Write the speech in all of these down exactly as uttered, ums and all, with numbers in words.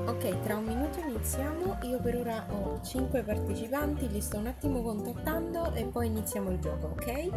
Ok, tra un minuto iniziamo. Io per ora ho cinque partecipanti, li sto un attimo contattando e poi iniziamo il gioco, ok?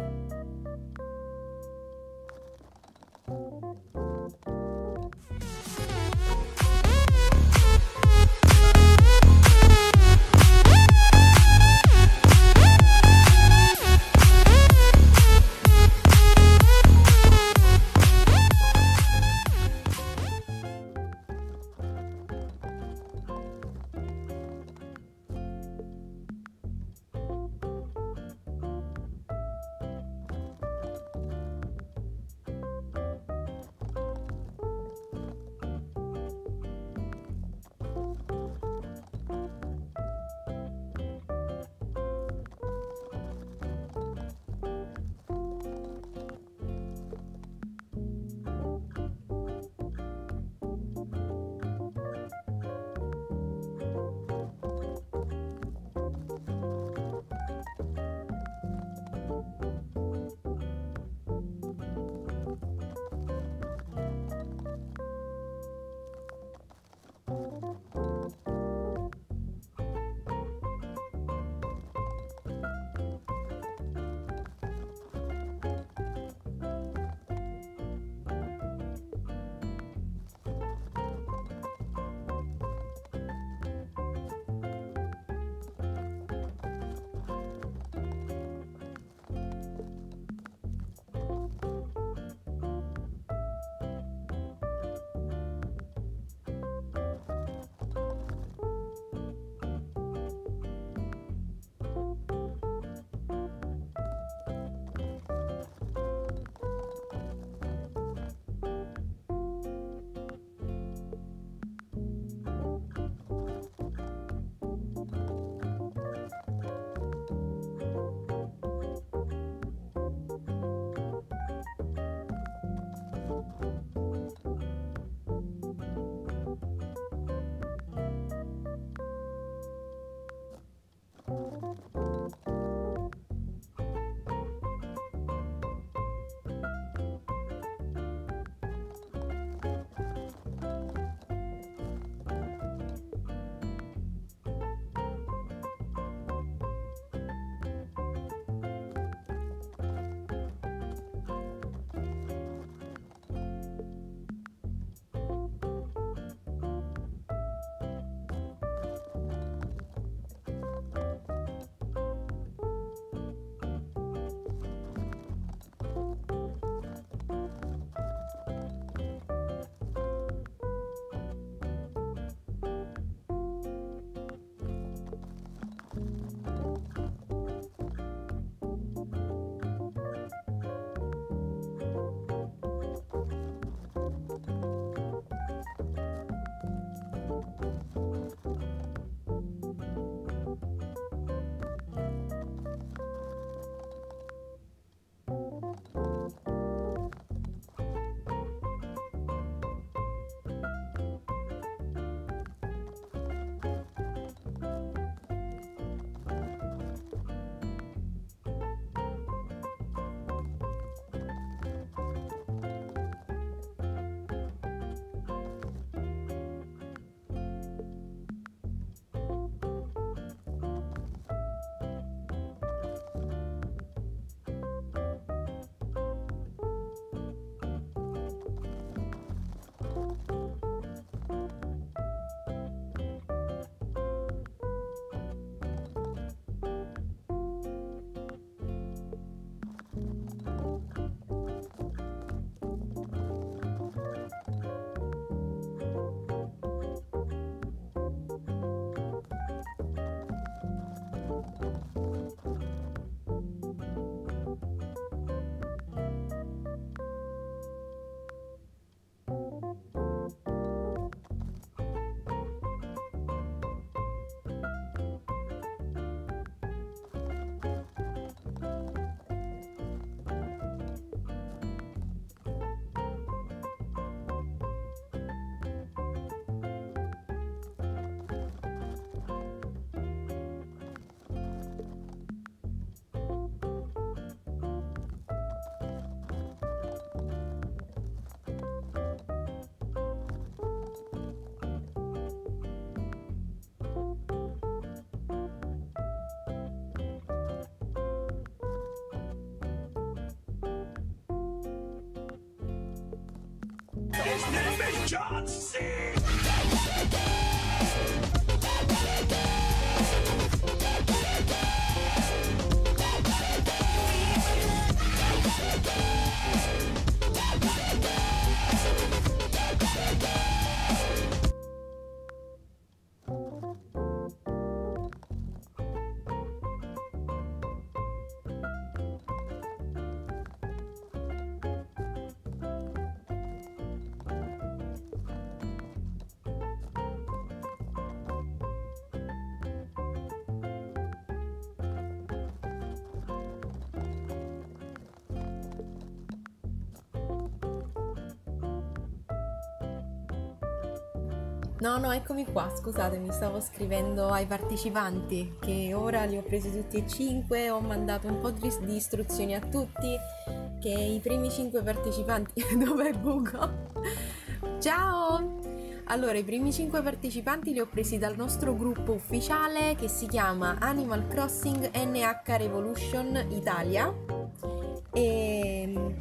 No, no, eccomi qua, scusatemi, stavo scrivendo ai partecipanti che ora li ho presi tutti e cinque, ho mandato un po' di di istruzioni a tutti, che i primi cinque partecipanti... Dov'è Bugo? Ciao! Allora, i primi cinque partecipanti li ho presi dal nostro gruppo ufficiale che si chiama Animal Crossing N H Revolution Italia e...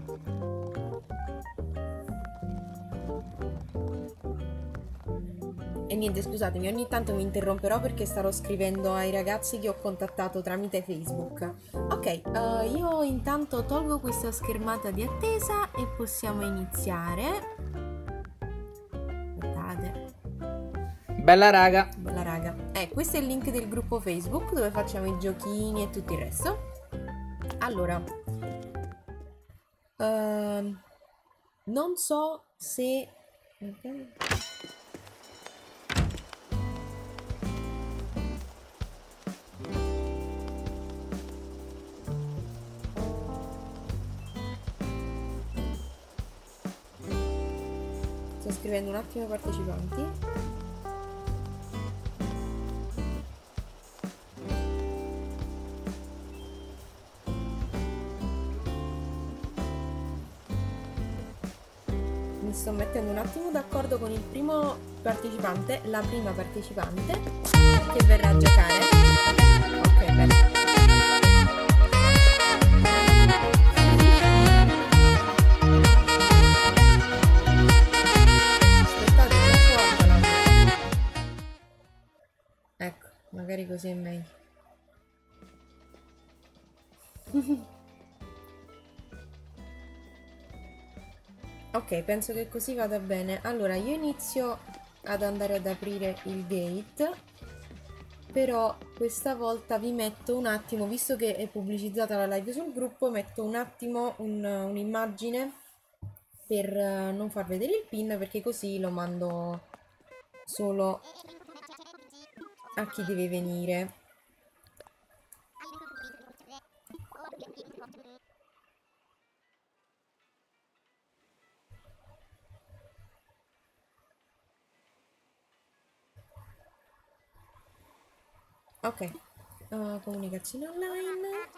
E niente, scusatemi, ogni tanto mi interromperò perché starò scrivendo ai ragazzi che ho contattato tramite Facebook. Ok, eh, io intanto tolgo questa schermata di attesa e possiamo iniziare. Aspettate. Bella raga. Bella raga. Eh, questo è il link del gruppo Facebook dove facciamo i giochini e tutto il resto. Allora, ehm, non so se... ok. Sto scrivendo un attimo ai partecipanti. Mi sto mettendo un attimo d'accordo con il primo partecipante, la prima partecipante che verrà a giocare. Ok, bene. Ecco, magari così è meglio. Ok, penso che così vada bene. Allora, io inizio ad andare ad aprire il gate, però questa volta vi metto un attimo, visto che è pubblicizzata la live sul gruppo, metto un attimo un- un'immagine per eh, non far vedere il pin, perché così lo mando solo a chi deve venire. Ok, uh, comunicazione online.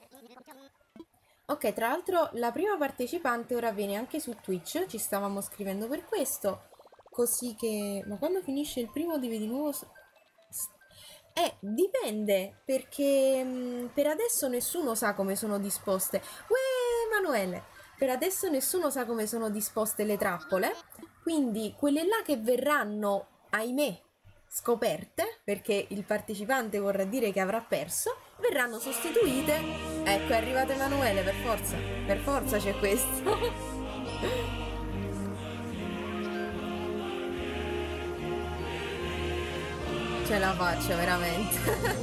Ok, tra l'altro la prima partecipante ora viene anche su Twitch, ci stavamo scrivendo per questo, così che... Ma quando finisce il primo devi di nuovo... s- s- Eh, dipende, perché mh, per adesso nessuno sa come sono disposte. Uè, Emanuele! Per adesso nessuno sa come sono disposte le trappole, quindi quelle là che verranno, ahimè, scoperte, perché il partecipante vorrà dire che avrà perso, verranno sostituite. Ecco, è arrivato Emanuele, per forza, per forza c'è questo. Ce la faccio veramente.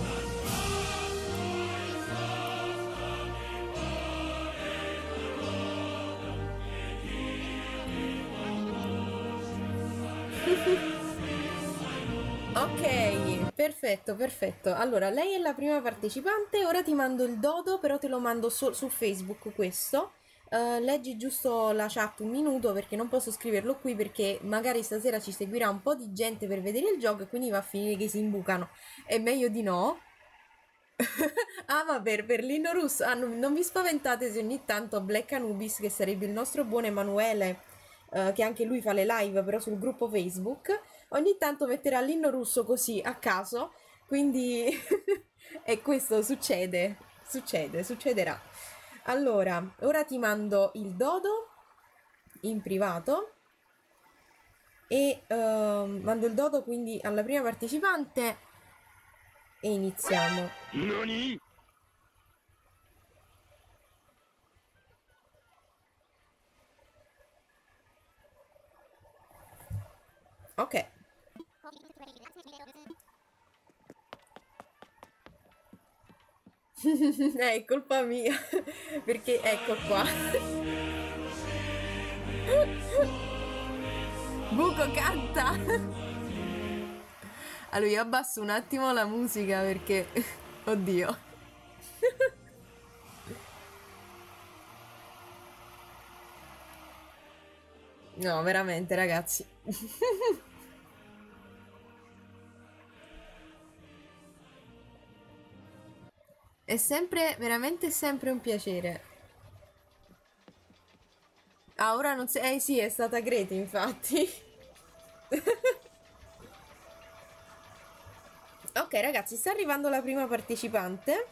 Ok, perfetto, perfetto. Allora, lei è la prima partecipante, ora ti mando il dodo, però te lo mando so- su Facebook questo. Eh, leggi giusto la chat un minuto perché non posso scriverlo qui perché magari stasera ci seguirà un po' di gente per vedere il gioco e quindi va a finire che si imbucano. È meglio di no. Ah, ma per, per l'inno russo, ah, non, non vi spaventate se ogni tanto Black Anubis, che sarebbe il nostro buon Emanuele, eh, che anche lui fa le live però sul gruppo Facebook, ogni tanto metterà l'inno russo così a caso, quindi e questo succede, succede, succederà. Allora, ora ti mando il dodo in privato e uh, mando il dodo quindi alla prima partecipante e iniziamo. Nani? Ok. Eh, è colpa mia, perché ecco qua. Buco canta. Allora io abbasso un attimo la musica perché... Oddio. No, veramente ragazzi. È sempre, veramente sempre un piacere. Ah, ora non sei... Eh sì, è stata Grete, infatti. Ok, ragazzi, sta arrivando la prima partecipante.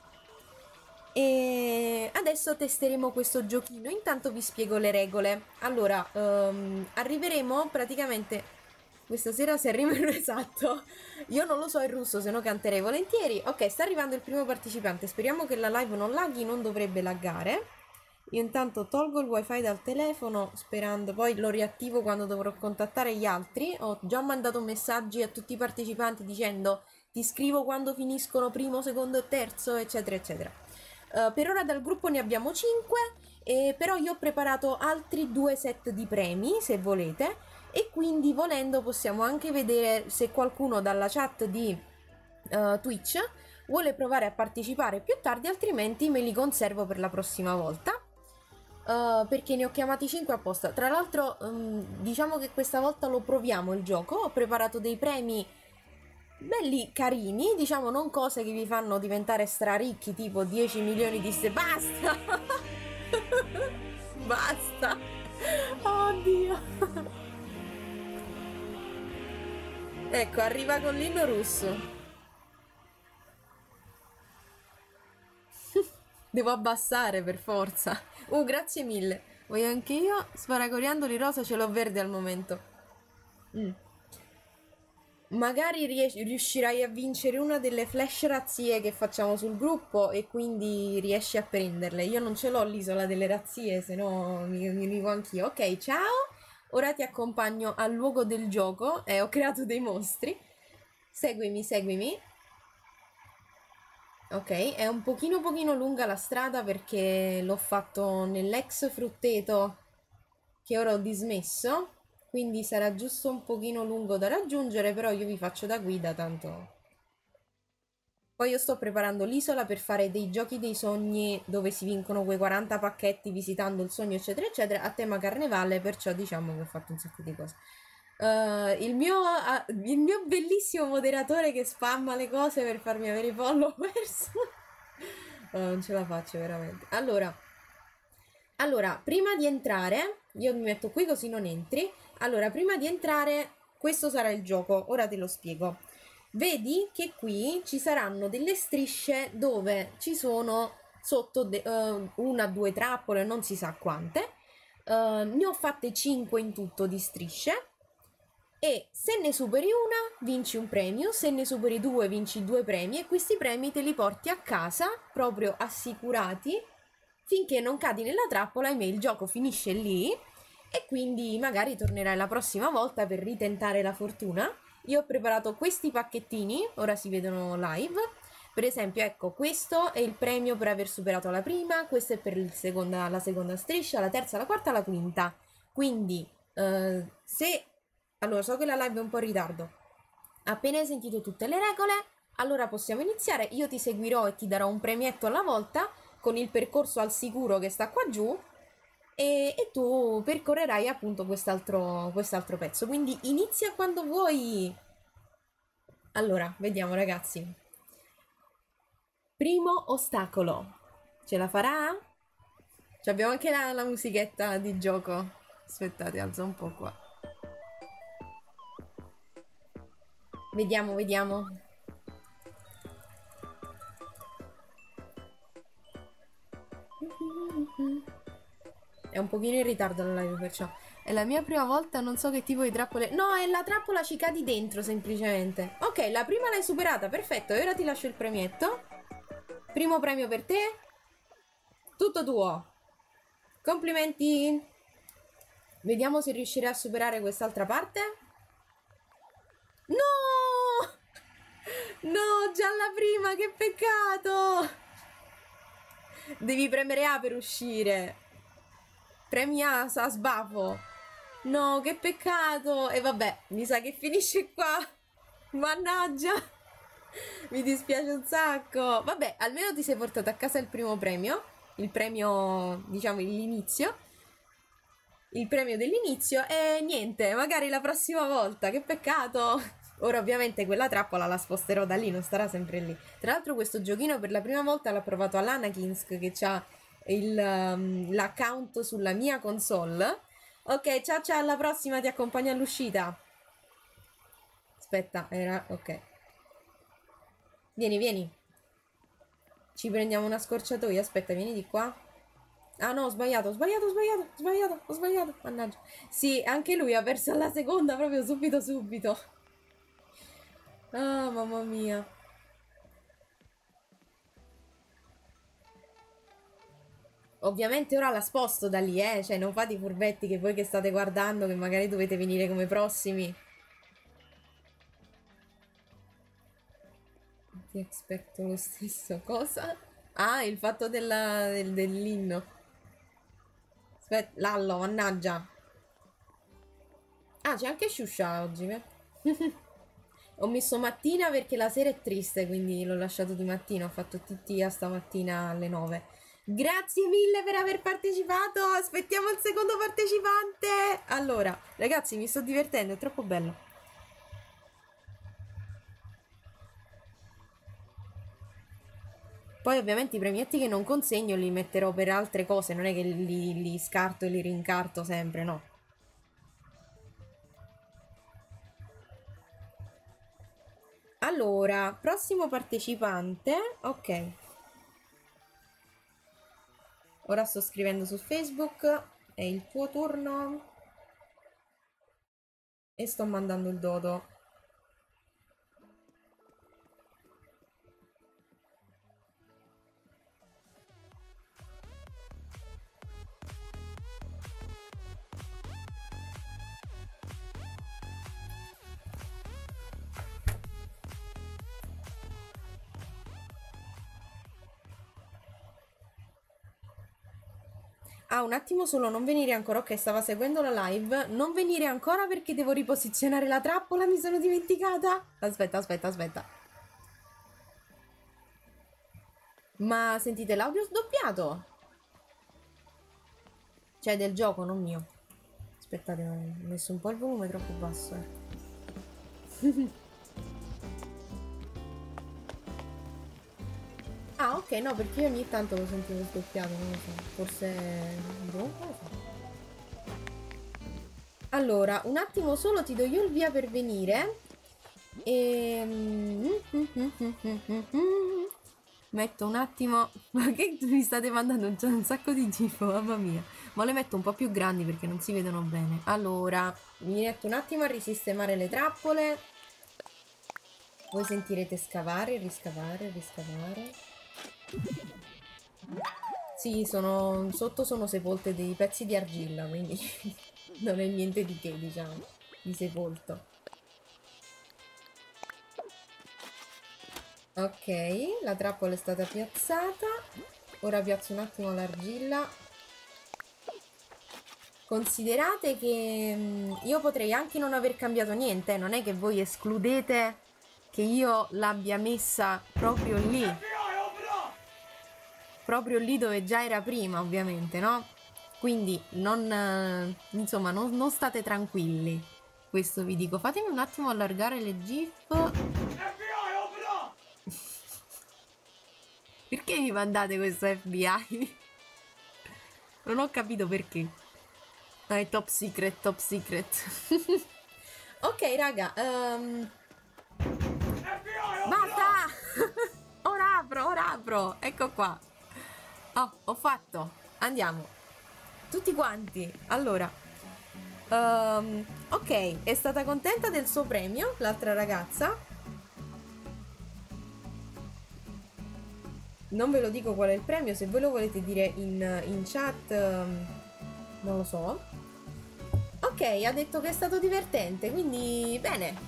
E adesso testeremo questo giochino. Intanto vi spiego le regole. Allora, um, arriveremo praticamente... Questa sera se arriva esatto. Io non lo so il russo, se no canterei volentieri. Ok, sta arrivando il primo partecipante. Speriamo che la live non laghi, non dovrebbe laggare. Io intanto tolgo il wifi dal telefono sperando, poi lo riattivo quando dovrò contattare gli altri. Ho già mandato messaggi a tutti i partecipanti dicendo ti scrivo quando finiscono primo, secondo e terzo, eccetera, eccetera. Uh, per ora dal gruppo ne abbiamo cinque, eh, però io ho preparato altri due set di premi, se volete, e quindi volendo possiamo anche vedere se qualcuno dalla chat di uh, Twitch vuole provare a partecipare più tardi, altrimenti me li conservo per la prossima volta. Uh, perché ne ho chiamati cinque apposta. Tra l'altro um, diciamo che questa volta lo proviamo il gioco. Ho preparato dei premi belli carini, diciamo non cose che vi fanno diventare straricchi, tipo dieci milioni di ste... Basta! Basta! Oddio! Ecco, arriva con l'inno russo. Devo abbassare per forza. Uh, grazie mille. Voglio anche io. Sparacoriandoli rosa, ce l'ho verde al momento. Mm. Magari ries- riuscirai a vincere una delle flash razzie che facciamo sul gruppo e quindi riesci a prenderle. Io non ce l'ho l'isola delle razzie, se no mi, mi univo anch'io. Ok, ciao. Ora ti accompagno al luogo del gioco e ho creato dei mostri. Seguimi, seguimi. Ok, è un pochino pochino lunga la strada perché l'ho fatto nell'ex frutteto che ora ho dismesso, quindi sarà giusto un pochino lungo da raggiungere, però io vi faccio da guida tanto. Poi io sto preparando l'isola per fare dei giochi dei sogni dove si vincono quei quaranta pacchetti visitando il sogno eccetera eccetera a tema carnevale, perciò diciamo che ho fatto un sacco di cose. Uh, il, mio, uh, il mio bellissimo moderatore che spamma le cose per farmi avere i followers. Oh, non ce la faccio veramente. Allora, allora, prima di entrare, io mi metto qui così non entri. Allora, prima di entrare, questo sarà il gioco. Ora te lo spiego. Vedi che qui ci saranno delle strisce dove ci sono sotto uh, una, due trappole, non si sa quante. Uh, ne ho fatte cinque in tutto di strisce. E se ne superi una vinci un premio, se ne superi due vinci due premi e questi premi te li porti a casa proprio assicurati finché non cadi nella trappola. Ahimè, il gioco finisce lì e quindi magari tornerai la prossima volta per ritentare la fortuna. Io ho preparato questi pacchettini, ora si vedono live. Per esempio, ecco, questo è il premio per aver superato la prima, questo è per il seconda, la seconda striscia, la terza, la quarta, la quinta. Quindi, eh, se... Allora, so che la live è un po' in ritardo. Appena hai sentito tutte le regole, allora possiamo iniziare. Io ti seguirò e ti darò un premietto alla volta con il percorso al sicuro che sta qua giù e, e tu percorrerai appunto quest'altro quest'altro pezzo. Quindi inizia quando vuoi. Allora, vediamo ragazzi. Primo ostacolo. Ce la farà? Ci abbiamo anche la, la musichetta di gioco. Aspettate, alzo un po' qua. Vediamo, vediamo. È un pochino in ritardo la live perciò. È la mia prima volta, non so che tipo di trappole... No, è la trappola, ci cadi dentro semplicemente. Ok, la prima l'hai superata, perfetto. E ora ti lascio il premietto. Primo premio per te. Tutto tuo. Complimenti. Vediamo se riuscirai a superare quest'altra parte. No! No, già la prima, che peccato! Devi premere A per uscire. Premi A, a sbafo. No, che peccato. E vabbè, mi sa che finisce qua. Mannaggia. Mi dispiace un sacco. Vabbè, almeno ti sei portato a casa il primo premio. Il premio, diciamo, l'inizio. Il premio dell'inizio. E niente, magari la prossima volta. Che peccato. Ora ovviamente quella trappola la sposterò da lì, non starà sempre lì. Tra l'altro questo giochino per la prima volta l'ha provato all'Anakinsk, che ha um, l'account sulla mia console. Ok, ciao ciao, alla prossima, ti accompagno all'uscita. Aspetta, era... ok. Vieni, vieni. Ci prendiamo una scorciatoia, aspetta, vieni di qua. Ah no, ho sbagliato, ho sbagliato, ho sbagliato, ho sbagliato, ho sbagliato, mannaggia. Sì, anche lui ha perso alla seconda proprio subito subito. Ah, mamma mia. Ovviamente ora la sposto da lì, eh, cioè non fate i furbetti che voi che state guardando, che magari dovete venire come prossimi. Ti aspetto lo stesso. Cosa? Ah, il fatto della, del, dell'inno. Aspetta, Lallo, mannaggia. Ah, c'è anche Shusha oggi, eh? Ho messo mattina perché la sera è triste, quindi l'ho lasciato di mattina. Ho fatto T T A stamattina alle nove. Grazie mille per aver partecipato. Aspettiamo il secondo partecipante. Allora, ragazzi, mi sto divertendo, è troppo bello. Poi ovviamente i premietti che non consegno li metterò per altre cose, non è che li, li scarto e li rincarto sempre, no. Allora, prossimo partecipante, ok. Ora sto scrivendo su Facebook, è il tuo turno. E sto mandando il dodo. Ah, un attimo solo, non venire ancora. Ok, stava seguendo la live. Non venire ancora perché devo riposizionare la trappola, mi sono dimenticata. Aspetta, aspetta, aspetta. Ma sentite l'audio sdoppiato? Cioè del gioco, non mio. Aspettate, ho messo un po' il volume troppo basso. Eh. Ah, ok, no, perché io ogni tanto lo sentivo sdoppiato, non lo so. Forse... boh, non lo so. Allora, un attimo solo, ti do io il via per venire. E... metto un attimo... Ma che mi state mandando già un sacco di gif, mamma mia. Ma le metto un po' più grandi perché non si vedono bene. Allora, mi metto un attimo a risistemare le trappole. Voi sentirete scavare, riscavare, riscavare. Sì, sono... sotto sono sepolte dei pezzi di argilla, quindi non è niente di che, diciamo, di sepolto. Ok, la trappola è stata piazzata. Ora piazzo un attimo l'argilla. Considerate che mh, io potrei anche non aver cambiato niente, non è che voi escludete che io l'abbia messa proprio lì. Proprio lì dove già era prima, ovviamente, no? Quindi non, eh, insomma, non, non state tranquilli. Questo vi dico. Fatemi un attimo allargare le gif. Perché mi mandate questo F B I? Non ho capito perché. No, è top secret, top secret. Ok, raga. Um... Basta! Ora apro, ora apro. Ecco qua. Oh, ho fatto. Andiamo. Tutti quanti. Allora. Um, ok, è stata contenta del suo premio l'altra ragazza. Non ve lo dico qual è il premio, se voi lo volete dire in, in chat, um, non lo so. Ok, ha detto che è stato divertente, quindi bene.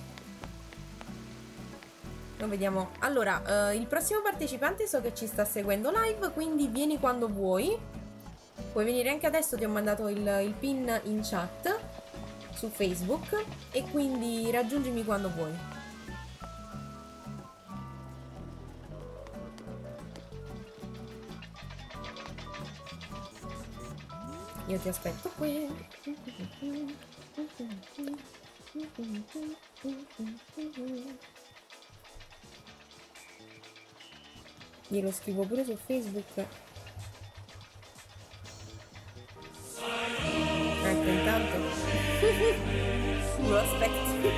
Lo vediamo. Allora, uh, il prossimo partecipante so che ci sta seguendo live, quindi vieni quando vuoi. Puoi venire anche adesso, ti ho mandato il, il pin in chat su Facebook e quindi raggiungimi quando vuoi. Io ti aspetto qui. Glielo scrivo pure su Facebook. Ecco, intanto lo aspetto.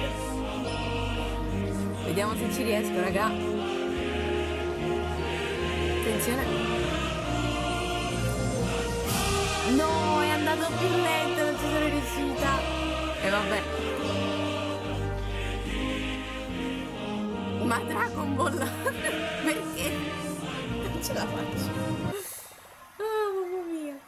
Vediamo se ci riesco, raga. Attenzione. No, è andato più lento, non ci sono riuscita. E vabbè. Ma Dragon Ball perché? Non ce la faccio. Oh, mamma mia.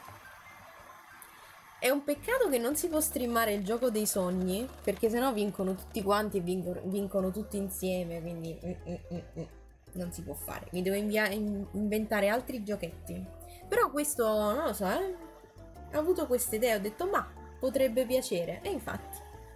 È un peccato che non si può streamare il gioco dei sogni, perché sennò vincono tutti quanti e vincono, vincono tutti insieme, quindi mm, mm, mm, mm. non si può fare. Mi devo in inventare altri giochetti. Però questo, non lo so, eh? Ho avuto questa idea, ho detto ma potrebbe piacere, e infatti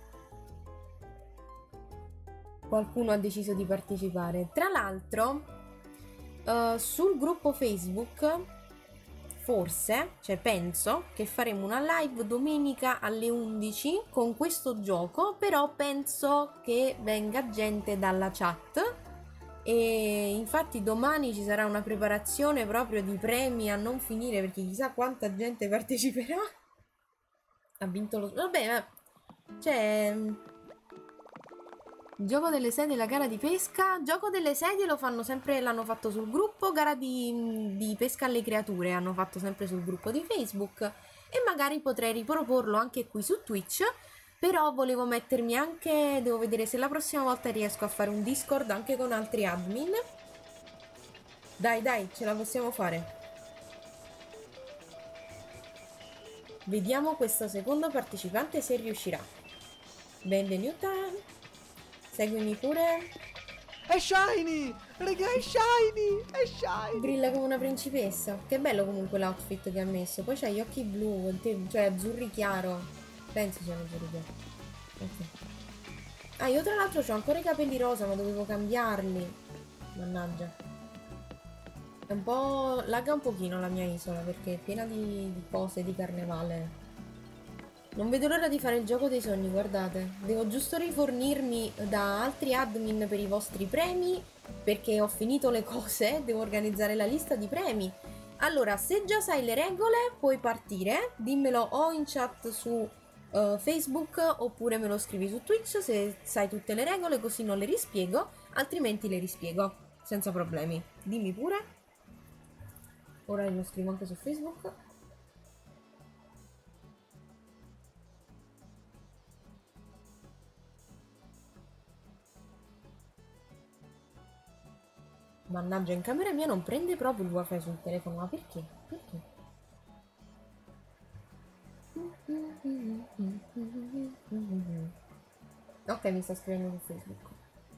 qualcuno ha deciso di partecipare. Tra l'altro uh, sul gruppo Facebook forse, cioè penso che faremo una live domenica alle undici con questo gioco, però penso che venga gente dalla chat e infatti domani ci sarà una preparazione proprio di premi a non finire, perché chissà quanta gente parteciperà. Ha vinto lo... vabbè, ma... c'è... Gioco delle sedie, la gara di pesca. Gioco delle sedie lo fanno sempre, l'hanno fatto sul gruppo. Gara di, di pesca alle creature hanno fatto sempre sul gruppo di Facebook. E magari potrei riproporlo anche qui su Twitch. Però volevo mettermi anche... devo vedere se la prossima volta riesco a fare un Discord anche con altri admin. Dai, dai, ce la possiamo fare. Vediamo questo secondo partecipante se riuscirà. Benvenuta. Seguimi pure. È shiny! Raga, è shiny! È shiny! Brilla come una principessa. Che bello comunque l'outfit che ha messo. Poi c'ha gli occhi blu, cioè azzurri chiaro. Penso siano azzurri chiaro. Ok. Ah, io tra l'altro ho ancora i capelli rosa, ma dovevo cambiarli. Mannaggia. È un po'... lagga un pochino la mia isola, perché è piena di, di cose di carnevale. Non vedo l'ora di fare il gioco dei sogni, guardate. Devo giusto rifornirmi da altri admin per i vostri premi, perché ho finito le cose, devo organizzare la lista di premi. Allora, se già sai le regole, puoi partire. Dimmelo o in chat su uh, Facebook, oppure me lo scrivi su Twitch se sai tutte le regole, così non le rispiego, altrimenti le rispiego, senza problemi. Dimmi pure. Ora lo scrivo anche su Facebook. Mannaggia, in camera mia non prende proprio il wifi sul telefono, ma perché? Perché? Ok, mi sta scrivendo su Facebook.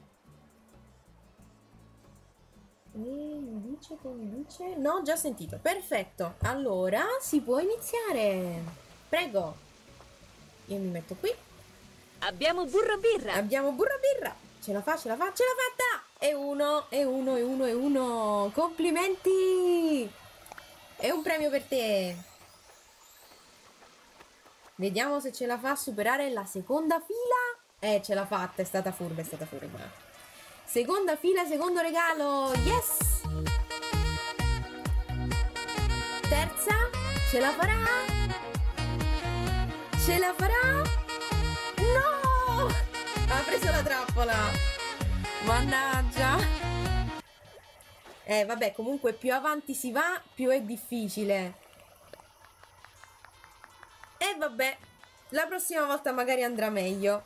E mi dice che mi dice... no, già sentito. Perfetto. Allora, si può iniziare. Prego. Io mi metto qui. Abbiamo burro birra. Abbiamo burro birra. Ce la fa, ce la fa, ce l'ha fatta! E uno, e uno, e uno, e uno. Complimenti! È un premio per te. Vediamo se ce la fa a superare la seconda fila. Eh, ce l'ha fatta, è stata furba, è stata furba. Seconda fila, secondo regalo. Yes! Terza, ce la farà? Ce la farà? No! Ha preso la trappola. Mannaggia. Eh, vabbè, comunque più avanti si va, più è difficile. E vabbè, La prossima volta magari andrà meglio.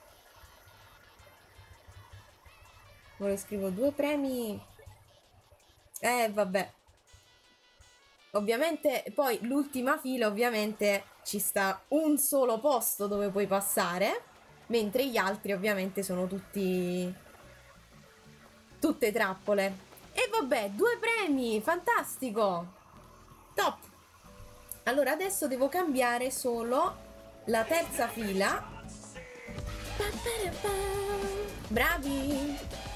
Ora scrivo due premi. Eh, vabbè. Ovviamente, poi l'ultima fila, ovviamente, ci sta un solo posto dove puoi passare, mentre gli altri, ovviamente, sono tutti... tutte trappole. E vabbè, due premi! Fantastico! Top! Allora, adesso devo cambiare solo la terza fila. Bravi!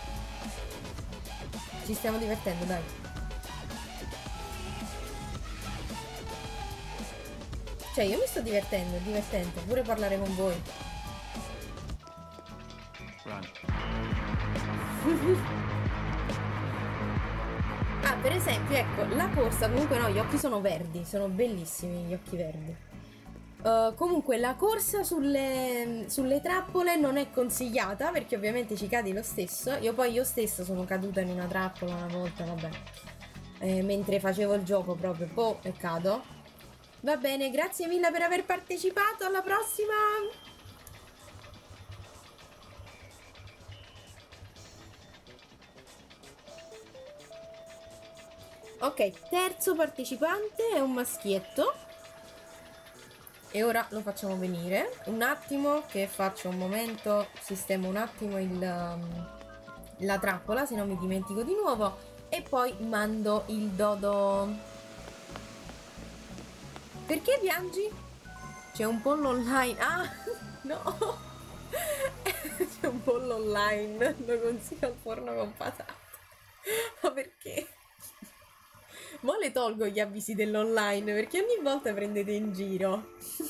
Ci stiamo divertendo, dai. Cioè, io mi sto divertendo, è divertente, pure parlare con voi. Ah, per esempio, ecco, la corsa, comunque no, gli occhi sono verdi, sono bellissimi gli occhi verdi. Uh, comunque la corsa sulle, sulle trappole non è consigliata, perché ovviamente ci cadi lo stesso. Io poi io stessa sono caduta in una trappola una volta, vabbè. Eh, mentre facevo il gioco proprio, boh, e cado. Va bene, grazie mille per aver partecipato, alla prossima! Ok, terzo partecipante è un maschietto. E ora lo facciamo venire. Un attimo che faccio un momento, sistemo un attimo il, um, la trappola, se no mi dimentico di nuovo. E poi mando il dodo... Perché piangi? C'è un pollo online. Ah, no. C'è un pollo online. Lo consiglio al forno con patate. Ma perché? Mo le tolgo gli avvisi dell'online perché ogni volta prendete in giro.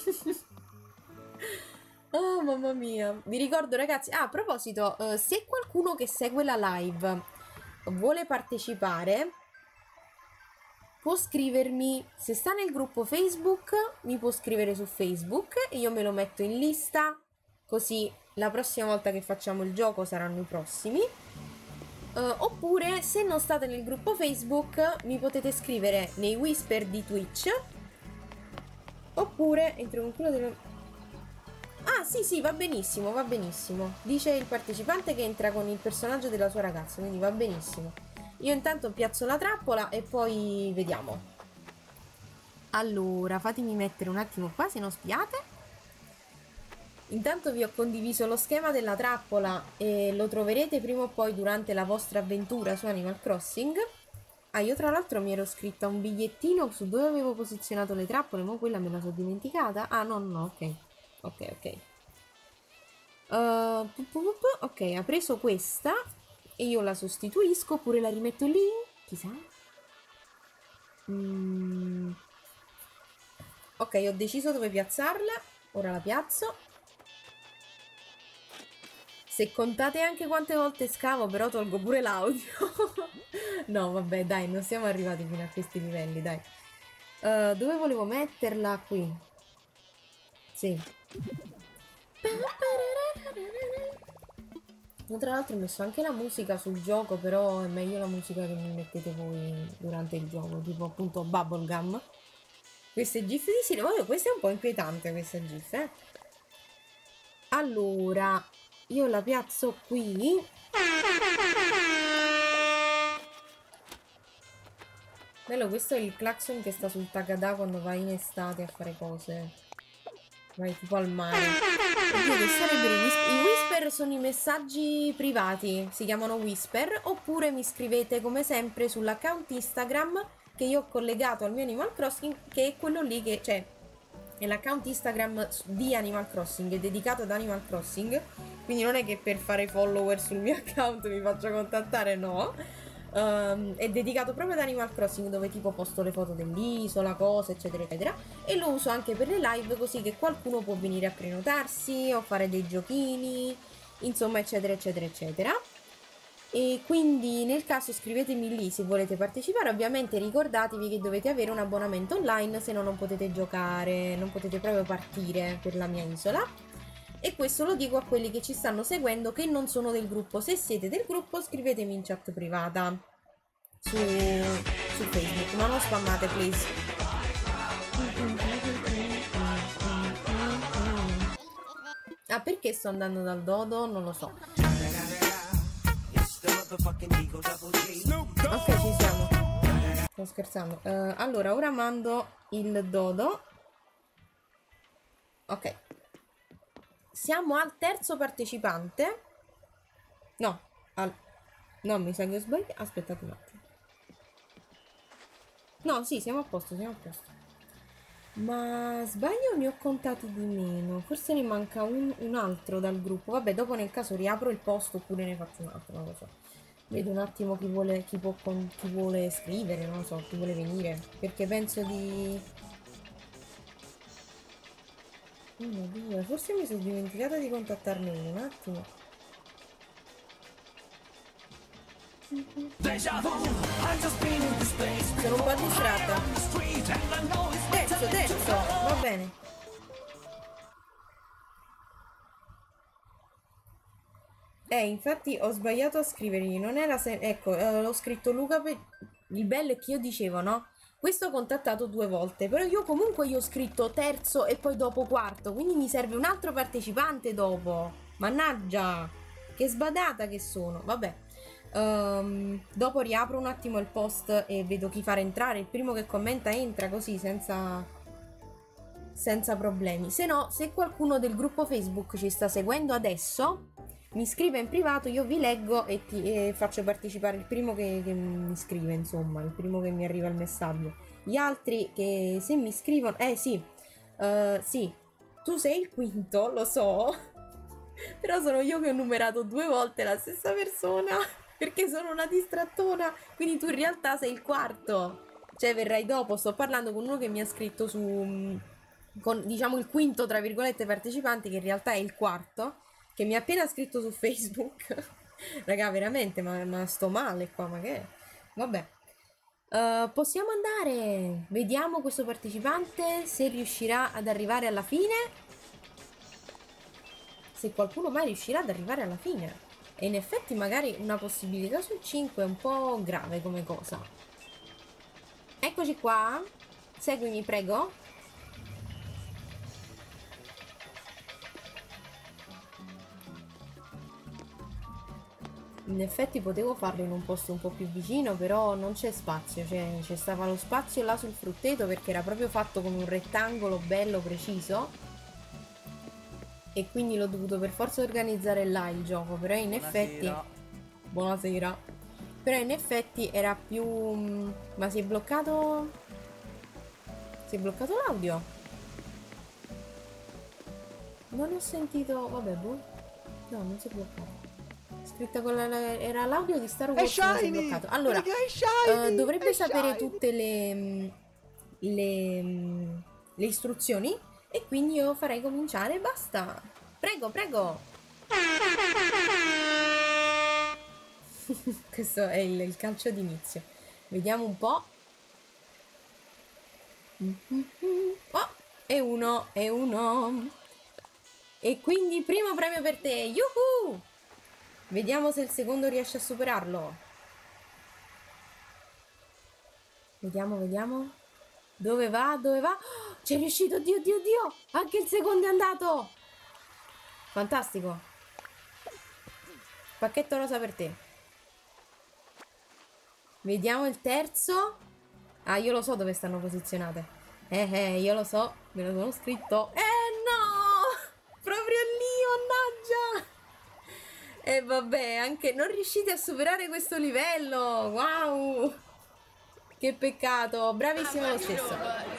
Oh, mamma mia. Vi ricordo, ragazzi. Ah, a proposito, eh, se qualcuno che segue la live vuole partecipare... può scrivermi, se sta nel gruppo Facebook, mi può scrivere su Facebook e io me lo metto in lista, così la prossima volta che facciamo il gioco saranno i prossimi. Uh, oppure, se non state nel gruppo Facebook, mi potete scrivere nei whisper di Twitch. Oppure, entro con quello dello... Ah, sì, sì, va benissimo, va benissimo. Dice il partecipante che entra con il personaggio della sua ragazza, quindi va benissimo. Io intanto piazzo la trappola e poi vediamo. Allora, fatemi mettere un attimo qua, se non spiate. Intanto vi ho condiviso lo schema della trappola e lo troverete prima o poi durante la vostra avventura su Animal Crossing. Ah, io tra l'altro mi ero scritta un bigliettino su dove avevo posizionato le trappole, ma quella me la sono dimenticata. Ah, no, no, ok. Ok, ok. Uh, pu, pu, pu, pu. Ok, ha preso questa. E io la sostituisco oppure la rimetto lì? Chissà. Mm. Ok, ho deciso dove piazzarla. Ora la piazzo. Se contate anche quante volte scavo, però tolgo pure l'audio. No, vabbè, dai, non siamo arrivati fino a questi livelli, dai. Uh, dove volevo metterla? Qui. Sì. Tra l'altro ho messo anche la musica sul gioco, però è meglio la musica che mi mettete voi durante il gioco, tipo appunto Bubblegum. Queste gif di cinema, oh, questa è un po' inquietante, questa gif, eh. Allora, io la piazzo qui. Bello, questo è il clacson che sta sul Tagada quando vai in estate a fare cose. Vai tipo al mare. Oddio, che sarebbero i whisper? I whisper sono i messaggi privati, si chiamano whisper. Oppure mi scrivete come sempre sull'account Instagram che io ho collegato al mio Animal Crossing, che è quello lì che, cioè, è l'account Instagram di Animal Crossing, è dedicato ad Animal Crossing. Quindi non è che per fare follower sul mio account mi faccio contattare, no. Um, è dedicato proprio ad Animal Crossing, dove tipo posto le foto dell'isola, cose eccetera eccetera, e lo uso anche per le live, così che qualcuno può venire a prenotarsi o fare dei giochini, insomma eccetera eccetera eccetera. E quindi nel caso scrivetemi lì se volete partecipare. Ovviamente ricordatevi che dovete avere un abbonamento online, se no non potete giocare, non potete proprio partire per la mia isola. E questo lo dico a quelli che ci stanno seguendo che non sono del gruppo. Se siete del gruppo scrivetemi in chat privata su, su Facebook, ma non spammate please. Ah, perché sto andando dal dodo? Non lo so. Ok, ci siamo. Sto scherzando. Uh, allora, ora mando il dodo. Ok. Siamo al terzo partecipante. No, al... No, mi sa che ho sbagliato. Aspettate un attimo. No, sì, siamo a posto, siamo a posto. Ma sbaglio o ne ho contati di meno? Forse ne manca un, un altro dal gruppo. Vabbè, dopo nel caso riapro il posto oppure ne faccio un altro, non lo so. Vedo un attimo chi vuole, chi può, con, chi vuole scrivere, non lo so, chi vuole venire. Perché penso di... Uno, due, forse mi sono dimenticata di contattarne uno, un attimo. Sono un po' distratta. Terzo, terzo, va bene. Eh, infatti ho sbagliato a scrivergli, non era se... Ecco, eh, l'ho scritto Luca per... Il bello è che io dicevo, no? Questo ho contattato due volte, però io comunque gli ho scritto terzo e poi dopo quarto, quindi mi serve un altro partecipante dopo. Mannaggia, che sbadata che sono. Vabbè, um, dopo riapro un attimo il post e vedo chi far entrare. Il primo che commenta entra così senza, senza problemi. Se no, se qualcuno del gruppo Facebook ci sta seguendo adesso, mi scrive in privato, io vi leggo e, ti, e faccio partecipare il primo che, che mi scrive, insomma, il primo che mi arriva il messaggio. Gli altri che se mi scrivono... Eh sì, uh, sì, tu sei il quinto, lo so, però sono io che ho numerato due volte la stessa persona, perché sono una distrattona, quindi tu in realtà sei il quarto, cioè verrai dopo. Sto parlando con uno che mi ha scritto su... con, diciamo, il quinto, tra virgolette, partecipanti, che in realtà è il quarto, che mi ha appena scritto su Facebook. Raga, veramente, ma, ma sto male qua, ma che è? Vabbè. Uh, possiamo andare. Vediamo questo partecipante se riuscirà ad arrivare alla fine. Se qualcuno mai riuscirà ad arrivare alla fine. E in effetti magari una possibilità su cinque è un po' grave come cosa. Eccoci qua. Seguimi, prego. In effetti potevo farlo in un posto un po' più vicino, però non c'è spazio, cioè c'è stava lo spazio là sul frutteto perché era proprio fatto come un rettangolo bello preciso e quindi l'ho dovuto per forza organizzare là il gioco, però in Buonasera. effetti... Buonasera. Però in effetti era più... Ma si è bloccato... Si è bloccato l'audio? Non ho sentito... Vabbè, boh. No, non si è bloccato. Scritta con la, era l'audio di Star Wars, ma si è bloccato. Allora, uh, dovrebbe sapere shiny. tutte le, le le istruzioni e quindi io farei cominciare. Basta. Prego, prego. Questo è il, il calcio d'inizio. Vediamo un po'. Oh, è uno, è uno. E quindi primo premio per te. Yuhu! Vediamo se il secondo riesce a superarlo. Vediamo, vediamo. Dove va? Dove va? Oh, c'è riuscito, Dio, Dio, Dio. Anche il secondo è andato. Fantastico. Pacchetto rosa per te. Vediamo il terzo. Ah, io lo so dove stanno posizionate. Eh, eh, io lo so. Me lo sono scritto. Eh, no! Proprio lì, mannaggia! E vabbè, anche non riuscite a superare questo livello. Wow! Che peccato. Bravissimo lo stesso.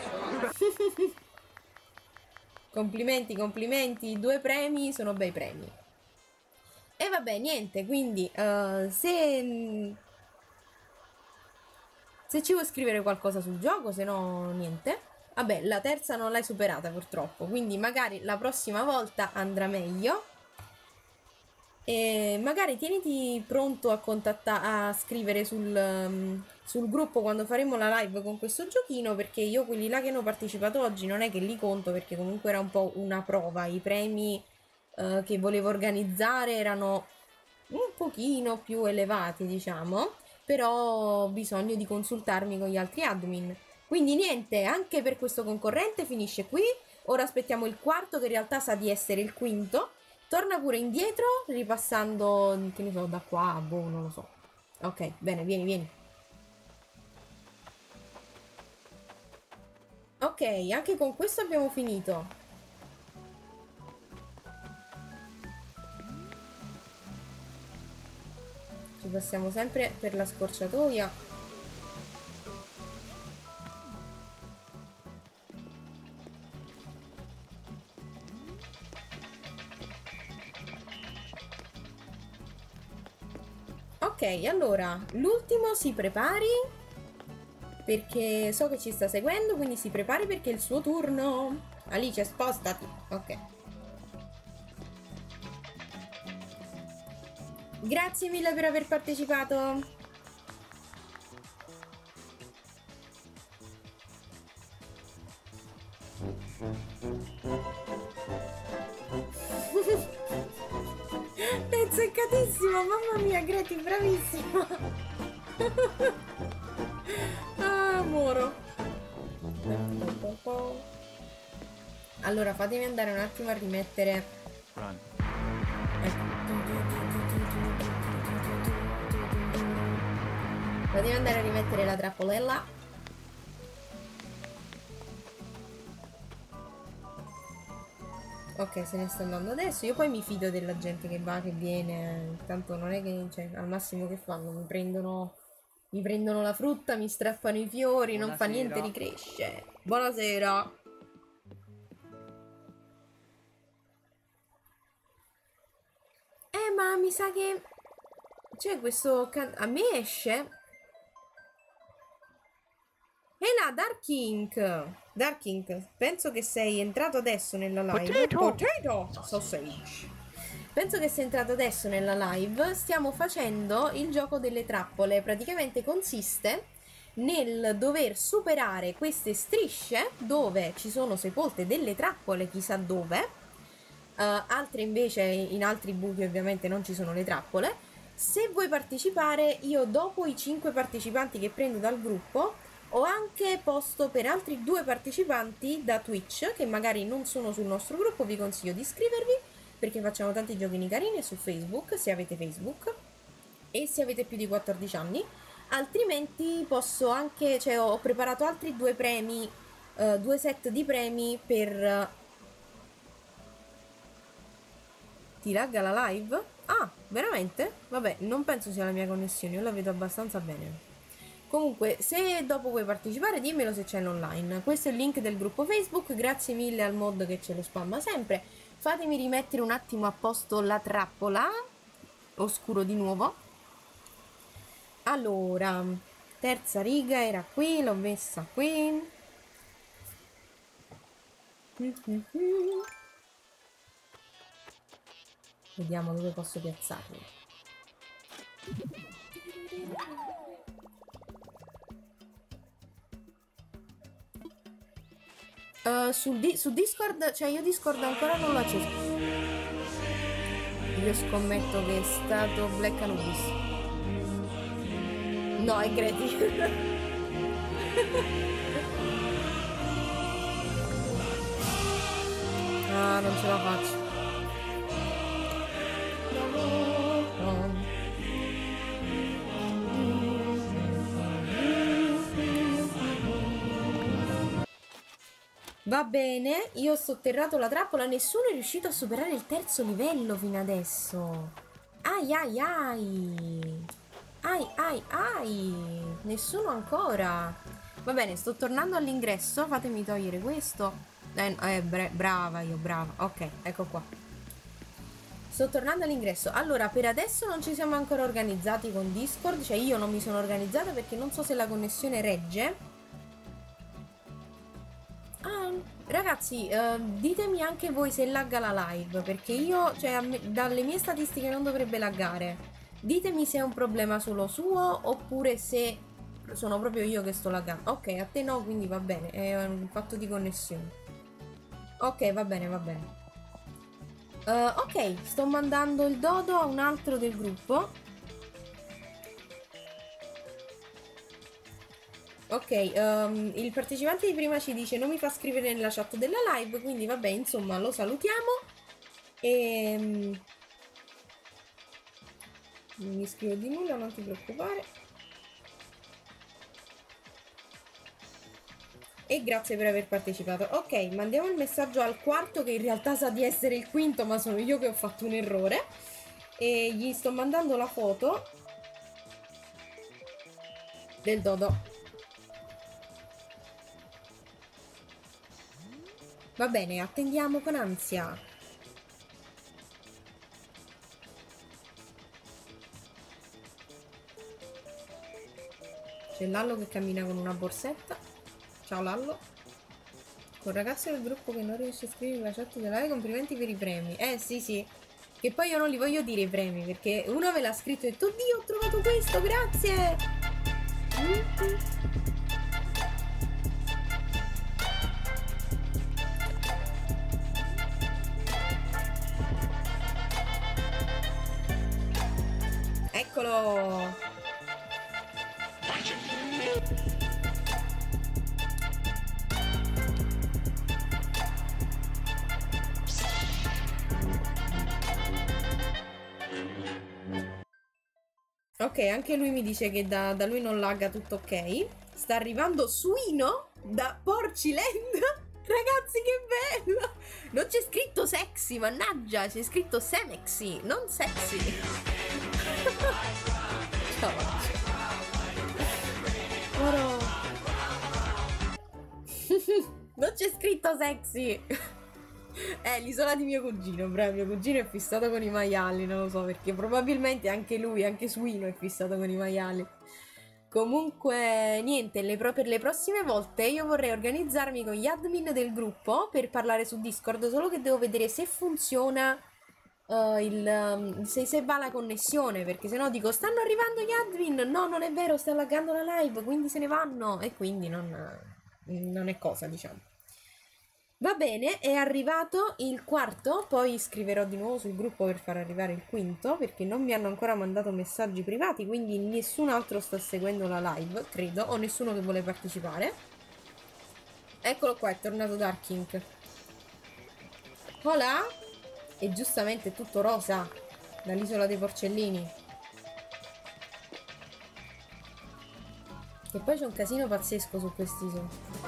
Complimenti, complimenti. Due premi sono bei premi. E vabbè, niente. Quindi, uh, se... Se ci vuoi scrivere qualcosa sul gioco, se no niente. Vabbè, la terza non l'hai superata purtroppo. Quindi magari la prossima volta andrà meglio. E magari tieniti pronto a contattare, a scrivere sul, um, sul gruppo quando faremo la live con questo giochino, perché io quelli là che hanno partecipato oggi non è che li conto, perché comunque era un po' una prova. I premi uh, che volevo organizzare erano un pochino più elevati, diciamo, però ho bisogno di consultarmi con gli altri admin. Quindi niente, anche per questo concorrente finisce qui. Ora aspettiamo il quarto, che in realtà sa di essere il quinto. Torna pure indietro, ripassando, che ne so, da qua, boh, non lo so. Ok, bene, vieni, vieni. Ok, anche con questo abbiamo finito. Ci passiamo sempre per la scorciatoia. Ok, allora, l'ultimo si prepari, perché so che ci sta seguendo, quindi si prepari perché è il suo turno. Alice, spostati. Ok. Grazie mille per aver partecipato. È azzeccatissimo, mamma mia, Greti, bravissima. Ah, Moro. Allora, fatemi andare un attimo a rimettere. Ecco. Fatemi andare a rimettere la trappolella. Ok, se ne sta andando adesso. Io poi mi fido della gente che va, che viene. Tanto non è che, cioè, al massimo che fanno, mi prendono, mi prendono la frutta, mi strappano i fiori, Buonasera. non fa niente, ricresce. Buonasera. Eh, ma mi sa che c'è questo can... A me esce. E là, Dark Ink. Dark Ink, penso che sei entrato adesso nella live. Potato. Potato Sausage. Penso che sei entrato adesso nella live. Stiamo facendo il gioco delle trappole. Praticamente consiste nel dover superare queste strisce dove ci sono sepolte delle trappole, chissà dove. Uh, altre invece, in altri buchi ovviamente non ci sono le trappole. Se vuoi partecipare, io dopo i cinque partecipanti che prendo dal gruppo ho anche posto per altri due partecipanti da Twitch che magari non sono sul nostro gruppo. Vi consiglio di iscrivervi perché facciamo tanti giochini carini su Facebook, se avete Facebook e se avete più di quattordici anni. Altrimenti posso anche, cioè ho preparato altri due premi, uh, due set di premi per... Ti lagga la live? Ah, veramente? Vabbè, non penso sia la mia connessione, io la vedo abbastanza bene. Comunque, se dopo vuoi partecipare, dimmelo se c'è l'online. Questo è il link del gruppo Facebook, grazie mille al mod che ce lo spamma sempre. Fatemi rimettere un attimo a posto la trappola. Oscuro di nuovo. Allora, terza riga era qui, l'ho messa qui. Mm-hmm. Vediamo dove posso piazzarlo. Uh, su, di su Discord, cioè io Discord ancora non l'ho acceso. Io scommetto che è stato Black Anubis. No, è Greti. Ah, non ce la faccio. Va bene, io ho sotterrato la trappola, nessuno è riuscito a superare il terzo livello fino adesso. Ai ai ai. Ai ai ai. Nessuno ancora. Va bene, sto tornando all'ingresso, fatemi togliere questo. Eh, eh bra brava io, brava. Ok, ecco qua. Sto tornando all'ingresso. Allora, per adesso non ci siamo ancora organizzati con Discord, cioè io non mi sono organizzata perché non so se la connessione regge. Ah, ragazzi, uh, ditemi anche voi se lagga la live, perché io, cioè, me, dalle mie statistiche non dovrebbe laggare. Ditemi se è un problema solo suo oppure se sono proprio io che sto laggando. Ok, a te no, quindi va bene, è un fatto di connessione. Ok, va bene, va bene. Uh, ok, sto mandando il dodo a un altro del gruppo. Ok, um, il partecipante di prima ci dice non mi fa scrivere nella chat della live, quindi vabbè, insomma, lo salutiamo. E non mi scrivo di nulla, non ti preoccupare. E grazie per aver partecipato. Ok, mandiamo il messaggio al quarto, che in realtà sa di essere il quinto, ma sono io che ho fatto un errore. E gli sto mandando la foto del dodo. Va bene, attendiamo con ansia. C'è Lallo che cammina con una borsetta. Ciao Lallo. Un ragazzo del gruppo che non riesce a scrivere la chat della live, complimenti per i premi. Eh sì sì. Che poi io non li voglio dire i premi, perché uno ve l'ha scritto e ha detto oddio ho trovato questo, grazie. Eccolo. Ok, anche lui mi dice che da, da lui non lagga, tutto ok. Sta arrivando Suino da Porciland. Ragazzi, che bello! Non c'è scritto sexy, mannaggia, c'è scritto semexy, non sexy. Ciao. Oro. Non c'è scritto sexy. È l'isola di mio cugino, bravo, mio cugino è fissato con i maiali, non lo so perché, probabilmente anche lui, anche Suino è fissato con i maiali. Comunque, niente, le pro per le prossime volte io vorrei organizzarmi con gli admin del gruppo per parlare su Discord, solo che devo vedere se funziona, uh, il, um, se, se va la connessione, perché sennò dico stanno arrivando gli admin, no non è vero, sta laggando la live, quindi se ne vanno, e quindi non, non è cosa, diciamo. Va bene, è arrivato il quarto, poi scriverò di nuovo sul gruppo per far arrivare il quinto, perché non mi hanno ancora mandato messaggi privati, quindi nessun altro sta seguendo la live, credo, o nessuno che vuole partecipare. Eccolo qua, è tornato Darkink. Hola! E giustamente è tutto rosa, dall'isola dei porcellini. E poi c'è un casino pazzesco su quest'isola.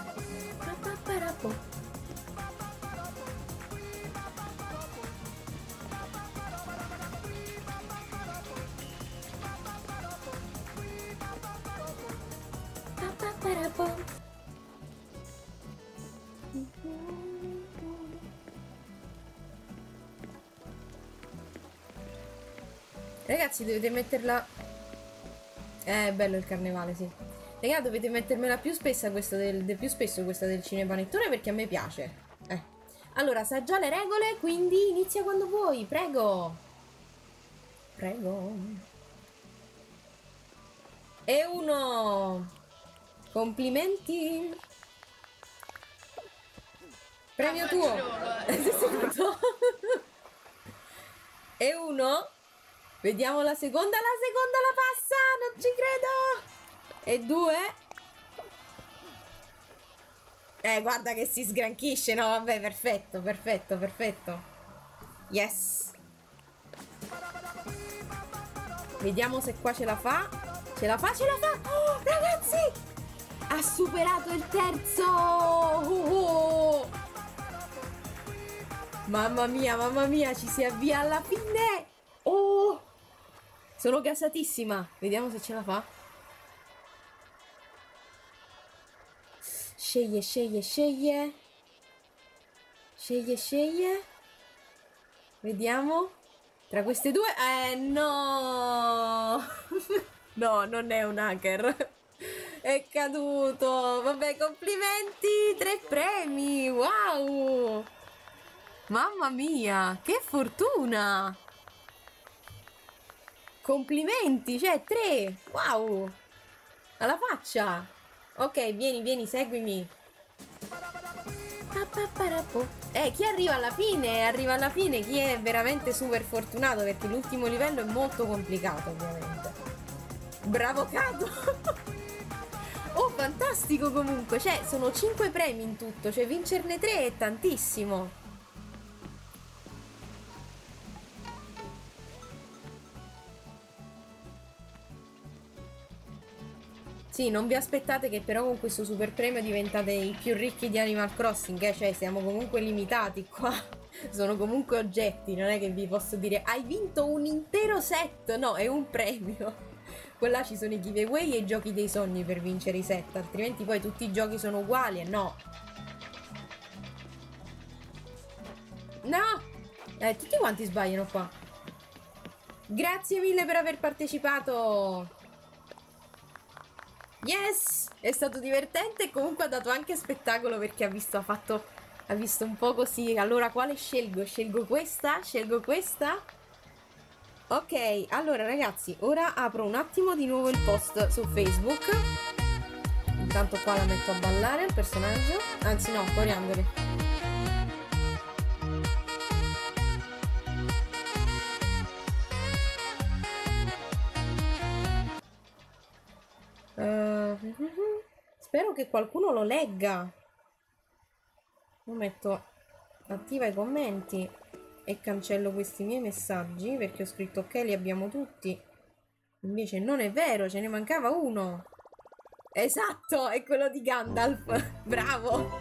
Ragazzi, dovete metterla... Eh, è bello il carnevale, sì. Raga, dovete mettermela più spessa questa del, del più spesso questa del cinepanettone, perché a me piace. Eh. Allora, sa già le regole, quindi inizia quando vuoi, prego. Prego. E uno. Complimenti. Premio tuo. E uno. Vediamo la seconda, la seconda la passa, non ci credo. E due. Eh, guarda che si sgranchisce, no, vabbè, perfetto, perfetto, perfetto. Yes. Vediamo se qua ce la fa. Ce la fa, ce la fa. Oh, ragazzi, ha superato il terzo. Oh, oh. Mamma mia, mamma mia, ci si avvia alla fine. Oh, sono gasatissima. Vediamo se ce la fa. Sceglie, sceglie, sceglie. Sceglie, sceglie. Vediamo. Tra queste due... Eh, no! No, non è un hacker. È caduto. Vabbè, complimenti. Tre premi. Wow. Mamma mia, che fortuna. Complimenti, cioè tre. Wow. Alla faccia. Ok, vieni, vieni, seguimi. Eh, chi arriva alla fine? Arriva alla fine chi è veramente super fortunato, perché l'ultimo livello è molto complicato, ovviamente. Bravo Cato! Oh, fantastico comunque. Cioè, sono cinque premi in tutto. Cioè, vincerne tre è tantissimo. Sì, non vi aspettate che però con questo super premio diventate i più ricchi di Animal Crossing, eh? Cioè siamo comunque limitati qua. Sono comunque oggetti, non è che vi posso dire hai vinto un intero set, no, è un premio. Qua ci sono i giveaway e i giochi dei sogni per vincere i set, altrimenti poi tutti i giochi sono uguali e no. No! Eh, tutti quanti sbagliano qua. Grazie mille per aver partecipato. Yes! È stato divertente e comunque ha dato anche spettacolo perché ha visto, ha fatto, ha visto un po' così. Allora quale scelgo? Scelgo questa? Scelgo questa? Ok, allora ragazzi, ora apro un attimo di nuovo il post su Facebook. Intanto qua la metto a ballare il personaggio. Anzi no, coriandoli. Uh, spero che qualcuno lo legga. Lo metto attiva i commenti e cancello questi miei messaggi perché ho scritto ok, li abbiamo tutti. Invece non è vero, ce ne mancava uno. Esatto, è quello di Gandalf. Bravo.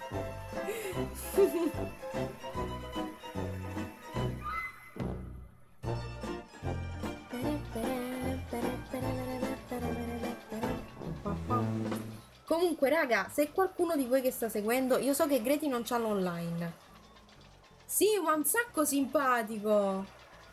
Comunque raga, se qualcuno di voi che sta seguendo, io so che Greti non c'ha l'online. Sì, ma un sacco simpatico.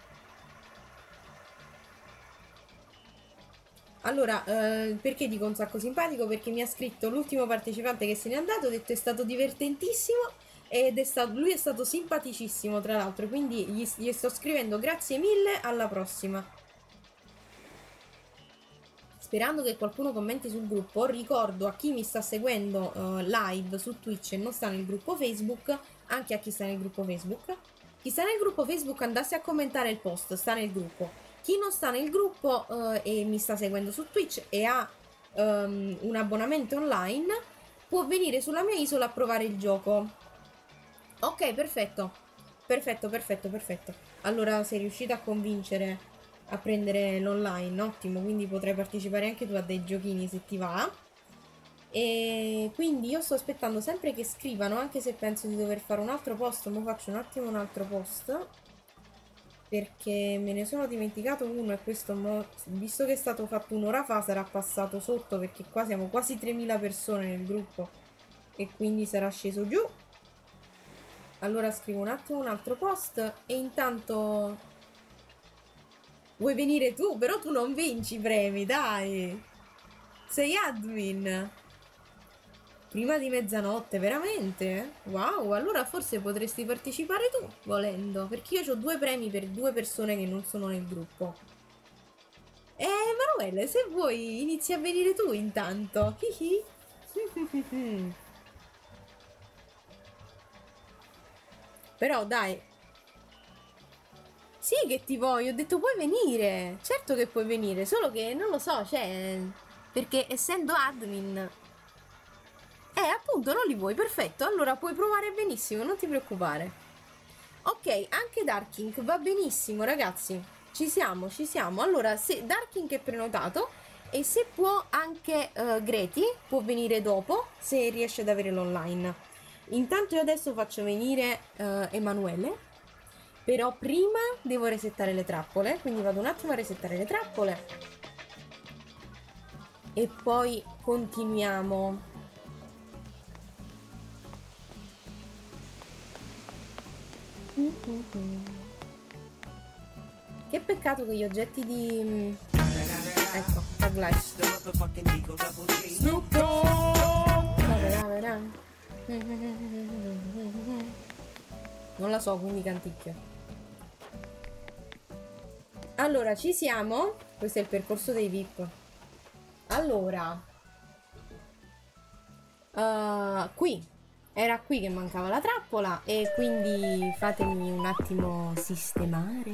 Allora, eh, perché dico un sacco simpatico? Perché mi ha scritto l'ultimo partecipante che se n'è andato, ha detto è stato divertentissimo ed è stato, lui è stato simpaticissimo tra l'altro, quindi gli, gli sto scrivendo grazie mille, alla prossima. Sperando che qualcuno commenti sul gruppo, ricordo a chi mi sta seguendo uh, live su Twitch e non sta nel gruppo Facebook, anche a chi sta nel gruppo Facebook, chi sta nel gruppo Facebook andasse a commentare il post, sta nel gruppo. Chi non sta nel gruppo uh, e mi sta seguendo su Twitch e ha um, un abbonamento online, può venire sulla mia isola a provare il gioco. Ok, perfetto, perfetto, perfetto, perfetto. Allora sei riuscita a convincere a prendere l'online, ottimo, quindi potrai partecipare anche tu a dei giochini se ti va. E quindi io sto aspettando sempre che scrivano, anche se penso di dover fare un altro post. Ma faccio un attimo un altro post perché me ne sono dimenticato uno e questo mo, visto che è stato fatto un'ora fa, sarà passato sotto perché qua siamo quasi tremila persone nel gruppo e quindi sarà sceso giù. Allora scrivo un attimo un altro post e intanto vuoi venire tu? Però tu non vinci i premi, dai! Sei admin! Prima di mezzanotte, veramente? Wow, allora forse potresti partecipare tu, volendo. Perché io ho due premi per due persone che non sono nel gruppo. Eh, Emanuele, se vuoi inizi a venire tu intanto. Però dai. Sì che ti voglio, ho detto puoi venire. Certo che puoi venire, solo che non lo so, cioè... Perché essendo admin... Eh, appunto, non li vuoi, perfetto. Allora puoi provare benissimo, non ti preoccupare. Ok, anche Darking va benissimo, ragazzi. Ci siamo, ci siamo. Allora, se Darking è prenotato e se può anche uh, Greti, può venire dopo, se riesce ad avere l'online. Intanto io adesso faccio venire uh, Emanuele. Però prima devo resettare le trappole, quindi vado un attimo a resettare le trappole. E poi continuiamo. Che peccato che gli oggetti di... Ecco, Tag Life. Snoop Dogg! Non la so, quindi canticchio. Allora, ci siamo? Questo è il percorso dei V I P. Allora, uh, qui, era qui che mancava la trappola e quindi fatemi un attimo sistemare.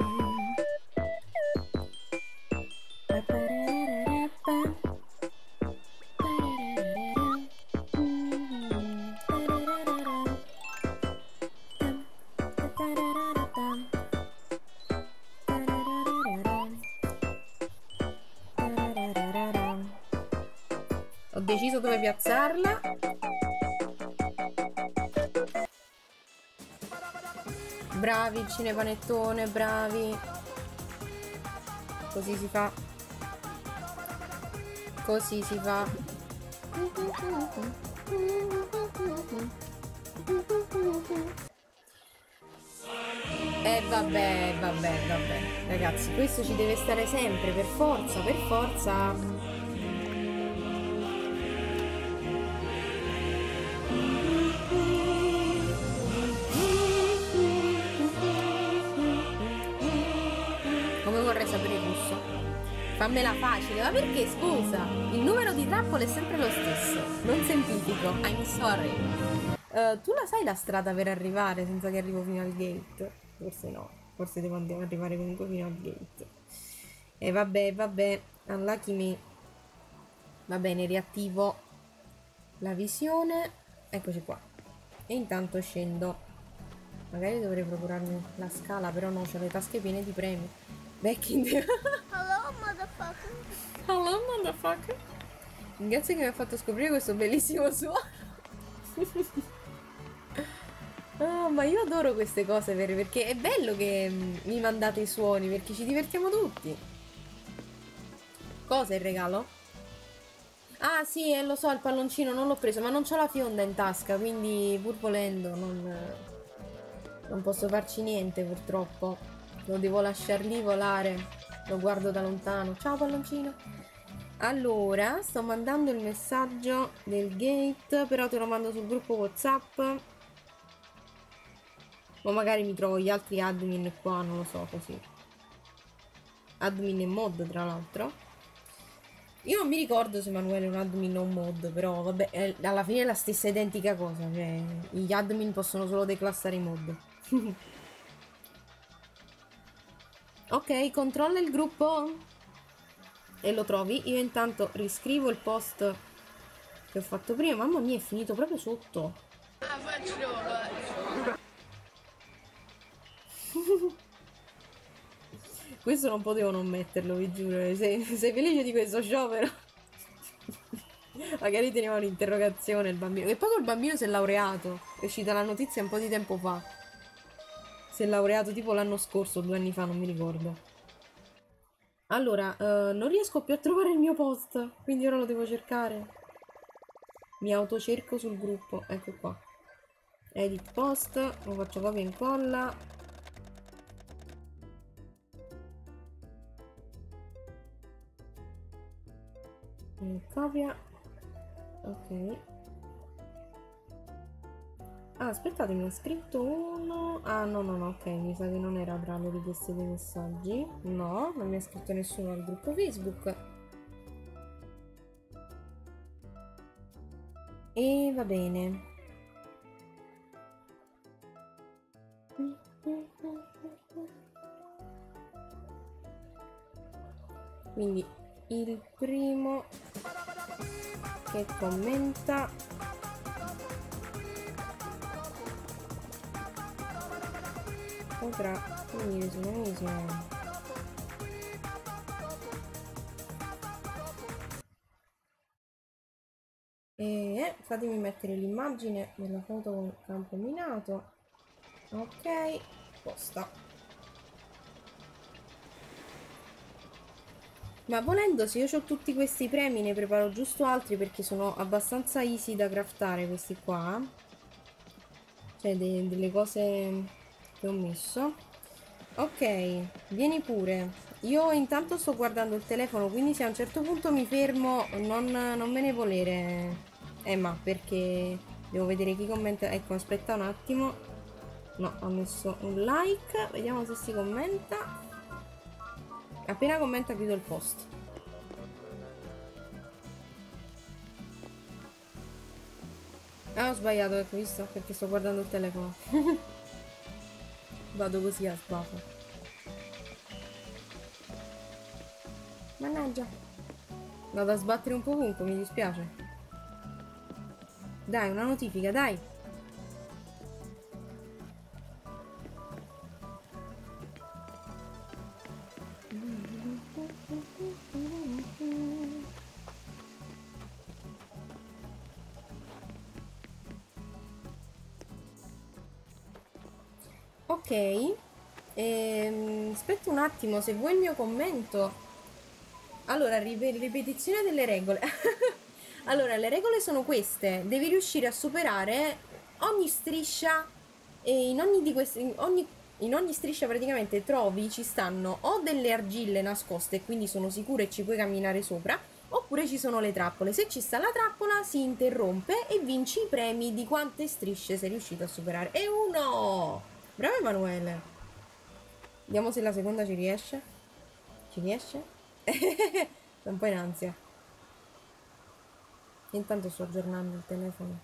deciso dove piazzarla. Bravi il cinepanettone, bravi. Così si fa. Così si fa. E eh, vabbè, vabbè, vabbè. Ragazzi, questo ci deve stare sempre, per forza, per forza. Vorrei sapere il russo. Fammela facile. Ma perché, scusa? Il numero di trappole è sempre lo stesso. Non semplifico. I'm sorry. Uh, tu la sai la strada per arrivare senza che arrivo fino al gate? Forse no. Forse devo arrivare comunque fino al gate. E vabbè, vabbè. Unlucky me. Va bene, riattivo la visione. Eccoci qua. E intanto scendo. Magari dovrei procurarmi la scala, però no, c'ho le tasche piene di premi. Back in the... Hello, motherfucker. Hello, motherfucker. Grazie che mi ha fatto scoprire questo bellissimo suono. Oh, ma io adoro queste cose, vero? Perché è bello che mi mandate i suoni, perché ci divertiamo tutti. Cosa è il regalo? Ah, sì, eh, lo so, il palloncino non l'ho preso, ma non c'ho la fionda in tasca, quindi pur volendo non, non posso farci niente, purtroppo. Lo devo lasciar lì volare. Lo guardo da lontano. Ciao palloncino. Allora, sto mandando il messaggio del gate, però te lo mando sul gruppo WhatsApp. O magari mi trovo gli altri admin qua, non lo so, così. Admin e mod, tra l'altro. Io non mi ricordo se Emanuele è un admin o un mod, però vabbè, è, alla fine è la stessa identica cosa. Cioè, gli admin possono solo declassare i mod. Ok, controlla il gruppo e lo trovi. Io intanto riscrivo il post che ho fatto prima. Mamma mia, è finito proprio sotto. Questo non potevo non metterlo, vi giuro. Sei, sei felice di questo sciopero? Magari teneva un'interrogazione il bambino. E poi col bambino si è laureato. È uscita la notizia un po' di tempo fa. Si è laureato tipo l'anno scorso, due anni fa, non mi ricordo. Allora, uh, non riesco più a trovare il mio post, quindi ora lo devo cercare. Mi autocerco sul gruppo, ecco qua. Edit post, lo faccio copia e incolla. E copia. Ok. Ah, aspettate, mi ha scritto uno. Ah, no, no, no, ok, mi sa che non era tra le richieste dei messaggi. No, non mi ha scritto nessuno al gruppo Facebook. E va bene. Quindi il primo che commenta potrà finire su una missione. E fatemi mettere l'immagine della foto con campo minato. Ok, posta. Ma volendo, se io ho tutti questi premi, ne preparo giusto altri perché sono abbastanza easy da craftare questi qua. Cioè de delle cose che ho messo. Ok, vieni pure. Io intanto sto guardando il telefono, quindi se a un certo punto mi fermo non, non me ne volere, Emma, perché devo vedere chi commenta. Ecco, aspetta un attimo. No, ho messo un like. Vediamo se si commenta. Appena commenta chiudo il post. Ah, ho sbagliato, ecco, visto? Perché sto guardando il telefono. Vado così a sbafo. Mannaggia. Vado a sbattere un po' ovunque, mi dispiace. Dai, una notifica, dai. Ok. Ehm, aspetta un attimo, se vuoi il mio commento. Allora, rip- ripetizione delle regole. Allora, le regole sono queste. Devi riuscire a superare ogni striscia e in ogni di queste in ogni, in ogni striscia praticamente trovi ci stanno o delle argille nascoste, quindi sono sicure e ci puoi camminare sopra, oppure ci sono le trappole. Se ci sta la trappola si interrompe e vinci i premi di quante strisce sei riuscito a superare. E uno! Bravo Emanuele. Vediamo se la seconda ci riesce. Ci riesce? Sono un po' in ansia. Intanto sto aggiornando il telefono.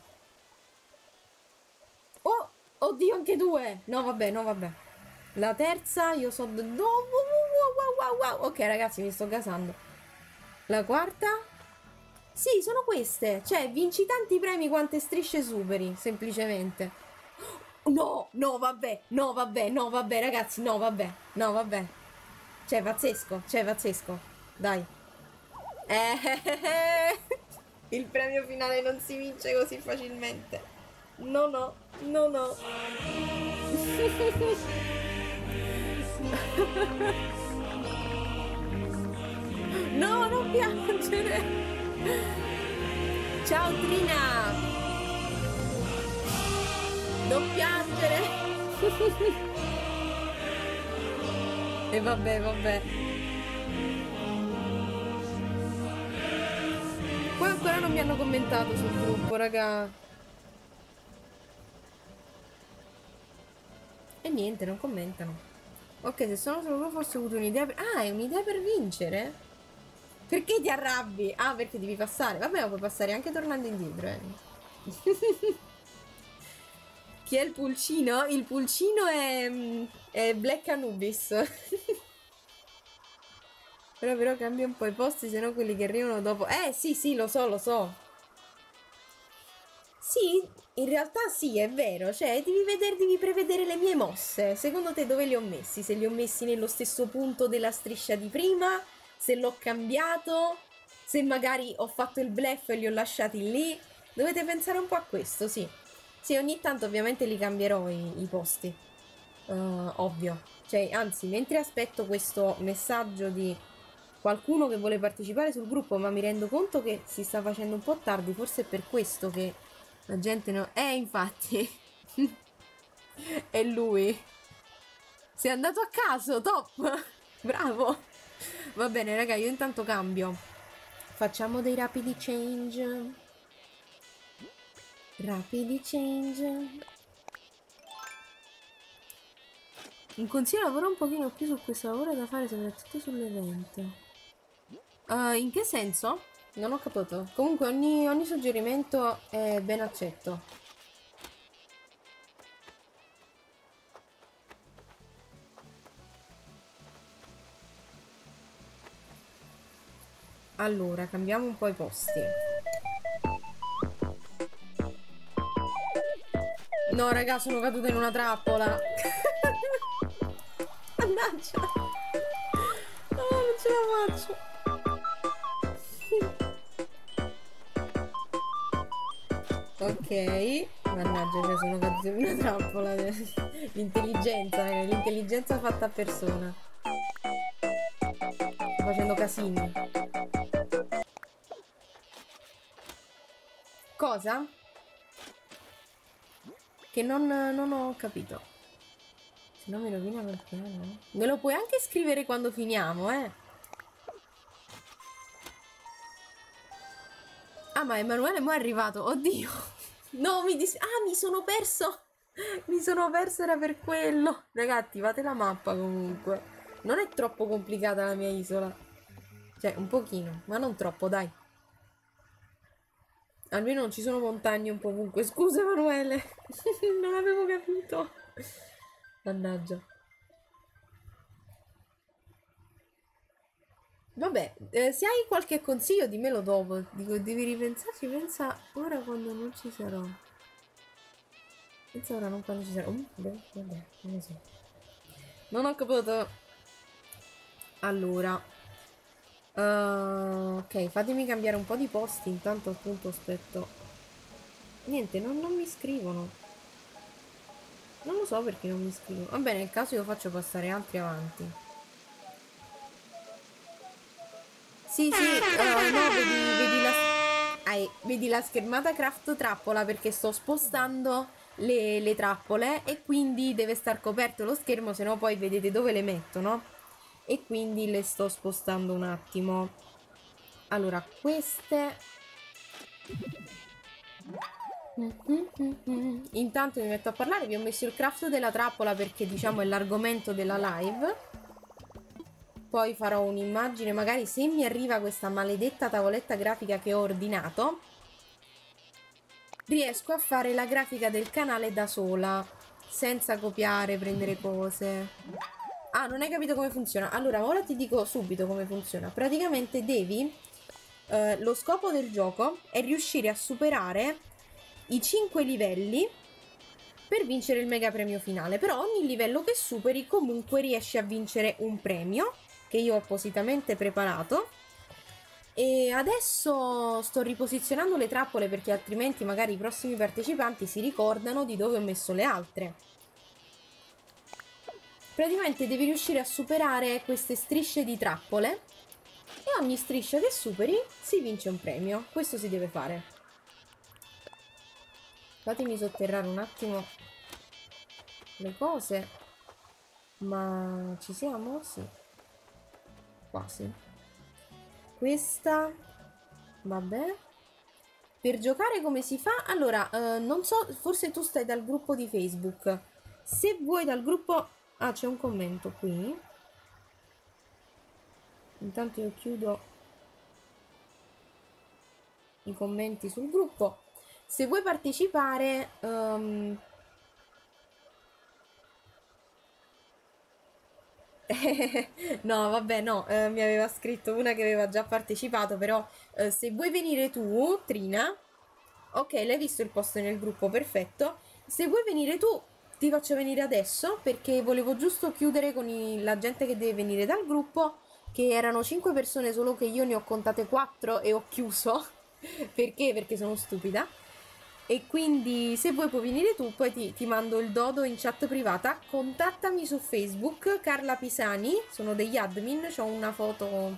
Oh! Oddio, anche due! No, vabbè, no, vabbè. La terza, io so... No, wow, wow, wow, wow. Ok, ragazzi, mi sto gasando. La quarta? Sì, sono queste. Cioè, vinci tanti premi quante strisce superi, semplicemente. No, no, vabbè, no, vabbè, no, vabbè, ragazzi, no, vabbè, no, vabbè. Cioè, pazzesco, cioè, pazzesco. Dai. Eh, il premio finale non si vince così facilmente. No, no, no, no. No, non piangere. Ciao Trina. Non piangere. E vabbè, vabbè. Qua ancora non mi hanno commentato sul gruppo, raga. E niente, non commentano. Ok, se sono solo loro forse ho avuto un'idea per... Ah, è un'idea per vincere? Perché ti arrabbi? Ah, perché devi passare. Vabbè, ma puoi passare anche tornando indietro, eh. Chi è il pulcino? Il pulcino è, è Black Anubis. Però però cambia un po' i posti, se no quelli che arrivano dopo... Eh, sì, sì, lo so, lo so. Sì, in realtà sì, è vero. Cioè, devi vedere, devi prevedere le mie mosse. Secondo te dove li ho messi? Se li ho messi nello stesso punto della striscia di prima? Se l'ho cambiato? Se magari ho fatto il bluff e li ho lasciati lì? Dovete pensare un po' a questo, sì. Sì, ogni tanto ovviamente li cambierò i, i posti. Uh, ovvio. Cioè, anzi, mentre aspetto questo messaggio di qualcuno che vuole partecipare sul gruppo, ma mi rendo conto che si sta facendo un po' tardi, forse è per questo che la gente no... Eh, infatti. È lui. Sei andato a caso, top. Bravo. Va bene, raga, io intanto cambio. Facciamo dei rapidi change. Rapidi change. Un consiglio: lavora un pochino più su questo lavoro da fare, soprattutto sull'evento. Uh, in che senso? Non ho capito. Comunque ogni, ogni suggerimento è ben accetto. Allora, cambiamo un po' i posti. No, raga, sono caduta in una trappola. Mannaggia. No, non ce la faccio. Ok, mannaggia, cioè sono caduta in una trappola. L'intelligenza, eh, l'intelligenza fatta a persona. Sto facendo casini. Cosa? Che non, non ho capito. Se no mi rovina il piano. Me lo puoi anche scrivere quando finiamo, eh. Ah, ma Emanuele mo è arrivato. Oddio. No, mi dis... Ah, mi sono perso. Mi sono perso, era per quello. Ragazzi, fate la mappa comunque. Non è troppo complicata la mia isola. Cioè, un pochino, ma non troppo, dai. Almeno non ci sono montagne un po' ovunque. Scusa, Emanuele. Non avevo capito. Mannaggia. Vabbè, eh, se hai qualche consiglio dimmelo dopo. Dico, devi ripensarci, pensa ora quando non ci sarò. Pensa ora non quando ci sarò. Uh, beh, vabbè, non lo so. Non ho capito. Allora. Uh, ok, fatemi cambiare un po' di posti. Intanto appunto aspetto. Niente, non, non mi scrivono. Non lo so perché non mi iscrivo. Va bene, nel caso io faccio passare altri avanti. Sì, sì, uh, no, vedi, vedi, la, ah, vedi la schermata craft trappola perché sto spostando le, le trappole e quindi deve star coperto lo schermo, se no poi vedete dove le metto, no? E quindi le sto spostando un attimo. Allora, queste... Intanto mi metto a parlare, vi ho messo il craft della trappola perché diciamo è l'argomento della live. Poi farò un'immagine, magari se mi arriva questa maledetta tavoletta grafica che ho ordinato, riesco a fare la grafica del canale da sola, senza copiare, prendere cose. Ah, non hai capito come funziona? Allora, ora ti dico subito come funziona. Praticamente devi... Eh, lo scopo del gioco è riuscire a superare i cinque livelli per vincere il mega premio finale. Però ogni livello che superi comunque riesci a vincere un premio che io ho appositamente preparato. E adesso sto riposizionando le trappole perché altrimenti magari i prossimi partecipanti si ricordano di dove ho messo le altre. Praticamente devi riuscire a superare queste strisce di trappole e ogni striscia che superi si vince un premio. Questo si deve fare. Fatemi sotterrare un attimo le cose. Ma ci siamo? Sì. Quasi. Questa. Vabbè. Per giocare come si fa? Allora, eh, non so, forse tu stai dal gruppo di Facebook. Se vuoi dal gruppo... Ah, c'è un commento qui. Intanto io chiudo i commenti sul gruppo. Se vuoi partecipare... Um... no, vabbè, no, eh, mi aveva scritto una che aveva già partecipato, però eh, se vuoi venire tu, Trina, ok, l'hai visto il post nel gruppo, perfetto. Se vuoi venire tu, ti faccio venire adesso, perché volevo giusto chiudere con i, la gente che deve venire dal gruppo, che erano cinque persone, solo che io ne ho contate quattro e ho chiuso. Perché? Perché sono stupida. E quindi se vuoi puoi venire tu, poi ti, ti mando il dodo in chat privata. Contattami su Facebook, Carla Pisani, sono degli admin, c'ho una foto.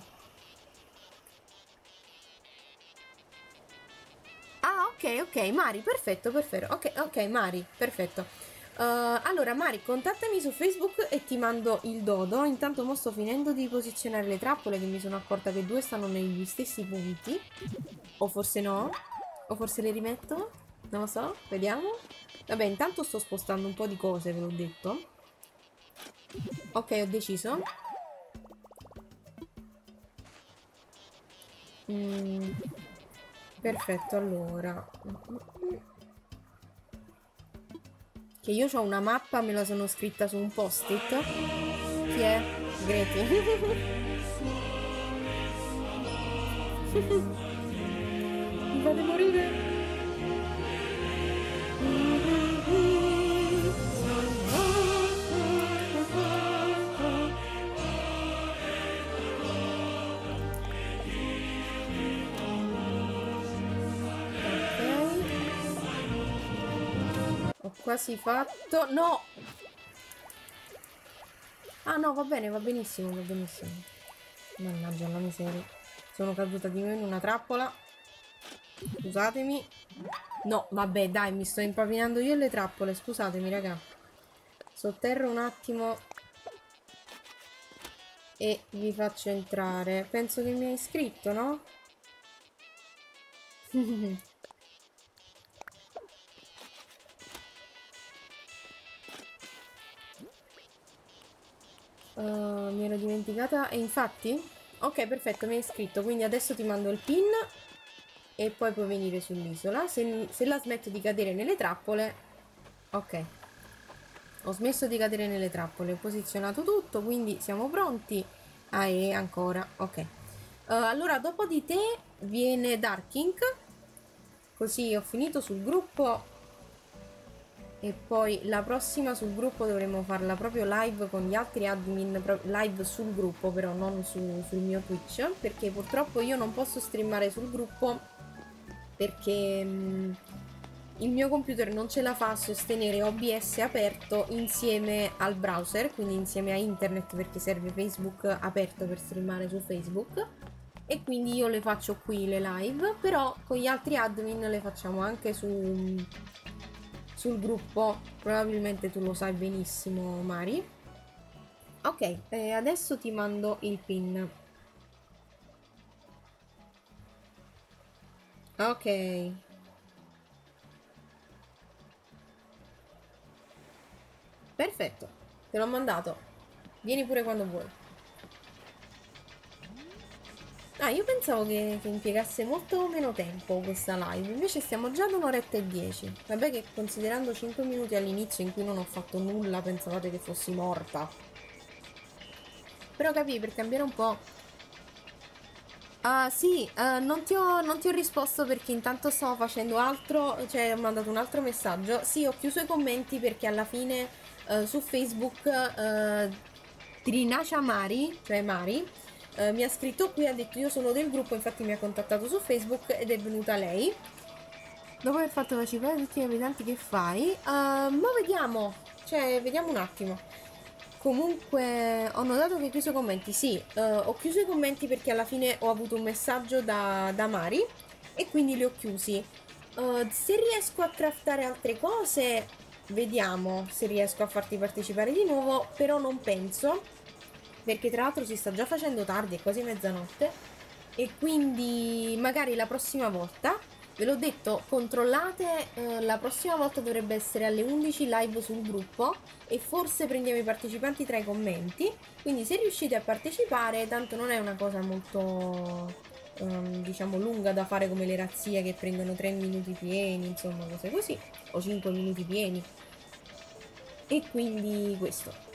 Ah, ok, ok, Mari, perfetto, perfetto. Ok, ok, Mari, perfetto. Uh, allora, Mari, contattami su Facebook e ti mando il dodo. Intanto mo sto finendo di posizionare le trappole, che mi sono accorta che due stanno negli stessi punti. O forse no? O forse le rimetto? Non lo so, vediamo. Vabbè, intanto sto spostando un po' di cose, ve l'ho detto. Ok, ho deciso. Mm, perfetto, allora. Che io ho una mappa, me la sono scritta su un post-it. Chi è? Greti. Mi fate morire. Ho quasi fatto. No! Ah no, va bene, va benissimo, va benissimo. Mannaggia la miseria. Sono caduta di nuovo in una trappola. Scusatemi. No, vabbè, dai, mi sto impapinando io le trappole. Scusatemi, raga. Sotterro un attimo e vi faccio entrare. Penso che mi hai iscritto, no? Uh, mi ero dimenticata. E infatti? Ok, perfetto, mi hai iscritto. Quindi adesso ti mando il pin e poi puoi venire sull'isola. Se, se la smetto di cadere nelle trappole. Ok. Ho smesso di cadere nelle trappole. Ho posizionato tutto, quindi siamo pronti. Ah, e ancora. Ok. Uh, allora, dopo di te viene Dark Ink. Così ho finito sul gruppo. E poi la prossima sul gruppo dovremo farla proprio live con gli altri admin, live sul gruppo, però non su, sul mio Twitch, perché purtroppo io non posso streamare sul gruppo perché mh, il mio computer non ce la fa a sostenere O B S aperto insieme al browser, quindi insieme a internet, perché serve Facebook aperto per streamare su Facebook, e quindi io le faccio qui le live, però con gli altri admin le facciamo anche su, sul gruppo, probabilmente tu lo sai benissimo Mari. Ok, eh, adesso ti mando il pin. Ok. Perfetto, te l'ho mandato. Vieni pure quando vuoi. Ah, io pensavo che, che impiegasse molto meno tempo questa live, invece stiamo già ad un'oretta e dieci. Vabbè che considerando cinque minuti all'inizio in cui non ho fatto nulla, pensavate che fossi morta. Però capì, per cambiare un po'. Ah, sì, uh, non ti ho, non ti ho risposto perché intanto stavo facendo altro, cioè ho mandato un altro messaggio. Sì, ho chiuso i commenti perché alla fine uh, su Facebook uh, Trinacia Mari, cioè Mari, uh, mi ha scritto qui, ha detto io sono del gruppo, infatti mi ha contattato su Facebook ed è venuta lei. Dopo aver fatto partecipare tutti gli abitanti che fai, uh, ma vediamo, cioè vediamo un attimo. Comunque ho notato che hai chiuso i commenti. Sì, uh, ho chiuso i commenti perché alla fine ho avuto un messaggio da, da Mari e quindi li ho chiusi. Uh, se riesco a craftare altre cose, vediamo se riesco a farti partecipare di nuovo, però non penso, perché tra l'altro si sta già facendo tardi, è quasi mezzanotte, e quindi magari la prossima volta, ve l'ho detto, controllate, eh, la prossima volta dovrebbe essere alle undici live sul gruppo e forse prendiamo i partecipanti tra i commenti, quindi se riuscite a partecipare, tanto non è una cosa molto ehm, diciamo lunga da fare come le razzie che prendono tre minuti pieni, insomma cose così, o cinque minuti pieni, e quindi questo.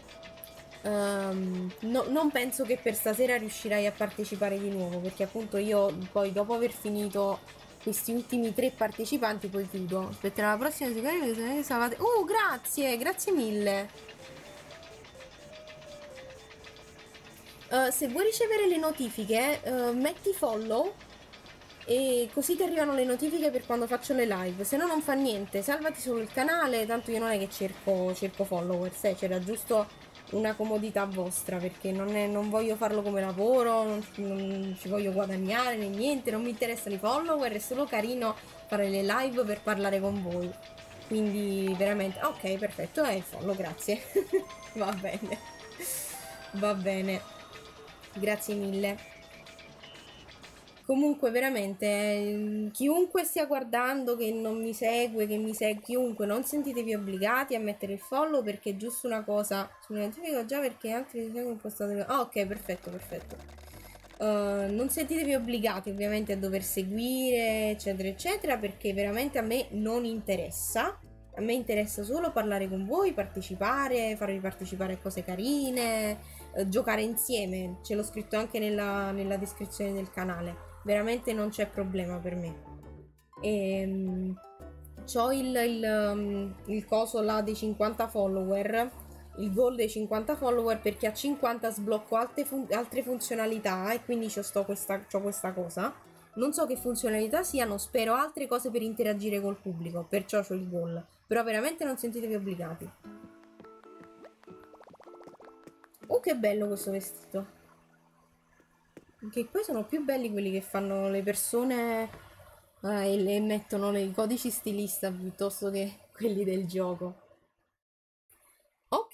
Um, no, non penso che per stasera riuscirai a partecipare di nuovo, perché appunto io poi dopo aver finito questi ultimi tre partecipanti poi chiudo. Aspetterò la prossima sicuramente. Salvate. Oh, grazie, grazie mille. Uh, se vuoi ricevere le notifiche, uh, metti follow e così ti arrivano le notifiche per quando faccio le live. Se no non fa niente, salvati solo il canale, tanto io non è che cerco, cerco followers, eh, c'era giusto una comodità vostra, perché non, è, non voglio farlo come lavoro, non, non ci voglio guadagnare né niente, non mi interessano i follower, è solo carino fare le live per parlare con voi, quindi veramente ok, perfetto, è il follow, grazie. Va bene, va bene, grazie mille. Comunque veramente chiunque stia guardando, che non mi segue, che mi segue, chiunque, non sentitevi obbligati a mettere il follow, perché è giusto una cosa. Sulle notifiche già, perché altri ti seguono postate. Ah, ok, perfetto, perfetto. Uh, non sentitevi obbligati ovviamente a dover seguire, eccetera, eccetera, perché veramente a me non interessa. A me interessa solo parlare con voi, partecipare, farvi partecipare a cose carine, eh, giocare insieme. Ce l'ho scritto anche nella, nella descrizione del canale. Veramente non c'è problema per me. E, um, c'ho il, il, um, il coso là dei cinquanta follower, il goal dei cinquanta follower, perché a cinquanta sblocco altre, fun altre funzionalità e quindi c'ho questa, questa cosa. Non so che funzionalità siano, spero altre cose per interagire col pubblico, perciò c'ho il goal. Però veramente non sentitevi obbligati. Oh, che bello questo vestito. Che poi sono più belli quelli che fanno le persone eh, e le mettono nei codici stilista piuttosto che quelli del gioco. Ok.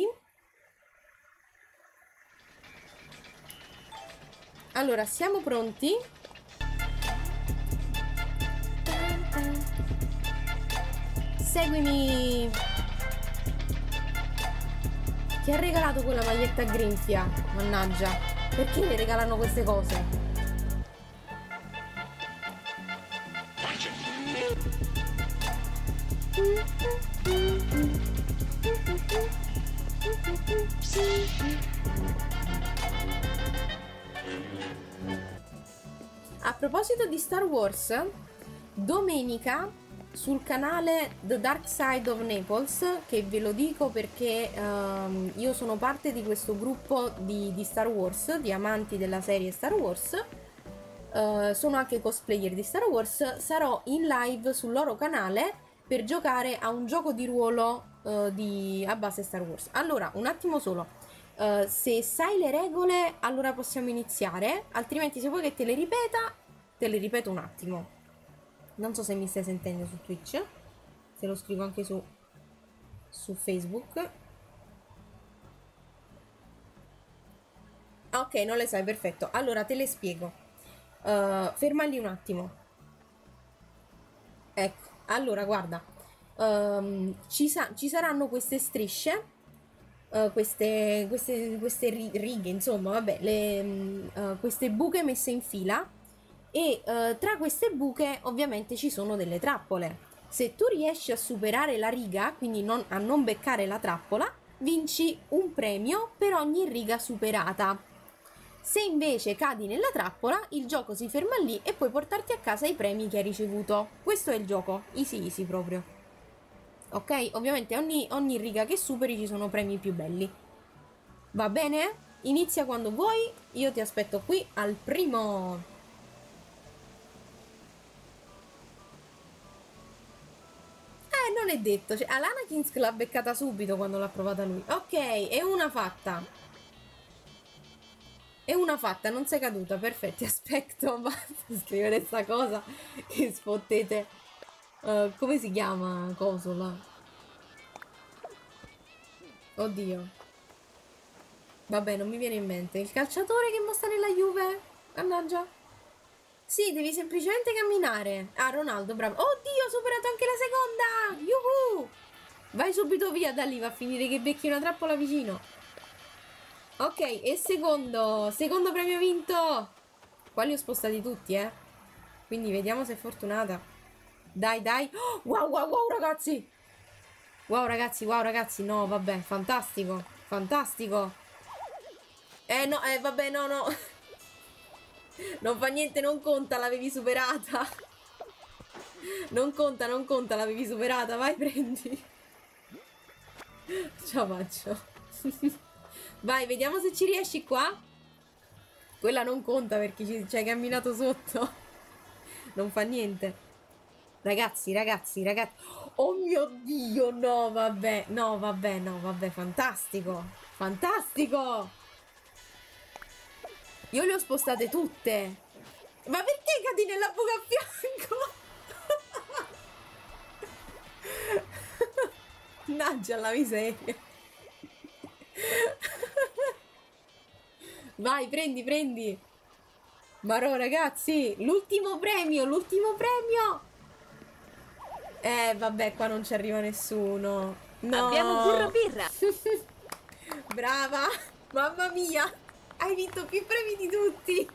Allora, siamo pronti? Seguimi. Ti ha regalato quella maglietta grinfia, mannaggia. Perché le regalano queste cose? A proposito di Star Wars, domenica sul canale The Dark Side of Naples, che ve lo dico perché um, io sono parte di questo gruppo di, di Star Wars, di amanti della serie Star Wars, uh, sono anche cosplayer di Star Wars, sarò in live sul loro canale per giocare a un gioco di ruolo uh, di, a base Star Wars. Allora, un attimo solo, uh, se sai le regole allora possiamo iniziare, altrimenti se vuoi che te le ripeta, te le ripeto un attimo. Non so se mi stai sentendo su Twitch, se lo scrivo anche su, su Facebook. Ok, non le sai, perfetto. Allora te le spiego. Uh, ferma lì un attimo. Ecco, allora guarda, um, ci, sa ci saranno queste strisce, uh, queste, queste, queste righe, insomma, vabbè, le, uh, queste buche messe in fila e uh, tra queste buche ovviamente ci sono delle trappole. Se tu riesci a superare la riga, quindi non, a non beccare la trappola, vinci un premio per ogni riga superata. Se invece cadi nella trappola, il gioco si ferma lì e puoi portarti a casa i premi che hai ricevuto. Questo è il gioco, easy easy proprio. Ok? Ovviamente ogni, ogni riga che superi ci sono premi più belli. Va bene? Inizia quando vuoi, io ti aspetto qui al primo. Eh, non è detto, cioè, Alanakin l'ha beccata subito quando l'ha provata lui. Ok, è una fatta. È una fatta, non sei caduta, perfetto, aspetto, basta scrivere sta cosa che sfottete. Uh, come si chiama Cosola? Oddio. Vabbè, non mi viene in mente. Il calciatore che mostra nella Juve? Mannaggia. Sì, devi semplicemente camminare. Ah, Ronaldo, bravo. Oddio, ho superato anche la seconda! Yuhu! Vai subito via da lì, va a finire che becchi una trappola vicino. Ok, e secondo, secondo premio vinto. Qua li ho spostati tutti, eh. Quindi vediamo se è fortunata. Dai, dai. Oh, wow, wow, wow, ragazzi. Wow, ragazzi, wow, ragazzi. No, vabbè, fantastico. Fantastico. Eh, no, eh, vabbè, no, no. Non fa niente, non conta, l'avevi superata. Non conta, non conta, l'avevi superata. Vai, prendi. Ce la faccio. Vai, vediamo se ci riesci qua. Quella non conta perché ci, ci hai camminato sotto. Non fa niente. Ragazzi, ragazzi, ragazzi. Oh mio Dio, no, vabbè. No, vabbè, no, vabbè, fantastico. Fantastico. Io le ho spostate tutte. Ma perché cadi nella buca a fianco? Mannaggia la miseria. Vai, prendi, prendi. Marò, ragazzi, l'ultimo premio, l'ultimo premio. Eh, vabbè, qua non ci arriva nessuno. No. Abbiamo burro birra. Brava. Mamma mia. Hai vinto più premi di tutti.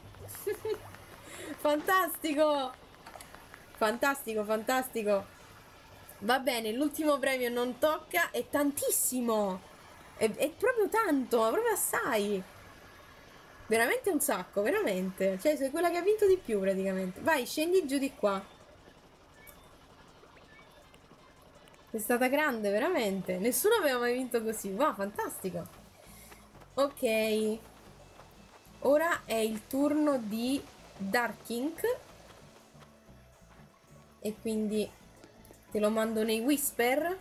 Fantastico. Fantastico, fantastico. Va bene, l'ultimo premio non tocca. È tantissimo. È, è proprio tanto, è proprio assai. Veramente un sacco, veramente. Cioè, sei quella che ha vinto di più praticamente. Vai, scendi giù di qua. È stata grande, veramente. Nessuno aveva mai vinto così. Wow, fantastico. Ok. Ora è il turno di Dark Ink. E quindi te lo mando nei Whisper.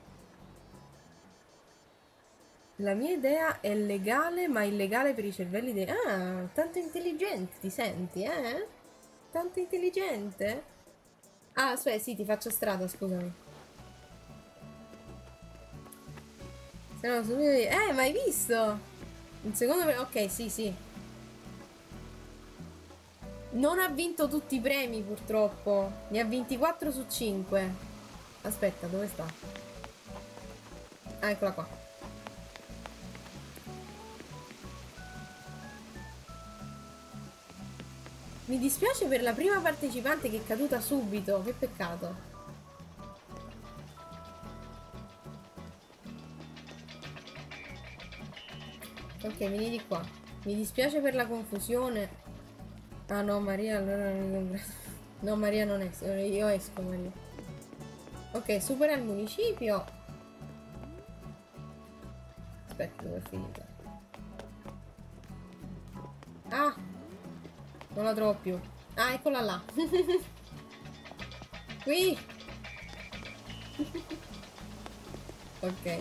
La mia idea è legale, ma illegale per i cervelli dei... Ah, tanto intelligente ti senti, eh? Tanto intelligente? Ah, aspetta, sì, ti faccio strada, scusami. Se no, subito... Eh, ma hai visto? Il secondo... Ok, sì, sì. Non ha vinto tutti i premi, purtroppo. Ne ha vinti quattro su cinque. Aspetta, dove sta? Ah, eccola qua. Mi dispiace per la prima partecipante che è caduta subito, che peccato. Ok, vieni di qua. Mi dispiace per la confusione. Ah no, Maria, allora non mi congratulo. No, Maria non esco, io esco, Maria. Ok, supera il municipio. Aspetta, dove è finita? Ah! Non la trovo più. Ah, eccola là. Qui. Ok.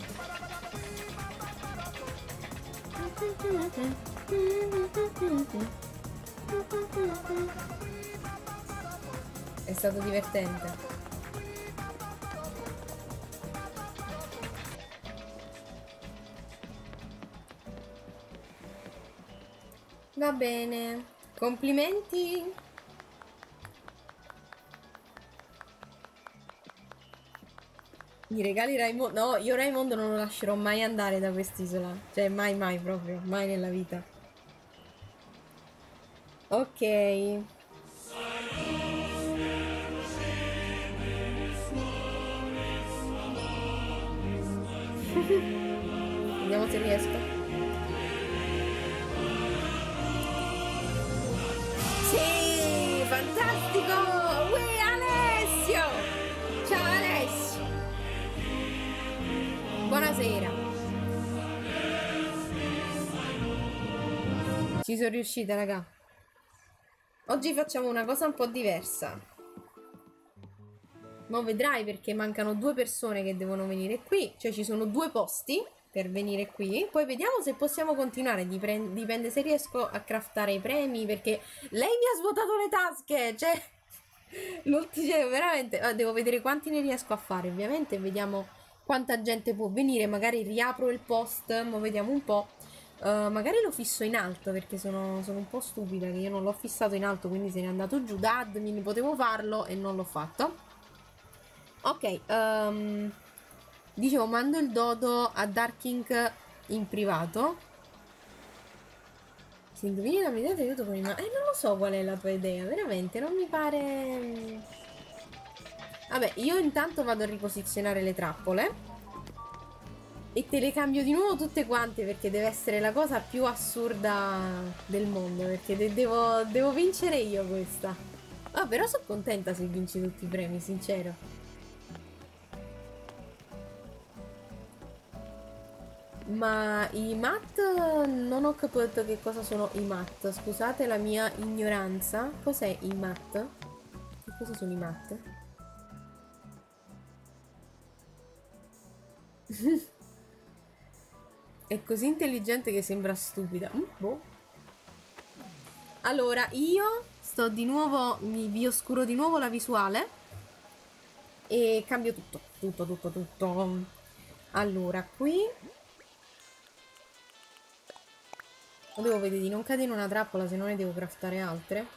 È stato divertente. Va bene. Complimenti. I regali Raimondo. No, io Raimondo non lo lascerò mai andare da quest'isola. Cioè, mai, mai proprio. Mai nella vita. Ok. Vediamo se riesco. Sì, fantastico! Uè, Alessio! Ciao Alessio! Buonasera! Ci sono riuscita, raga. Oggi facciamo una cosa un po' diversa. Ma vedrai perché mancano due persone che devono venire qui. Cioè ci sono due posti per venire qui. Poi vediamo se possiamo continuare. Dipende, dipende se riesco a craftare i premi. Perché lei mi ha svuotato le tasche. Cioè, l'ultimo, cioè, veramente. Devo vedere quanti ne riesco a fare. Ovviamente vediamo quanta gente può venire. Magari riapro il post. Ma vediamo un po'. Uh, magari lo fisso in alto perché sono, sono un po' stupida che io non l'ho fissato in alto, quindi se n'è andato giù da admin, potevo farlo e non l'ho fatto. Ok, um, dicevo, mando il dodo a Darking in privato. Se indovini la mia idea ti aiuto con il ma... Eh, non lo so qual è la tua idea, veramente, non mi pare... Vabbè, io intanto vado a riposizionare le trappole. E te le cambio di nuovo tutte quante perché deve essere la cosa più assurda del mondo. Perché de devo, devo vincere io questa. Ah, però sono contenta se vinci tutti i premi, sincero. Ma i mat non ho capito che cosa sono i mat. Scusate la mia ignoranza. Cos'è i mat? Che cosa sono i mat? È così intelligente che sembra stupida. Mm, boh. Allora, io sto di nuovo, mi vi oscuro di nuovo la visuale e cambio tutto, tutto, tutto, tutto. Allora, qui devo vedere di non cadere in una trappola, se no ne devo craftare altre.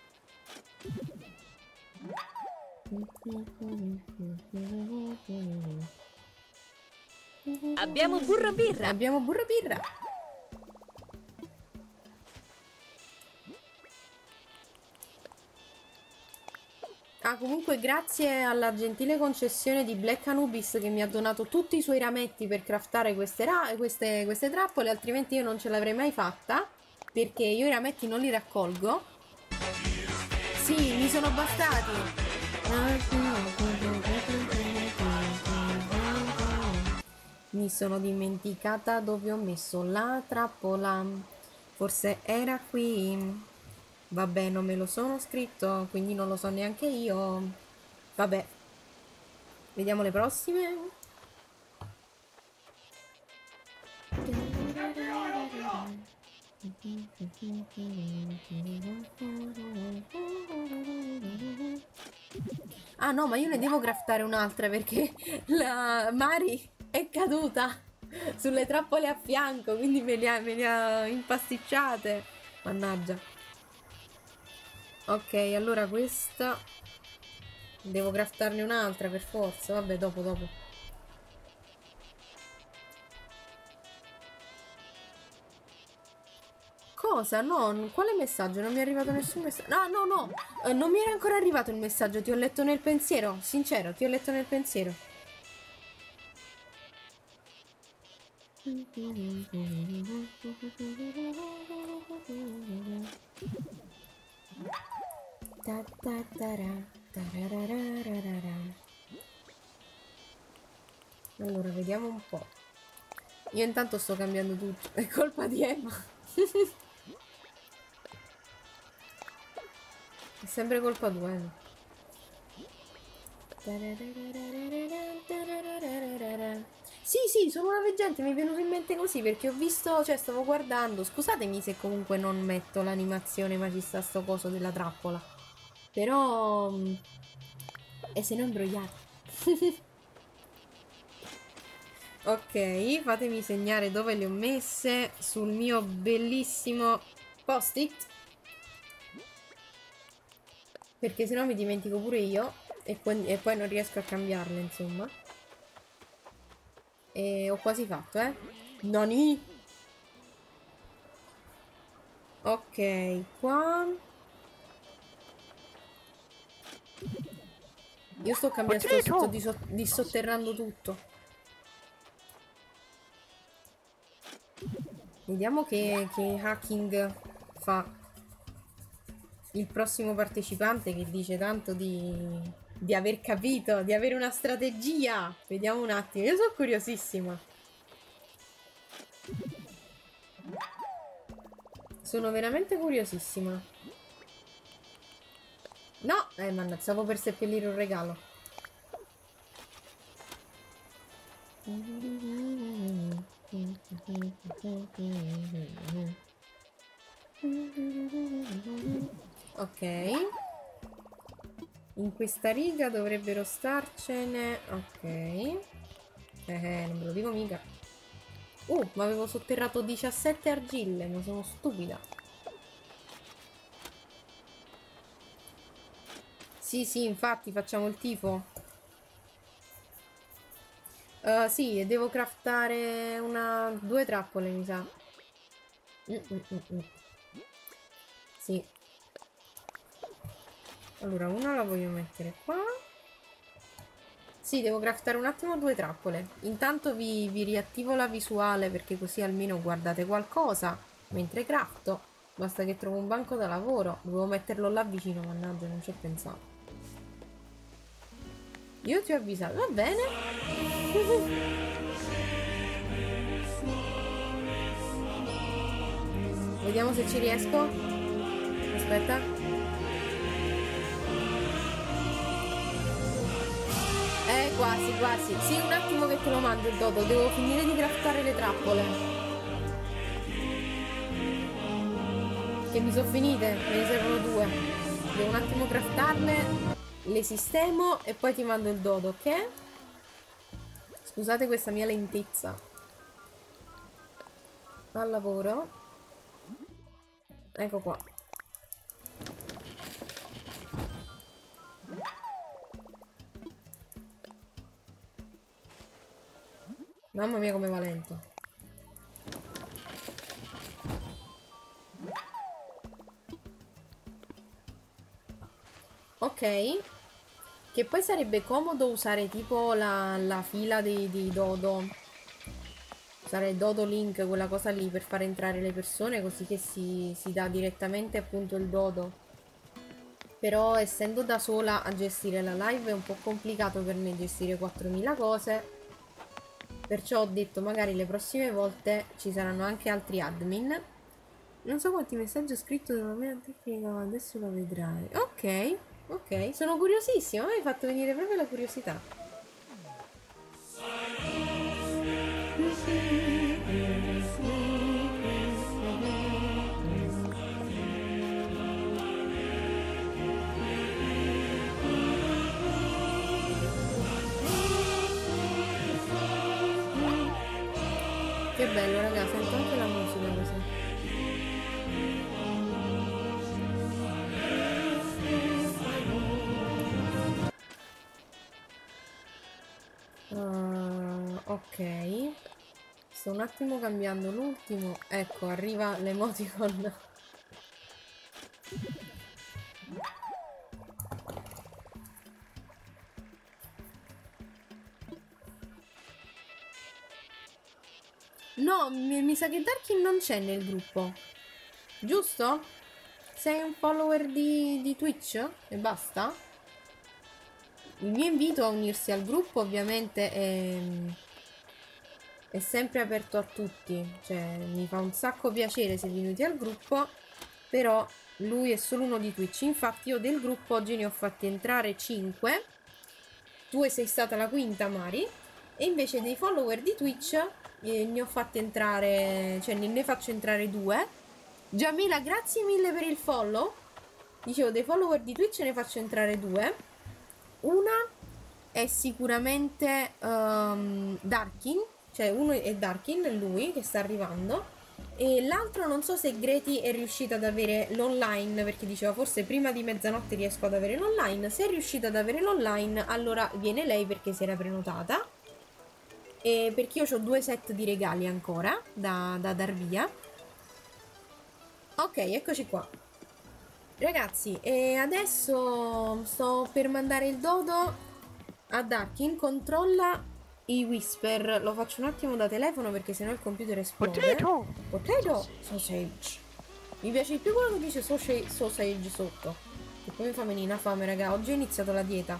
Abbiamo burro birra. Abbiamo burro birra. Ah, comunque grazie alla gentile concessione di Black Anubis che mi ha donato tutti i suoi rametti per craftare queste, ra queste, queste trappole, altrimenti io non ce l'avrei mai fatta, perché io i rametti non li raccolgo. Sì, mi sono bastati. Mi sono dimenticata dove ho messo la trappola. Forse era qui. Vabbè, non me lo sono scritto, quindi non lo so neanche io. Vabbè. Vediamo le prossime. Ah no, ma io ne devo craftare un'altra perché la Mari è caduta sulle trappole a fianco, quindi me le ha, me le ha impasticciate. Mannaggia. Ok, allora questa devo craftarne un'altra per forza. Vabbè, dopo, dopo. Cosa? No, quale messaggio? Non mi è arrivato nessun messaggio. No, no, no, eh, non mi era ancora arrivato il messaggio. Ti ho letto nel pensiero. Sincero, ti ho letto nel pensiero. Allora, vediamo un po'. Io intanto sto cambiando tutto. È colpa di Emma. sempre colpa tua, eh. Sì, sì, sono una veggente, mi è venuto in mente così perché ho visto, cioè stavo guardando. Scusatemi se comunque non metto l'animazione, ma ci sta sto coso della trappola. Però... E se no imbrogliato. Ok, fatemi segnare dove le ho messe sul mio bellissimo post-it. Perché sennò mi dimentico pure io e poi, e poi non riesco a cambiarle, insomma. E ho quasi fatto, eh. Nani? Ok, qua. Io sto cambiando, sto, sto diso- dissotterrando tutto. Vediamo che, che hacking fa il prossimo partecipante che dice tanto di, di aver capito, di avere una strategia. Vediamo un attimo, io sono curiosissima. Sono veramente curiosissima. No, eh, mannaggia, stavo per seppellire un regalo. Ok. In questa riga dovrebbero starcene. Ok. Eh, eh, non ve lo dico mica. Uh, ma avevo sotterrato diciassette argille, ma sono stupida. Sì, sì, infatti facciamo il tifo. Uh, sì, e devo craftare una... due trappole, mi sa. Mm, mm, mm, mm. Sì. Allora, una la voglio mettere qua. Sì, devo craftare un attimo due trappole. Intanto vi, vi riattivo la visuale perché così almeno guardate qualcosa mentre crafto. Basta che trovo un banco da lavoro. Dovevo metterlo là vicino, mannaggia, non ci ho pensato. Io ti ho avvisato, va bene? Vediamo se ci riesco. Aspetta. Eh, quasi, quasi. Sì, un attimo che te lo mando il dodo. Devo finire di craftare le trappole. Che mi sono finite. Me ne servono due. Devo un attimo craftarle. Le sistemo e poi ti mando il dodo, ok? Scusate questa mia lentezza. Al lavoro. Ecco qua. Mamma mia come va lento. Ok. Che poi sarebbe comodo usare tipo la, la fila di, di dodo. Usare il dodo link, quella cosa lì per far entrare le persone così che si, si dà direttamente appunto il dodo. Però essendo da sola a gestire la live è un po' complicato per me gestire quattromila cose. Perciò ho detto magari le prossime volte ci saranno anche altri admin. Non so quanti messaggi ho scritto della mia tecnica, ma adesso lo vedrai. Ok, ok, sono curiosissima, mi hai fatto venire proprio la curiosità. Che bello raga, sento anche la musica così. Uh, ok. Sto un attimo cambiando l'ultimo. Ecco, arriva l'emoticon. No, mi, mi sa che Darkin non c'è nel gruppo. Giusto? Sei un follower di, di Twitch? E basta? Il mio invito a unirsi al gruppo ovviamente è, è sempre aperto a tutti. Cioè, mi fa un sacco piacere se venuti al gruppo. però lui è solo uno di Twitch. Infatti io del gruppo oggi ne ho fatti entrare cinque. Tu sei stata la quinta, Mari. E invece dei follower di Twitch eh, ne ho fatti entrare, cioè ne, ne faccio entrare due. Giamila, grazie mille per il follow. Dicevo, dei follower di Twitch ne faccio entrare due. Una è sicuramente um, Darkin, cioè uno è Darkin, lui che sta arrivando. E l'altro non so se Greti è riuscita ad avere l'online, perché diceva forse prima di mezzanotte riesco ad avere l'online. Se è riuscita ad avere l'online, allora viene lei perché si era prenotata. E perché io ho due set di regali ancora da, da dar via. Ok, eccoci qua. Ragazzi, e adesso sto per mandare il dodo a Darkin. Controlla i whisper. Lo faccio un attimo da telefono perché sennò il computer esplode. Potato! Potato! Sausage. Mi piace di più quello che dice sausage, sausage sotto. Che poi mi fa venire una fame, raga. Oggi ho iniziato la dieta.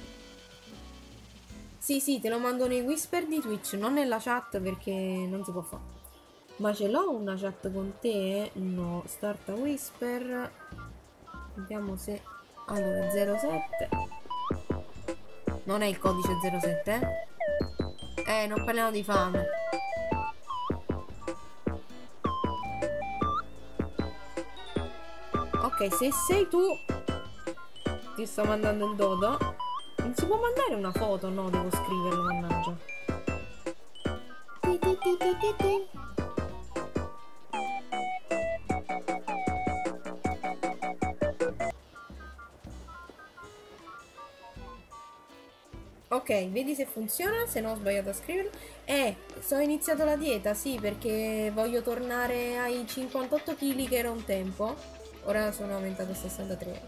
Sì, sì, te lo mando nei whisper di Twitch, non nella chat perché non si può fare. Ma ce l'ho una chat con te? No, start a whisper. Vediamo se... Allora, zero sette. Non è il codice zero sette, eh? Eh, non parliamo di fame. Ok, se sei tu, ti sto mandando il dodo. Non si può mandare una foto? No, devo scriverlo, mannaggia. Ti, ti, ti, ti, ti, ti. Ok, vedi se funziona, se no ho sbagliato a scriverlo. Eh, so ho iniziato la dieta, sì, perché voglio tornare ai cinquantotto chili che era un tempo. Ora sono aumentato a sessantatré.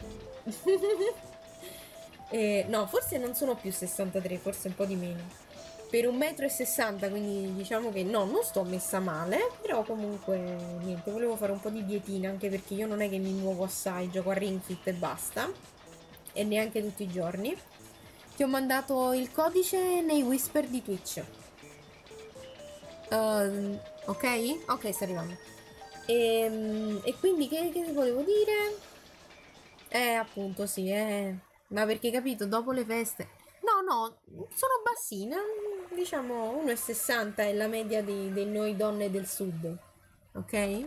eh, no, forse non sono più sessantatré, forse un po' di meno. Per un metro e sessanta, quindi diciamo che no, non sto messa male, però comunque niente, volevo fare un po' di dietina, anche perché io non è che mi muovo assai, gioco a Ring Fit e basta. E neanche tutti i giorni. Ti ho mandato il codice nei whisper di Twitch. Uh, ok? Ok, sta arrivando. E, e quindi che, che ti volevo dire? Eh, appunto, sì, eh. Ma perché capito, dopo le feste. No, no, sono bassina. Diciamo uno e sessanta è la media di, di noi donne del sud. Ok?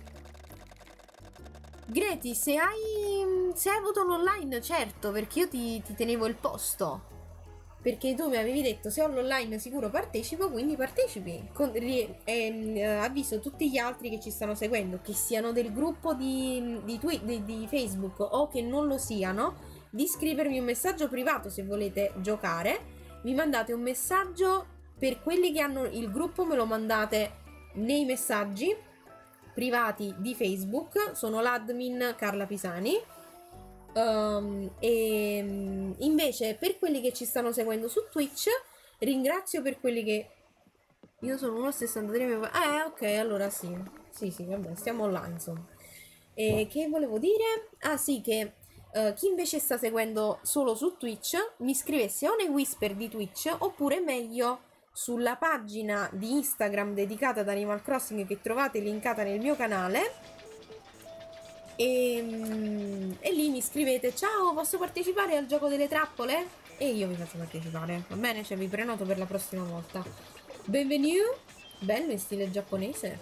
Greti, se hai, se hai avuto l'online, certo, perché io ti, ti tenevo il posto. Perché tu mi avevi detto se ho l'online sicuro partecipo, quindi partecipi. Con, ri, eh, avviso tutti gli altri che ci stanno seguendo, che siano del gruppo di, di, twi, di, di Facebook o che non lo siano, di scrivermi un messaggio privato se volete giocare. Mi mandate un messaggio, per quelli che hanno il gruppo me lo mandate nei messaggi privati di Facebook. Sono l'admin Carla Pisani. Um, e invece per quelli che ci stanno seguendo su Twitch ringrazio per quelli che io sono uno virgola sessantatré. Eh ok, allora sì. Sì sì, vabbè, stiamo là insomma. E che volevo dire? Ah sì, che uh, chi invece sta seguendo solo su Twitch mi scrivesse o nei whisper di Twitch oppure meglio sulla pagina di Instagram dedicata ad Animal Crossing che trovate linkata nel mio canale. E, e lì mi scrivete: ciao, posso partecipare al gioco delle trappole? E io vi faccio partecipare, va bene? Cioè vi prenoto per la prossima volta. Benvenuto. Bello in stile giapponese.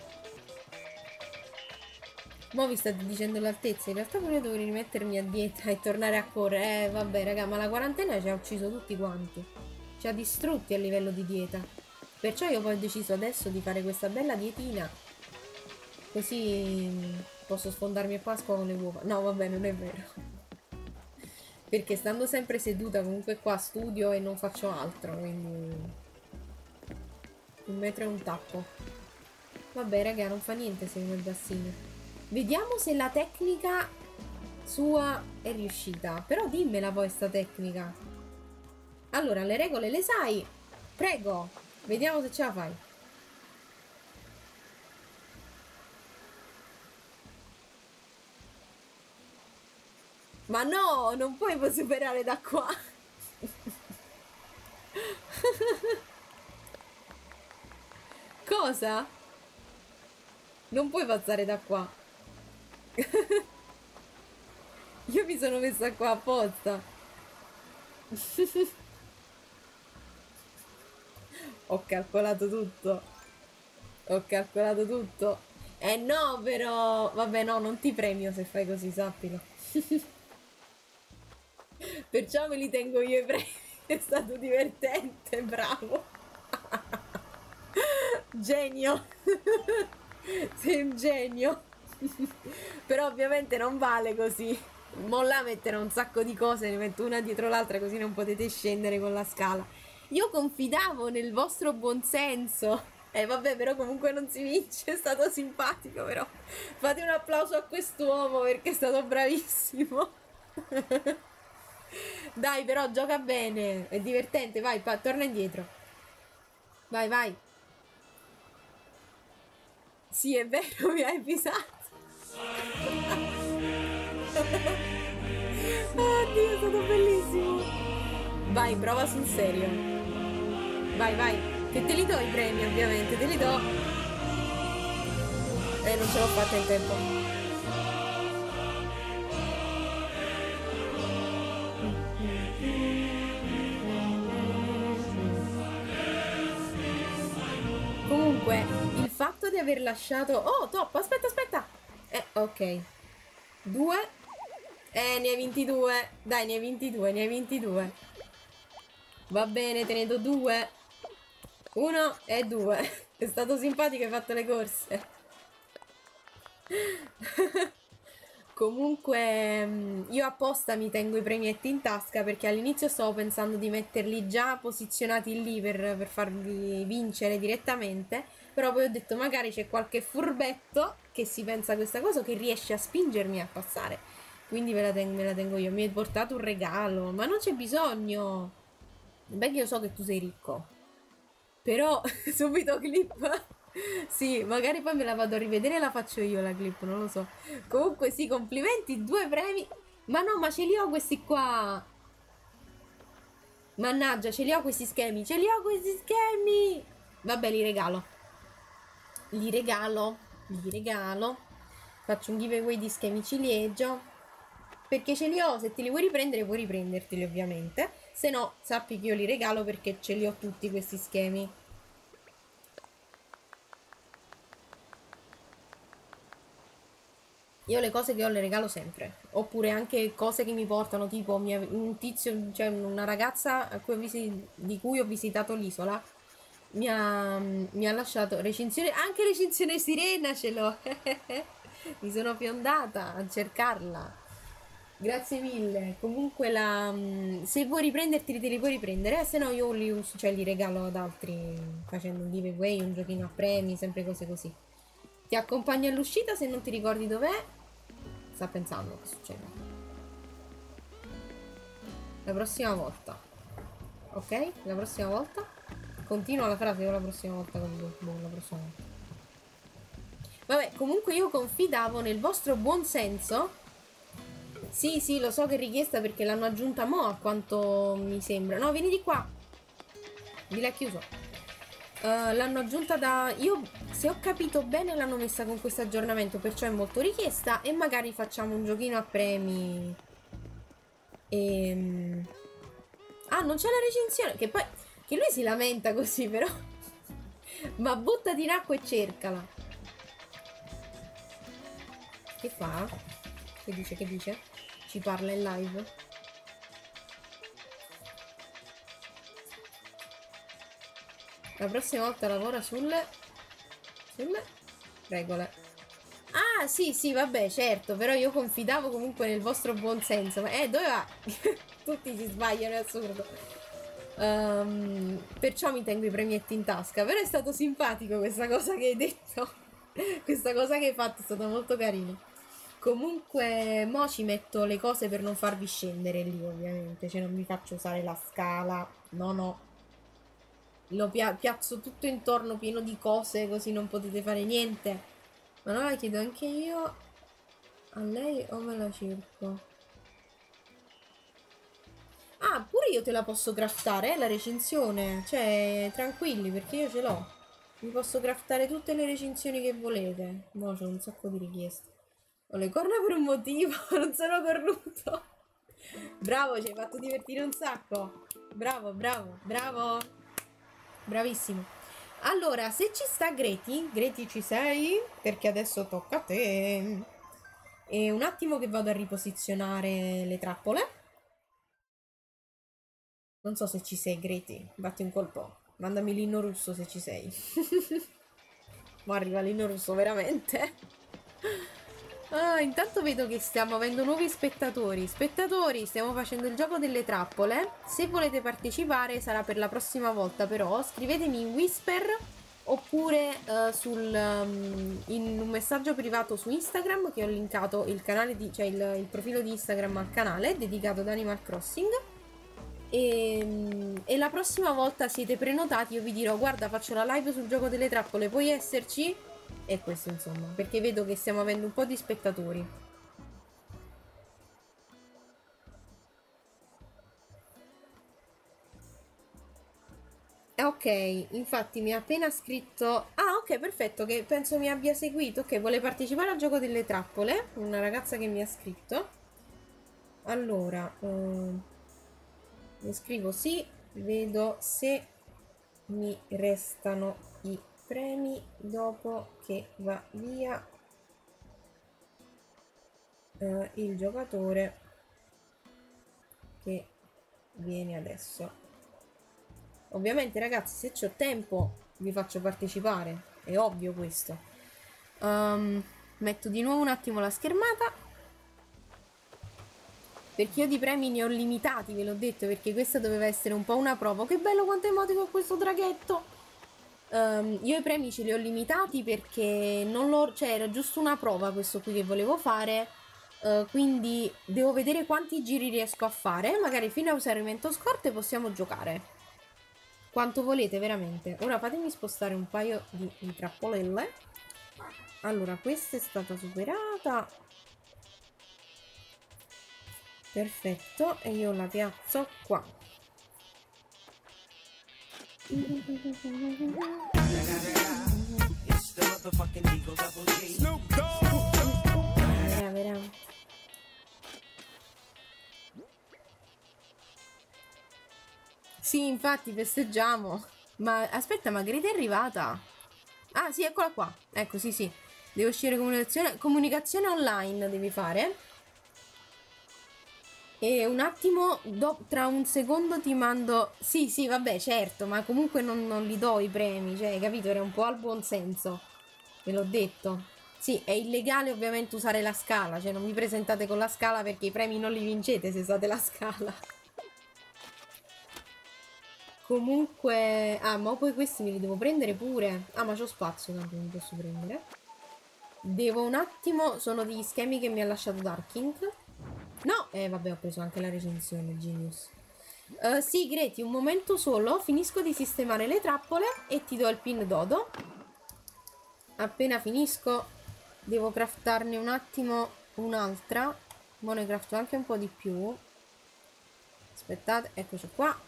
Mo vi state dicendo l'altezza. In realtà pure io dovrei rimettermi a dieta e tornare a correre. Eh vabbè raga, ma la quarantena ci ha ucciso tutti quanti. Ci ha distrutti a livello di dieta. Perciò io poi ho deciso adesso di fare questa bella dietina. Così posso sfondarmi a Pasqua con le uova. No, vabbè, non è vero. Perché stando sempre seduta comunque qua studio e non faccio altro, quindi un metro e un tappo. Vabbè, raga, non fa niente se uno è bassino. Vediamo se la tecnica sua è riuscita. Però dimmela poi sta tecnica. Allora, le regole le sai? Prego, vediamo se ce la fai. Ma no, non puoi superare da qua. Cosa? Non puoi passare da qua. Io mi sono messa qua apposta. Ho calcolato tutto. Ho calcolato tutto. Eh no, però... Vabbè, no, non ti premio se fai così, sappilo. Perciò me li tengo io i premi. È stato divertente, bravo. Genio. Sei un genio. Però ovviamente non vale così. Mo là metterò un sacco di cose, ne metto una dietro l'altra così non potete scendere con la scala. Io confidavo nel vostro buonsenso. Eh vabbè, però comunque non si vince, è stato simpatico però. Fate un applauso a quest'uomo perché è stato bravissimo. Dai, però gioca bene, è divertente, vai, pa- torna indietro. Vai, vai. Sì, è vero, mi hai pisato. Oddio, è stato bellissimo. Vai, prova sul serio. Vai, vai. Che te li do i premi, ovviamente, te li do. Eh, non ce l'ho fatta in tempo. Comunque, il fatto di aver lasciato... Oh, top, aspetta, aspetta. Eh, ok. Due. Eh, ne hai vinti due. Dai, ne hai vinti due, ne hai vinti due. Va bene, te ne do due. Uno e due. È stato simpatico, hai fatto le corse. Comunque io apposta mi tengo i premietti in tasca perché all'inizio stavo pensando di metterli già posizionati lì per, per farvi vincere direttamente, però poi ho detto magari c'è qualche furbetto che si pensa a questa cosa che riesce a spingermi a passare, quindi ve la tengo, me la tengo io. Mi hai portato un regalo, ma non c'è bisogno. Beh, io so che tu sei ricco, però subito clip. Sì, magari poi me la vado a rivedere e la faccio io la clip, non lo so. Comunque sì, complimenti, due premi. Ma no, ma ce li ho questi qua. Mannaggia, ce li ho questi schemi, ce li ho questi schemi. Vabbè, li regalo. Li regalo, li regalo. Faccio un giveaway di schemi ciliegio. Perché ce li ho, se te li vuoi riprendere puoi riprenderteli ovviamente. Se no, sappi che io li regalo perché ce li ho tutti questi schemi. Io le cose che ho le regalo sempre. Oppure anche cose che mi portano, tipo mi ave- un tizio, cioè una ragazza a cui ho visi- di cui ho visitato l'isola, mi ha, mi ha lasciato recensione, anche recensione sirena ce l'ho. Mi sono fiondata a cercarla. Grazie mille. Comunque la, mm, se vuoi riprenderti te li puoi riprendere, eh, se no io li uso, cioè li regalo ad altri facendo un giveaway, un giochino a premi, sempre cose così. Ti accompagno all'uscita se non ti ricordi dov'è. Sta pensando che succede. La prossima volta. Ok? La prossima volta. Continua la frase, io la prossima volta con boh, la prossima volta. Vabbè, comunque io confidavo nel vostro buon senso. Sì, sì, lo so che è richiesta perché l'hanno aggiunta mo' a quanto mi sembra. No, vieni di qua. Di là è chiuso. Uh, l'hanno aggiunta da... Io, se ho capito bene, l'hanno messa con questo aggiornamento, perciò è molto richiesta e magari facciamo un giochino a premi. E... Ah, non c'è la recensione, che poi... Che lui si lamenta così, però. Ma buttati in acqua e cercala. Che fa? Che dice, che dice? Ci parla in live? La prossima volta lavora sulle... Sulle regole. Ah, sì, sì, vabbè, certo. Però io confidavo comunque nel vostro buon senso. Ma, eh, dove va? Tutti si sbagliano, è assurdo. Um, perciò mi tengo i premietti in tasca. Però è stato simpatico questa cosa che hai detto. Questa cosa che hai fatto è stata molto carina. Comunque, mo ci metto le cose per non farvi scendere lì, ovviamente. Cioè, non vi faccio usare la scala. No, no. Lo pia piazzo tutto intorno pieno di cose, così non potete fare niente. Ma non la chiedo anche io a lei o me la cerco? Ah, pure io te la posso craftare, eh, la recensione. Cioè, tranquilli, perché io ce l'ho. Mi posso craftare tutte le recensioni che volete. Mo c'ho un sacco di richieste. Ho le corna per un motivo, non sono cornuto. Bravo, ci hai fatto divertire un sacco. Bravo, bravo, bravo. Bravissimo. Allora, se ci sta Greti, Greti ci sei? Perché adesso tocca a te. E un attimo che vado a riposizionare le trappole. Non so se ci sei, Greti. Batti un colpo. Mandami l'inno russo se ci sei. Ma arriva l'inno russo veramente? Ah, intanto vedo che stiamo avendo nuovi spettatori. Spettatori, stiamo facendo il gioco delle trappole. Se volete partecipare sarà per la prossima volta, però scrivetemi in Whisper oppure uh, sul, um, in un messaggio privato su Instagram, che ho linkato il canale di, cioè il, il profilo di Instagram al canale dedicato ad Animal Crossing. E, e la prossima volta siete prenotati, io vi dirò: guarda, faccio la live sul gioco delle trappole, puoi esserci? E questo insomma, perché vedo che stiamo avendo un po' di spettatori. Ok, infatti mi ha appena scritto... Ah, ok, perfetto, che penso mi abbia seguito. Ok, vuole partecipare al gioco delle trappole. Una ragazza che mi ha scritto. Allora, uh, mi scrivo sì, vedo se mi restano i premi dopo che va via uh, il giocatore che viene adesso. Ovviamente ragazzi, se c'ho tempo vi faccio partecipare, è ovvio questo. Um, metto di nuovo un attimo la schermata, perché io di premi ne ho limitati, ve l'ho detto, perché questa doveva essere un po' una prova. Che bello quanto è emotico questo draghetto! Um, io i premi ce li ho limitati perché non l'ho, cioè era giusto una prova questo qui che volevo fare, uh, quindi devo vedere quanti giri riesco a fare. Magari fino a usare il vento scorte possiamo giocare. Quanto volete, veramente. Ora fatemi spostare un paio di, di trappolelle. Allora, questa è stata superata. Perfetto. E io la piazzo qua. Vera, vera. Sì, infatti festeggiamo. Ma aspetta, ma Greta è arrivata? Ah, sì, eccola qua. Ecco, sì, sì. Devo uscire comunicazione, comunicazione online, devi fare. E un attimo, do, tra un secondo ti mando... Sì, sì, vabbè, certo, ma comunque non, non li do i premi, cioè, capito? Era un po' al buon senso. Ve l'ho detto. Sì, è illegale ovviamente usare la scala, cioè non vi presentate con la scala perché i premi non li vincete se usate la scala. Comunque... Ah, ma poi questi me li devo prendere pure. Ah, ma c'ho spazio, tanto non posso prendere. Devo un attimo... Sono degli schemi che mi ha lasciato Darking. No! Eh, vabbè, ho preso anche la recensione, Genius. Uh, sì, Greti, un momento solo. Finisco di sistemare le trappole e ti do il pin dodo. Appena finisco, devo craftarne un attimo un'altra. Mo ne crafto anche un po' di più. Aspettate, eccoci qua.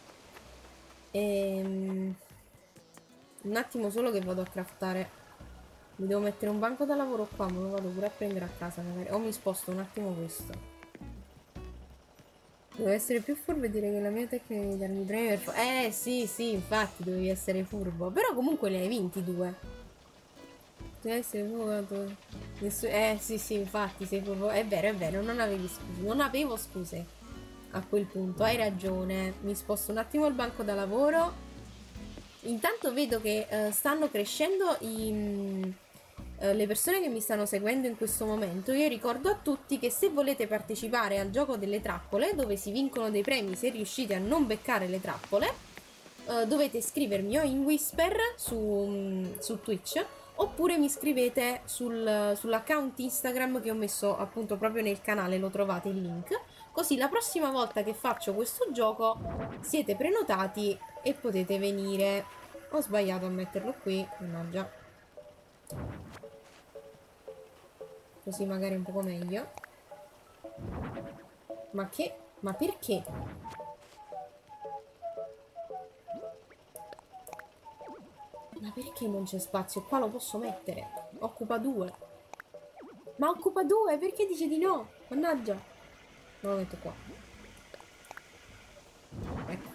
Ehm, un attimo solo che vado a craftare. Mi devo mettere un banco da lavoro qua, me lo vado pure a prendere a casa magari. O mi sposto un attimo questo. Devo essere più furbo e dire che la mia tecnica di darmi premi per... Eh sì, sì, infatti dovevi essere furbo. Però comunque ne hai vinti due. Devi essere furbo. Nessun... Eh sì, sì, infatti sei furbo. È vero, è vero, non avevi scuse. Non avevo scuse. A quel punto, hai ragione. Mi sposto un attimo il banco da lavoro. Intanto vedo che uh, stanno crescendo i, uh, le persone che mi stanno seguendo in questo momento. Io ricordo a tutti che se volete partecipare al gioco delle trappole, dove si vincono dei premi se riuscite a non beccare le trappole, uh, dovete scrivermi o in Whisper su, um, su Twitch, oppure mi scrivete sul, sull'account Instagram che ho messo appunto proprio nel canale, lo trovate il link. Così la prossima volta che faccio questo gioco siete prenotati e potete venire. Ho sbagliato a metterlo qui, mannaggia. Così magari è un poco meglio. Ma che? Ma perché? Ma perché non c'è spazio? Qua lo posso mettere. Occupa due. Ma occupa due, perché dice di no? Mannaggia. Non lo metto qua. Ecco.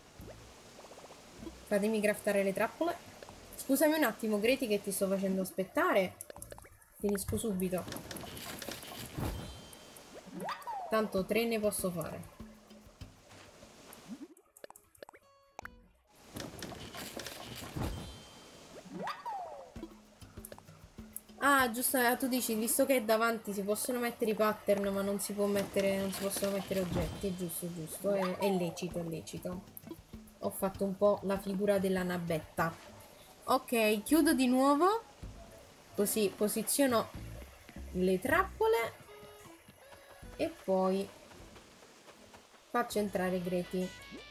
Fatemi craftare le trappole. Scusami un attimo, Greti, che ti sto facendo aspettare. Finisco subito. Tanto tre ne posso fare. Ah, giusto, eh, tu dici, visto che davanti si possono mettere i pattern, ma non si può mettere, non si possono mettere oggetti, giusto, giusto, è, è lecito, è lecito. Ho fatto un po' la figura della navetta. Ok, chiudo di nuovo, così posiziono le trappole e poi faccio entrare Greti.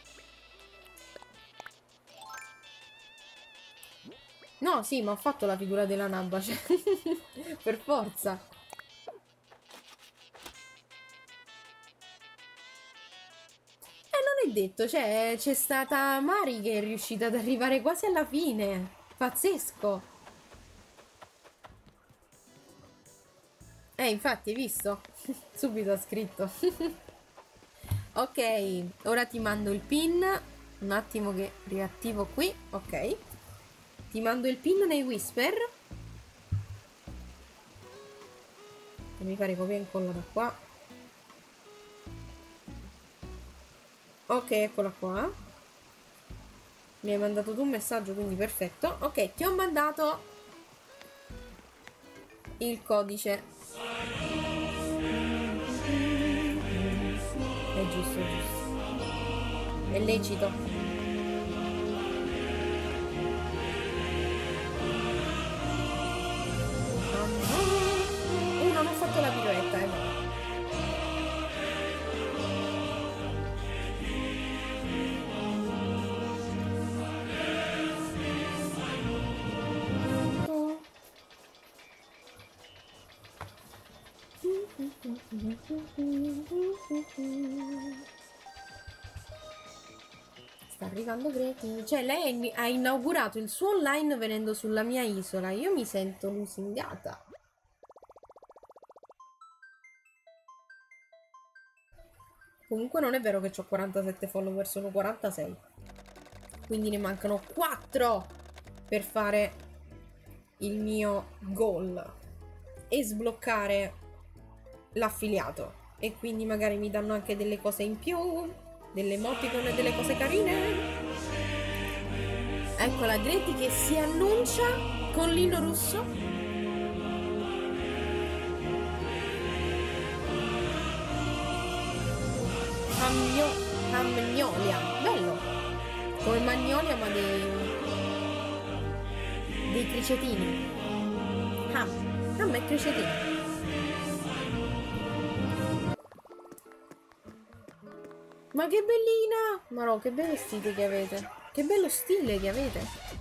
No, sì, ma ho fatto la figura della nabba, cioè, per forza. Eh, non è detto, cioè, c'è stata Mari che è riuscita ad arrivare quasi alla fine. Pazzesco. Eh, infatti, hai visto? Subito ha scritto. Ok, ora ti mando il pin. Un attimo che riattivo qui. Ok. Ti mando il pin nei Whisper. Fammi fare copia e incolla da qua. Ok, eccola qua. Mi hai mandato tu un messaggio, quindi perfetto. Ok, ti ho mandato il codice. È giusto, è giusto. È lecito. Non ho fatto la piroetta, eh. Sta arrivando Greti. Cioè, lei ha inaugurato il suo online venendo sulla mia isola. Io mi sento lusingata. Comunque non è vero che ho quarantasette follower, sono quarantasei. Quindi ne mancano quattro per fare il mio goal e sbloccare l'affiliato. E quindi magari mi danno anche delle cose in più, delle emoticon e delle cose carine. Ecco la Greti che si annuncia con Lino Russo. Magnolia, bello, come Magnolia ma dei dei cricetini. Ham, ham e cricetini. Ma che bellina! Ma no, che bei vestiti che avete, che bello stile che avete.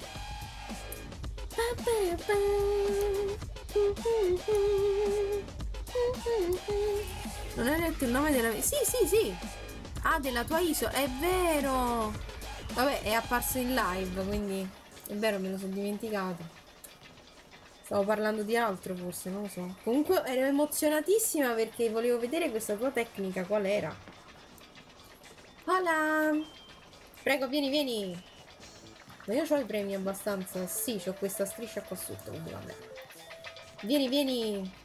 Non hai detto il nome della... Sì, sì, sì. Ah, della tua isola, è vero! Vabbè, è apparso in live, quindi è vero, me lo sono dimenticato. Stavo parlando di altro forse, non lo so. Comunque ero emozionatissima perché volevo vedere questa tua tecnica, qual era. Hola! Prego, vieni, vieni! Ma io ho i premi abbastanza. Sì, ho questa striscia qua sotto, quindi vabbè. Vieni, vieni!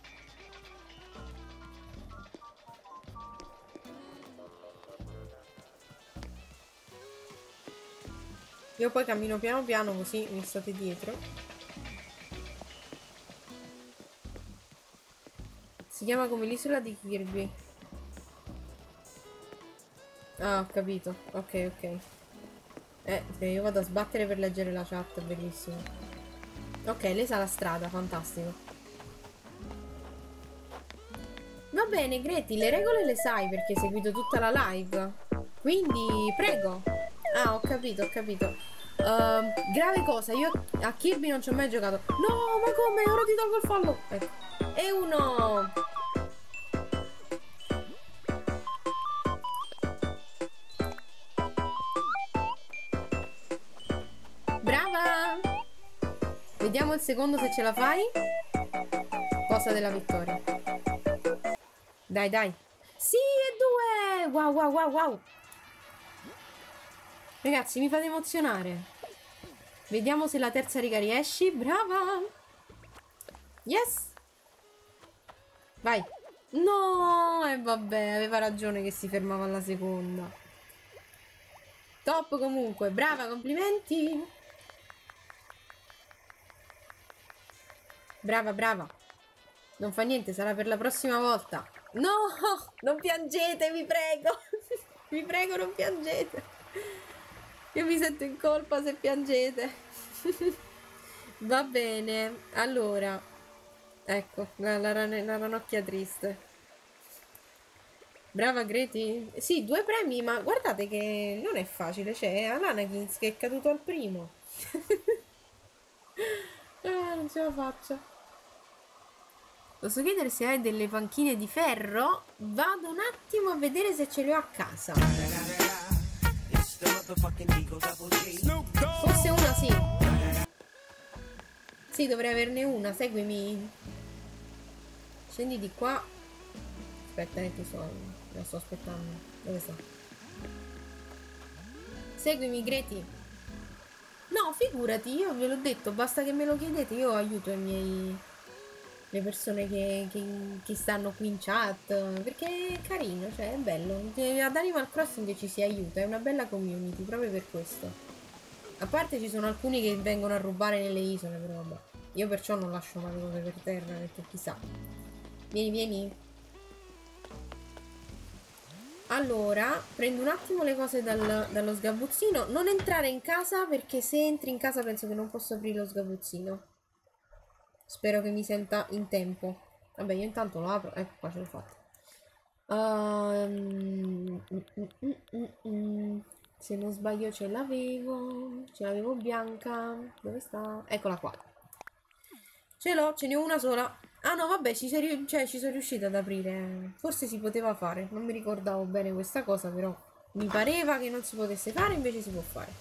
Io poi cammino piano piano così mi state dietro. Si chiama come l'isola di Kirby. Ah, ho capito. Ok, ok. Eh, se io vado a sbattere per leggere la chat, bellissimo. Ok, lei sa la strada, fantastico. Va bene, Greti, le regole le sai perché hai seguito tutta la live. Quindi, prego. Ah, ho capito, ho capito. Uh, grave cosa, io a Kirby non ci ho mai giocato. No, ma come? Ora ti tolgo il fallo. Ecco. E uno. Brava. Vediamo il secondo se ce la fai. cosa della vittoria. Dai, dai. Sì, e due! Wow, wow, wow, wow. Ragazzi, mi fate emozionare. Vediamo se la terza riga riesci. Brava! Yes! Vai. No! E eh, vabbè, aveva ragione che si fermava alla seconda. Top comunque. Brava, complimenti. Brava, brava. Non fa niente, sarà per la prossima volta. No! Non piangete, vi prego. Vi prego, non piangete. Io mi sento in colpa se piangete. Va bene. Allora. Ecco, la, la, ran la ranocchia triste. Brava Greti. Sì, due premi, ma guardate che non è facile. C'è Alanakins che è caduto al primo. Ah, non ce la faccio. Posso chiedere se hai delle panchine di ferro? Vado un attimo a vedere se ce le ho a casa. Forse una sì. Sì, dovrei averne una. Seguimi. Scendi di qua. Aspetta, che so. La sto aspettando. Dove sta? Seguimi, Greti. No, figurati, io ve l'ho detto, basta che me lo chiedete, io aiuto i miei... le persone che, che, che stanno qui in chat, perché è carino, cioè è bello. Ad Animal Crossing ci si aiuta, è una bella community, proprio per questo. A parte ci sono alcuni che vengono a rubare nelle isole, però vabbè. Io perciò non lascio mai cose per terra, perché chissà. Vieni, vieni. Allora, prendo un attimo le cose dal, dallo sgabuzzino. Non entrare in casa, perché se entri in casa penso che non posso aprire lo sgabuzzino. Spero che mi senta in tempo. Vabbè, io intanto lo apro. Ecco qua, ce l'ho fatta. Um, mm, mm, mm, mm. Se non sbaglio ce l'avevo. Ce l'avevo bianca. Dove sta? Eccola qua. Ce l'ho, ce n'è una sola. Ah no, vabbè, ci, sei, cioè, ci sono riuscita ad aprire. Forse si poteva fare. Non mi ricordavo bene questa cosa, però mi pareva che non si potesse fare, invece si può fare.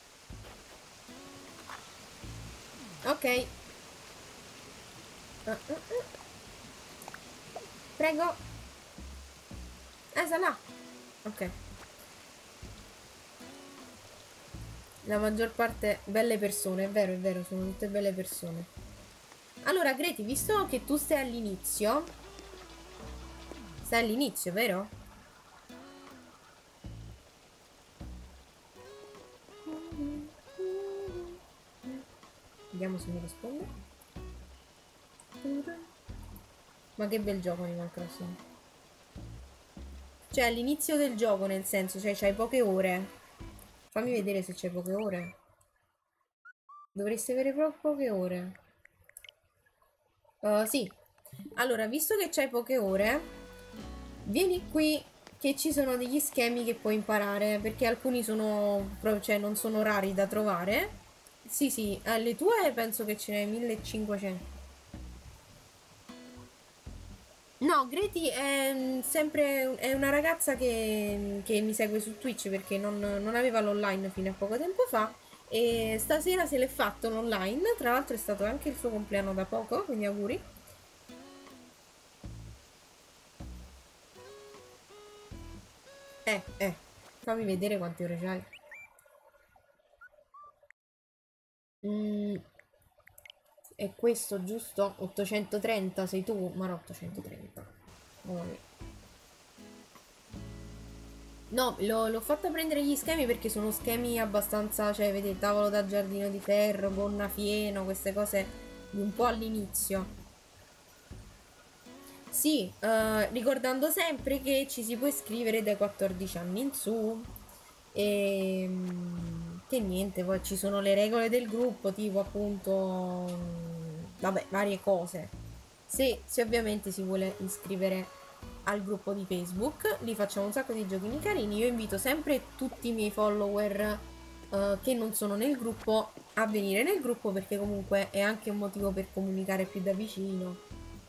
Ok. Uh, uh, uh. Prego. Esa là. Ok. La maggior parte belle persone, è vero, è vero, sono tutte belle persone. Allora, Greti, visto che tu stai all'inizio, stai all'inizio, vero? Vediamo se mi risponde. Ma che bel gioco Animal Crossing. Cioè, all'inizio del gioco, nel senso, cioè, c'hai poche ore. Fammi vedere se c'hai poche ore. Dovresti avere proprio poche ore. Uh, sì. Allora, visto che c'hai poche ore, vieni qui che ci sono degli schemi che puoi imparare, perché alcuni sono, cioè, non sono rari da trovare. Sì, sì, alle tue penso che ce n'è millecinquecento. No, Greti è sempre è una ragazza che, che mi segue su Twitch perché non, non aveva l'online fino a poco tempo fa e stasera se l'è fatto l'online, tra l'altro è stato anche il suo compleanno da poco, quindi auguri. Eh, eh, fammi vedere quante ore c'hai. Mm, è questo giusto? ottocentotrenta sei tu? Ma no, ottocentotrenta. Oh, no, l'ho fatta prendere gli schemi perché sono schemi abbastanza, cioè, vedete, tavolo da giardino di ferro, gonna fieno, queste cose un po' all'inizio. Sì, eh, ricordando sempre che ci si può iscrivere dai quattordici anni in su e che niente, poi ci sono le regole del gruppo, tipo appunto, vabbè, varie cose. Se, se ovviamente si vuole iscrivere al gruppo di Facebook, lì facciamo un sacco di giochini carini. Io invito sempre tutti i miei follower uh, che non sono nel gruppo a venire nel gruppo, perché comunque è anche un motivo per comunicare più da vicino.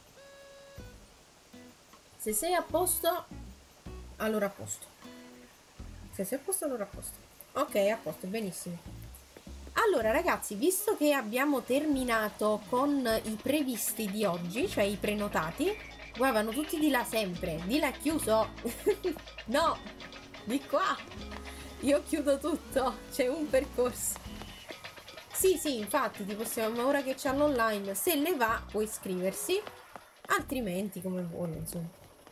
Se sei a posto, allora a posto. Se sei a posto, allora a posto. Ok, a posto, benissimo. Allora ragazzi, visto che abbiamo terminato con i previsti di oggi, cioè i prenotati, guarda, vanno tutti di là sempre, di là è chiuso. No, di qua. Io chiudo tutto, c'è un percorso. Sì, sì, infatti, ti possiamo, ora che c'hanno online, se le va puoi iscriversi, altrimenti come vuoi, insomma.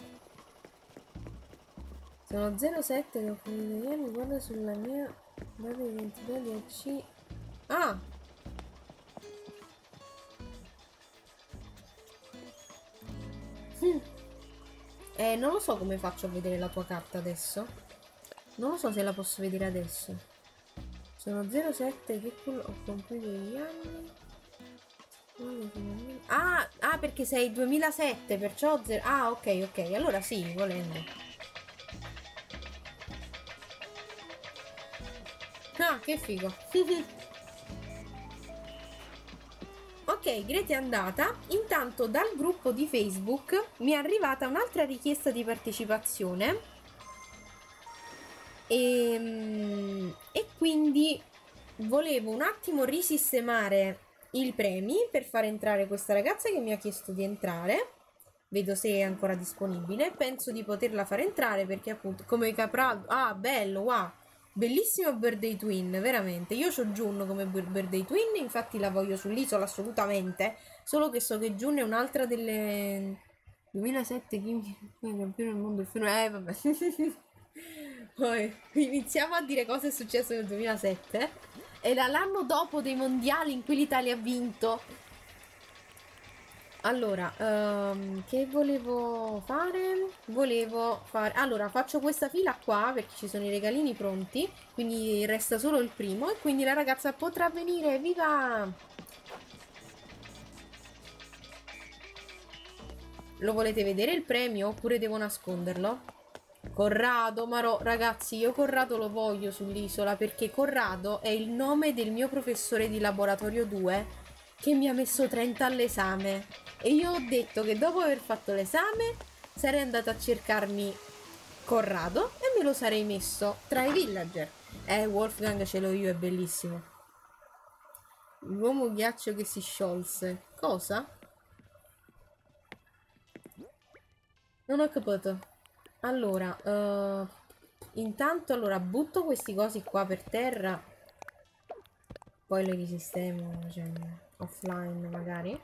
Sono zero sette, devo finire, mi guarda sulla mia data di identità di A C. Ah! Hm. Eh, non lo so come faccio a vedere la tua carta adesso. Non lo so se la posso vedere adesso. Sono zero sette, che culo, ho compiuto gli anni. Ah, ah, perché sei duemilasette, perciò zero. Ah, ok, ok. Allora sì, volendo. Ah, che figo. Ok, Grete è andata. Intanto dal gruppo di Facebook mi è arrivata un'altra richiesta di partecipazione. E, e quindi volevo un attimo risistemare i premi per far entrare questa ragazza che mi ha chiesto di entrare. Vedo se è ancora disponibile. Penso di poterla far entrare perché appunto come Capraldo. Ah, bello, wow. Bellissimo Birthday Twin, veramente. Io ho Jun come Birthday Twin, infatti la voglio sull'isola assolutamente. Solo che so che Jun è un'altra delle... duemilasette, chi è campione del mondo del film? Eh, vabbè. Poi iniziamo a dire cosa è successo nel duemilasette. Era l'anno dopo dei mondiali in cui l'Italia ha vinto. Allora, um, che volevo fare? Volevo fare... Allora, faccio questa fila qua perché ci sono i regalini pronti. Quindi resta solo il primo e quindi la ragazza potrà venire. Viva! Lo volete vedere il premio oppure devo nasconderlo? Corrado, Marò, ragazzi, io Corrado lo voglio sull'isola perché Corrado è il nome del mio professore di laboratorio due che mi ha messo trenta all'esame e io ho detto che dopo aver fatto l'esame sarei andata a cercarmi Corrado e me lo sarei messo tra i villager. Eh, Wolfgang ce l'ho io, è bellissimo. L'uomo ghiaccio che si sciolse. Cosa? Non ho capito. Allora, uh, intanto allora butto questi cosi qua per terra, poi li risistemo, cioè, offline magari.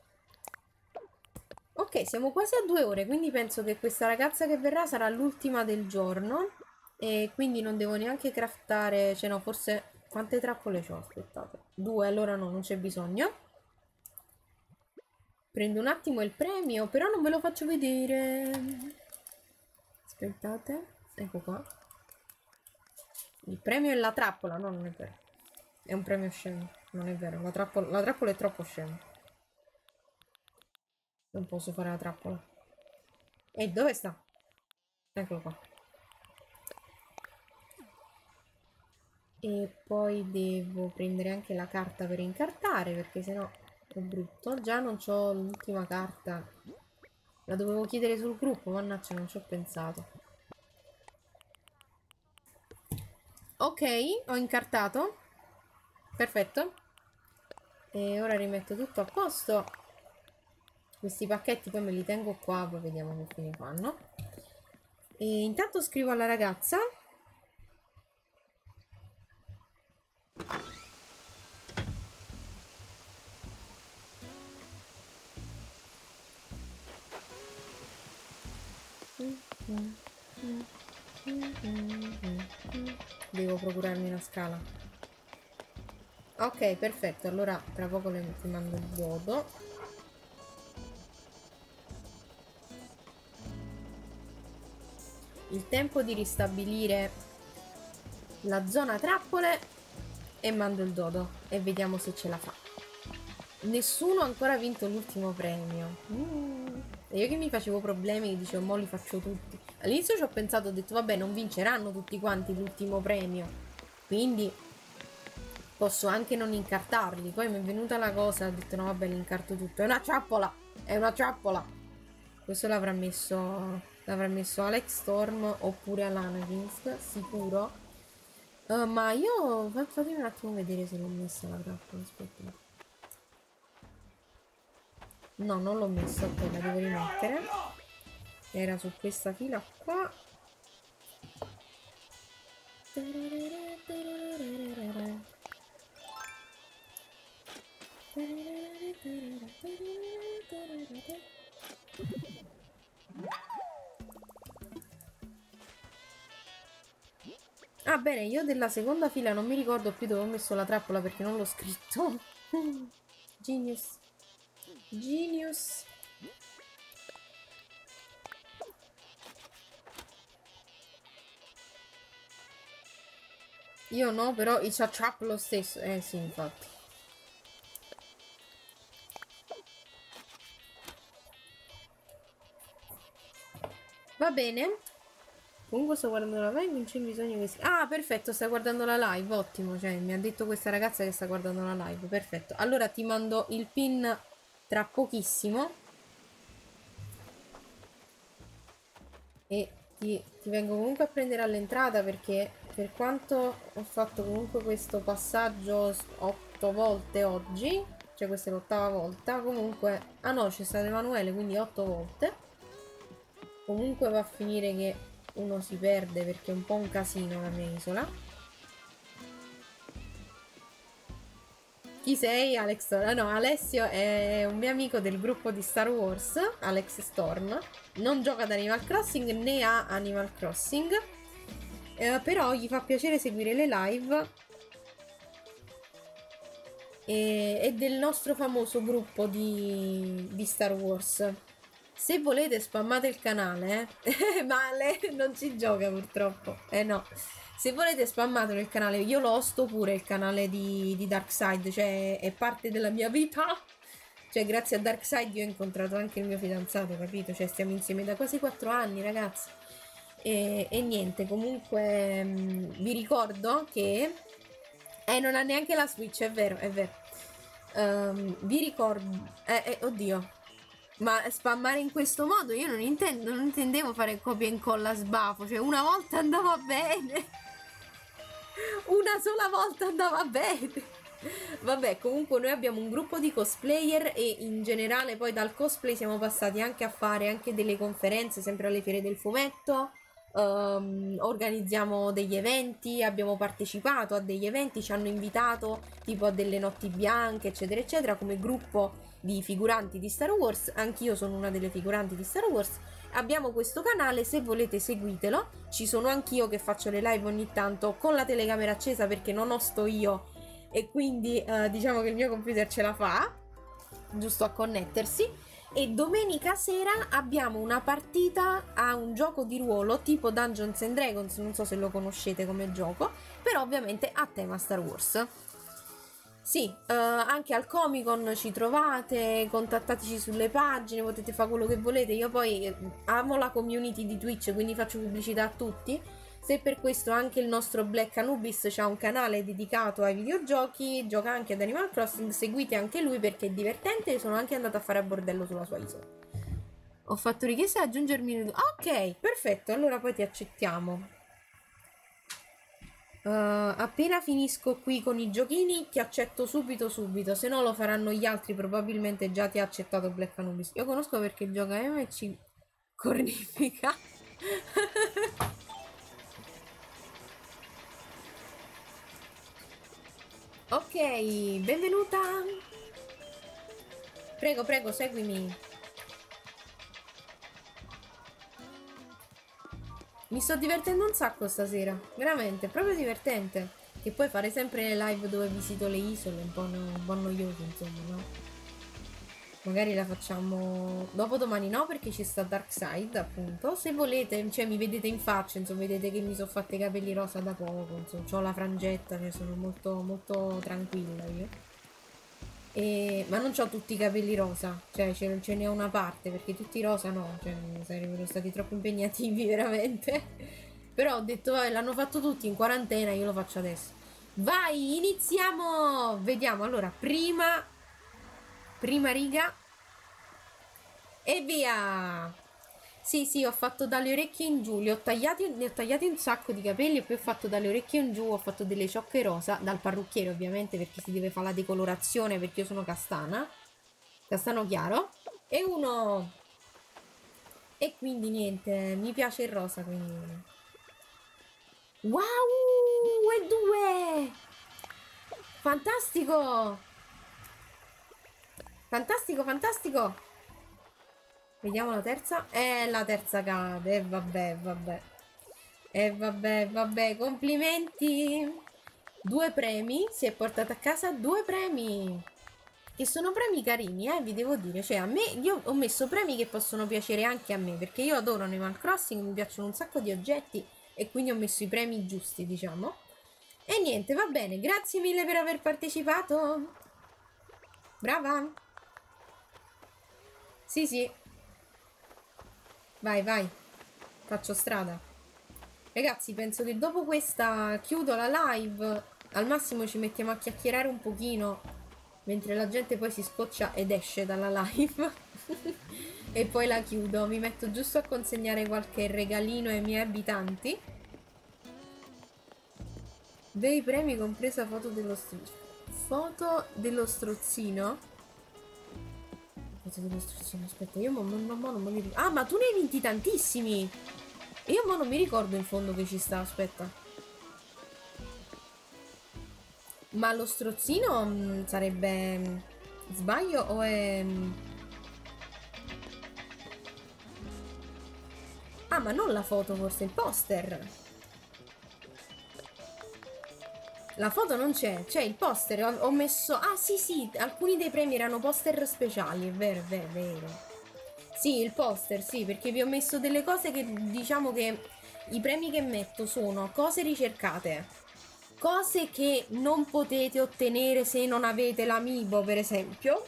Ok, siamo quasi a due ore, quindi penso che questa ragazza che verrà sarà l'ultima del giorno e quindi non devo neanche craftare, cioè no, forse... Quante trappole c'ho? Aspettate. Due, allora no, non c'è bisogno. Prendo un attimo il premio, però non ve lo faccio vedere. Aspettate, ecco qua. Il premio è la trappola, no, non è vero. È un premio scemo, non è vero. La trappola, la trappola è troppo scema. Non posso fare la trappola. E dove sta? Eccolo qua. E poi devo prendere anche la carta per incartare, perché sennò è brutto. Già non c'ho l'ultima carta. La dovevo chiedere sul gruppo, mannaggia, non ci ho pensato. Ok, ho incartato. Perfetto. E ora rimetto tutto a posto. Questi pacchetti poi me li tengo qua, poi vediamo che fine fanno. E intanto scrivo alla ragazza. Devo procurarmi una scala. Ok, perfetto. Allora tra poco le ti mando il diodo. Il tempo di ristabilire la zona trappole e mando il dodo e vediamo se ce la fa. Nessuno ha ancora vinto l'ultimo premio. Mm. E io che mi facevo problemi, che dicevo, mo li faccio tutti. All'inizio ci ho pensato, ho detto, vabbè, non vinceranno tutti quanti l'ultimo premio. Quindi posso anche non incartarli. Poi mi è venuta la cosa, ho detto, no, vabbè, li incarto tutto. È una trappola! È una trappola! Questo l'avrà messo... L'avrà messo Alex Storm oppure Alana Kings, sicuro. Uh, ma io fa- fatemi un attimo vedere se l'ho messa la trappola, aspetta. No, non l'ho messa, ok, la devo rimettere. Era su questa fila qua. Ah bene, io della seconda fila non mi ricordo più dove ho messo la trappola perché non l'ho scritto. Genius. Genius. Io no, però i ciacciap lo stesso. Eh sì, infatti. Va bene. Comunque sto guardando la live, non c'è bisogno che si... Ah, perfetto, stai guardando la live, ottimo. Cioè, mi ha detto questa ragazza che sta guardando la live, perfetto. Allora ti mando il pin tra pochissimo. E ti, ti vengo comunque a prendere all'entrata perché per quanto ho fatto comunque questo passaggio otto volte oggi, cioè questa è l'ottava volta, comunque... Ah no, c'è stato Emanuele, quindi otto volte. Comunque va a finire che uno si perde perché è un po' un casino la mia isola. Chi sei? Alex Storm? No, Alessio è un mio amico del gruppo di Star Wars, Alex Storm. Non gioca ad Animal Crossing né a Animal Crossing, eh, però gli fa piacere seguire le live e è del nostro famoso gruppo di, di Star Wars. Se volete spammate il canale, eh? Ma lei non ci gioca purtroppo. Eh no. Se volete spammatelo il canale, io lo hosto pure il canale di, di Darkside, cioè è parte della mia vita. Cioè grazie a Darkside io ho incontrato anche il mio fidanzato, capito? Cioè stiamo insieme da quasi quattro anni, ragazzi. E, e niente, comunque mh, vi ricordo che... Eh, non ha neanche la Switch, è vero, è vero. Um, vi ricordo... Eh, eh, oddio. Ma spammare in questo modo io non intendo, non intendevo fare copia e incolla a sbafo, cioè una volta andava bene, una sola volta andava bene. Vabbè, comunque noi abbiamo un gruppo di cosplayer e in generale poi dal cosplay siamo passati anche a fare anche delle conferenze, sempre alle fiere del fumetto, um, organizziamo degli eventi, abbiamo partecipato a degli eventi, ci hanno invitato tipo a delle notti bianche, eccetera, eccetera, come gruppo di figuranti di Star Wars. Anch'io sono una delle figuranti di Star Wars. Abbiamo questo canale, se volete seguitelo. Ci sono anch'io che faccio le live ogni tanto con la telecamera accesa perché non ho sto io e quindi eh, diciamo che il mio computer ce la fa giusto a connettersi. E domenica sera abbiamo una partita a un gioco di ruolo tipo Dungeons and Dragons, non so se lo conoscete come gioco, però ovviamente a tema Star Wars. Sì, uh, anche al Comic Con ci trovate, contattateci sulle pagine, potete fare quello che volete. Io poi amo la community di Twitch, quindi faccio pubblicità a tutti. Se per questo anche il nostro Black Anubis ha un canale dedicato ai videogiochi, gioca anche ad Animal Crossing, seguite anche lui perché è divertente e sono anche andata a fare a bordello sulla sua isola. Ho fatto richiesta di aggiungermi... Ok, perfetto, allora poi ti accettiamo. Uh, appena finisco qui con i giochini ti accetto subito subito, se no lo faranno gli altri, probabilmente già ti ha accettato Black Anubis. Io conosco perché gioca M e ci cornifica. Ok, benvenuta. Prego, prego, seguimi. Mi sto divertendo un sacco stasera, veramente, proprio divertente. Che poi fare sempre le live dove visito le isole è un po', no, un po' noioso, insomma, no? Magari la facciamo dopo domani, no? Perché ci sta Darkside, appunto. Se volete, cioè mi vedete in faccia, insomma, vedete che mi sono fatte i capelli rosa da poco, insomma, ho la frangetta, cioè sono molto, molto tranquilla io. E... ma non ho tutti i capelli rosa, cioè ce, ce n'è una parte, perché tutti rosa no, cioè sarebbero stati troppo impegnativi veramente. Però ho detto, vabbè, l'hanno fatto tutti in quarantena, io lo faccio adesso. Vai, iniziamo! Vediamo, allora, prima, prima riga e via! Sì, sì, ho fatto dalle orecchie in giù, li ho tagliati, ne ho tagliati un sacco di capelli e poi ho fatto dalle orecchie in giù, ho fatto delle ciocche rosa, dal parrucchiere ovviamente perché si deve fare la decolorazione perché io sono castana, castano chiaro, e uno... E quindi niente, mi piace il rosa, quindi... Wow! E due! Fantastico! Fantastico, fantastico! Vediamo la terza. Eh, la terza cade. E vabbè, vabbè. E vabbè, vabbè. Complimenti. Due premi. Si è portata a casa due premi. Che sono premi carini, eh, vi devo dire. Cioè, a me, io ho messo premi che possono piacere anche a me. Perché io adoro Animal Crossing, mi piacciono un sacco di oggetti. E quindi ho messo i premi giusti, diciamo. E niente, va bene. Grazie mille per aver partecipato. Brava. Sì, sì. Vai, vai. Faccio strada. Ragazzi, penso che dopo questa chiudo la live. Al massimo ci mettiamo a chiacchierare un pochino, mentre la gente poi si scoccia ed esce dalla live. E poi la chiudo. Mi metto giusto a consegnare qualche regalino ai miei abitanti. Bei premi, compresa foto dello strozzino. Foto dello strozzino? Foto dello strozzino, aspetta, io mo, mo, mo non me li ricordo. Ah, ma tu ne hai vinti tantissimi! Io mo non mi ricordo in fondo che ci sta, aspetta. Ma lo strozzino mh, sarebbe... Mh, sbaglio o è... Mh... Ah, ma non la foto, forse il poster. La foto non c'è, c'è il poster, ho, ho messo... Ah, sì, sì, alcuni dei premi erano poster speciali, è vero, è vero, è vero. Sì, il poster, sì, perché vi ho messo delle cose che, diciamo che i premi che metto sono cose ricercate, cose che non potete ottenere se non avete l'amiibo, per esempio,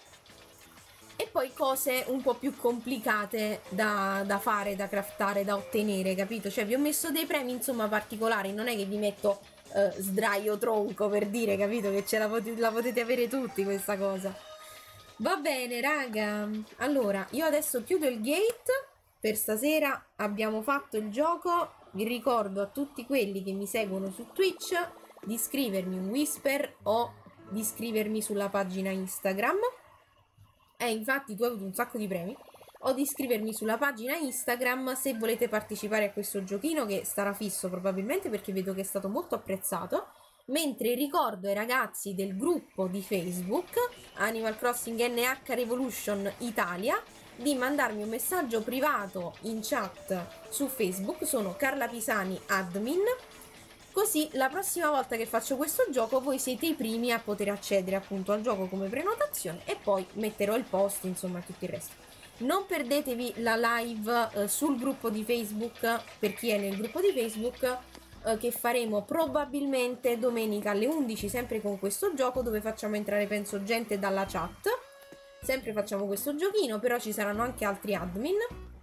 e poi cose un po' più complicate da, da fare, da craftare, da ottenere, capito? Cioè vi ho messo dei premi, insomma, particolari, non è che vi metto... Uh, sdraio tronco, per dire, capito, che ce la, pot la potete avere tutti questa cosa. Va bene, raga, allora io adesso chiudo il gate per stasera, abbiamo fatto il gioco. Vi ricordo a tutti quelli che mi seguono su Twitch di iscrivermi un whisper o di iscrivermi sulla pagina Instagram. E infatti tu hai avuto un sacco di premi. O di iscrivermi sulla pagina Instagram se volete partecipare a questo giochino, che starà fisso probabilmente perché vedo che è stato molto apprezzato. Mentre ricordo ai ragazzi del gruppo di Facebook Animal Crossing N H Revolution Italia di mandarmi un messaggio privato in chat su Facebook. Sono Carla Pisani admin, così la prossima volta che faccio questo gioco voi siete i primi a poter accedere appunto al gioco come prenotazione, e poi metterò il post, insomma tutto il resto. Non perdetevi la live eh, sul gruppo di Facebook, per chi è nel gruppo di Facebook, eh, che faremo probabilmente domenica alle undici, sempre con questo gioco, dove facciamo entrare, penso, gente dalla chat. Sempre facciamo questo giochino, però ci saranno anche altri admin.